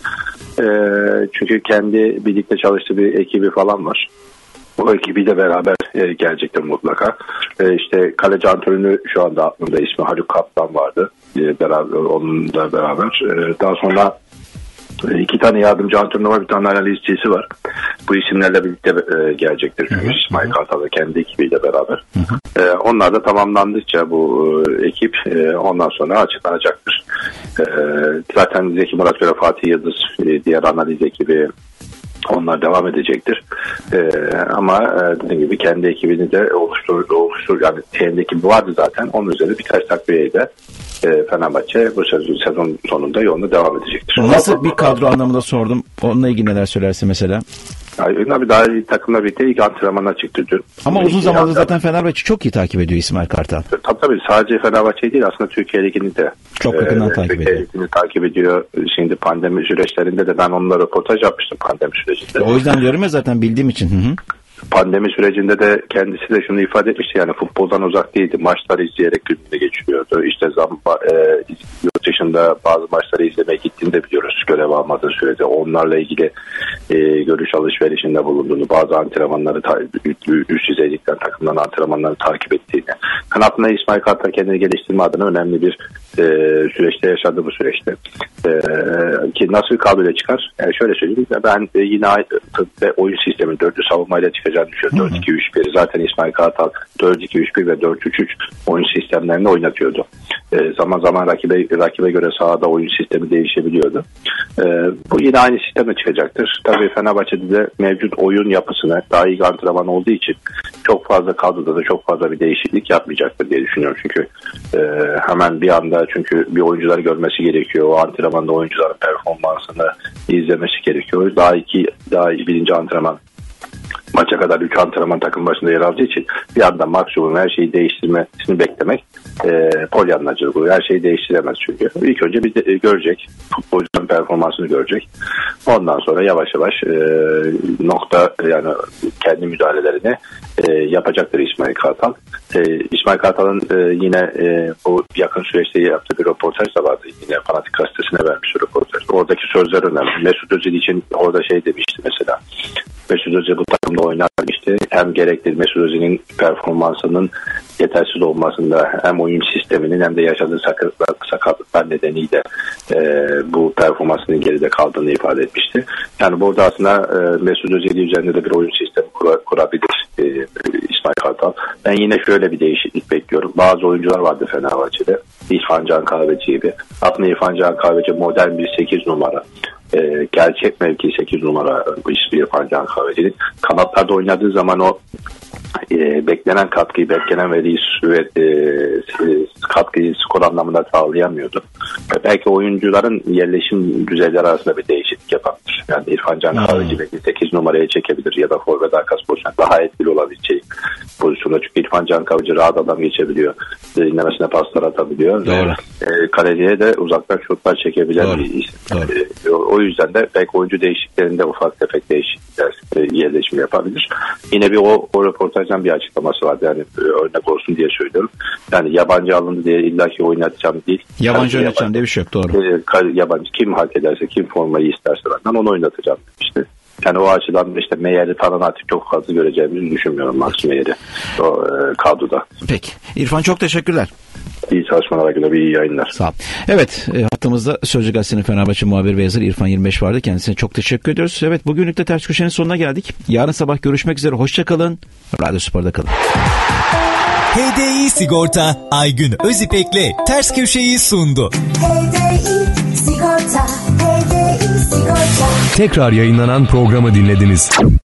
Speaker 15: Çünkü kendi birlikte çalıştığı bir ekibi falan var. O ekibiyle beraber gelecektir mutlaka. İşte kaleci antrenörü şu anda aklımda, ismi Haluk Kaptan vardı. Beraber onunla beraber. Daha sonra 2 tane yardımcı antrenör var, bir tane analizcisi var. Bu isimlerle birlikte gelecektir. Çünkü İsmail Kartal ve kendi ekibiyle beraber. Onlar da tamamlandıkça bu ekip ondan sonra açıklanacaktır. Zaten Zeki Murat ve Fatih Yıldız, diğer analiz ekibi, onlar devam edecektir. Ama dediğim gibi kendi ekibini de oluştur yani kendi ekibi vardı zaten. Onun üzerine birkaç takviyeyle Fenerbahçe bu sezon sonunda yoluna devam edecektir.
Speaker 4: Nasıl bir kadro anlamında sordum. Onunla ilgili neler söylersin mesela?
Speaker 15: Abi daha iyi takımla birlikte ilk antrenmana çıktı dün.
Speaker 4: Ama uzun zamandır zaten Fenerbahçe çok iyi takip ediyor İsmail Kartal.
Speaker 15: Tabii sadece Fenerbahçe değil, aslında Türkiye Ligi'ni de
Speaker 4: çok yakından takip ediyor.
Speaker 15: Türkiye Ligi'ni takip ediyor. Şimdi pandemi süreçlerinde de ben onunla röportaj yapmıştım pandemi sürecinde.
Speaker 4: O yüzden diyorum ya, zaten bildiğim için.
Speaker 15: Pandemi sürecinde de kendisi de şunu ifade etmişti, yani futboldan uzak değildi. Maçları izleyerek gününü geçiriyordu. İşte yurt dışında bazı maçları izlemeye gittiğini de biliyoruz görev almadığı sürede. Onlarla ilgili görüş alışverişinde bulunduğunu, bazı antrenmanları üst düzeylikten takımdan antrenmanları takip ettiğini. Kanatında İsmail Kartal kendini geliştirme adına önemli bir süreçte yaşadı bu süreçte. Ki nasıl bir kadroyla çıkar? Yani şöyle söyleyeyim, ben yine oyun sistemi 4'lü savunmayla çıkacağını düşünüyorum. 4-2-3-1 zaten İsmail Kartal 4-2-3-1 ve 4-3-3 oyun sistemlerini oynatıyordu. Zaman zaman rakibe göre sahada oyun sistemi değişebiliyordu. Bu yine aynı sistemle çıkacaktır. Tabii Fenerbahçe'de de mevcut oyun yapısına daha iyi antrenman olduğu için çok fazla kadroda da çok fazla bir değişiklik yapmayacaktır diye düşünüyorum. Çünkü hemen bir anda, çünkü bir oyuncuları görmesi gerekiyor. O antrenmanda oyuncuların performansını izlemesi gerekiyor. Daha iyi birinci antrenman maça kadar 3 antrenman takım başında yer aldığı için bir anda maksimum her şeyi değiştirmesini beklemek polyanlacılık. Her şeyi değiştiremez çünkü. İlk önce bir görecek. Futbolcuların performansını görecek. Ondan sonra yavaş yavaş yani kendi müdahalelerini yapacaktır İsmail Kartal. İsmail Kartal'ın yine bu yakın süreçte yaptığı bir röportaj da vardı. Yine Fanatik Gazetesi'ne vermiş röportaj. Oradaki sözler önemli. Mesut Özil için orada demişti mesela. Mesut Özil bu takımda oynar demişti. Hem gerekli Mesut Özil'in performansının yetersiz olmasında, hem oyun sisteminin hem de yaşadığı sakatlıklar nedeniyle bu performansının geride kaldığını ifade etmişti. Yani burada aslında Mesut Özil üzerinde de bir oyun sistemi kurabilir İsmail Kartal. Ben yine şöyle bir değişiklik bekliyorum. Bazı oyuncular vardı Fenerbahçe'de. İrfan Can Kahveci gibi. Aslında İrfan Can Kahveci modern bir 8 numara. Gerçek mevki 8 numara İrfan Can Kahveci'nin. Kanatlarda oynadığı zaman o beklenen katkıyı, beklenen veriyi ve katkıyı skor anlamında sağlayamıyordu. Belki oyuncuların yerleşim düzeyleri arasında bir değişiklik yapabilir. Yani İrfan Can Kahveci belki 8 numaraya çekebilir ya da forvet arkası pozisyonu daha etkili olabileceği pozisyonda. Çünkü İrfan Can Kahveci rahat adam geçebiliyor. Derinlemesine paslar atabiliyor. Kaleciye de uzaktan şutlar çekebilen bir isim. O yüzden de belki oyuncu değişikliklerinde ufak tefek değişiklikler yerleşim yapabilir. Yine bir o röportajdan bir açıklaması vardı. Yani örnek olsun diye söylüyorum. Yani yabancı alındı diye illaki oynatacağım değil.
Speaker 4: Yabancı oynatacağım diye bir şey yok, doğru.
Speaker 15: Yabancı kim hak ederse, kim formayı isterse benden onu oynatacağım demişti. Yani o açıdan işte Meyer'i alternatif çok fazla göreceğimizi düşünmüyorum Max Meyer'i o kadroda.
Speaker 4: Peki. İrfan çok teşekkürler.
Speaker 15: İyi çalışmalar, iyi yayınlar.
Speaker 4: Sağ ol. Evet, hattımızda Sözcü Gazete'nin Fenerbahçe muhabiri ve yazarı İrfan 25 vardı. Kendisine çok teşekkür ediyoruz. Evet, bugünlük de Ters Köşe'nin sonuna geldik. Yarın sabah görüşmek üzere. Hoşça kalın. Radyo Spor'da kalın.
Speaker 2: HDI Sigorta Aygün Özipek'le Ters Köşe'yi sundu.
Speaker 3: HDI Sigorta, HDI Sigorta.
Speaker 1: Tekrar yayınlanan programı dinlediniz.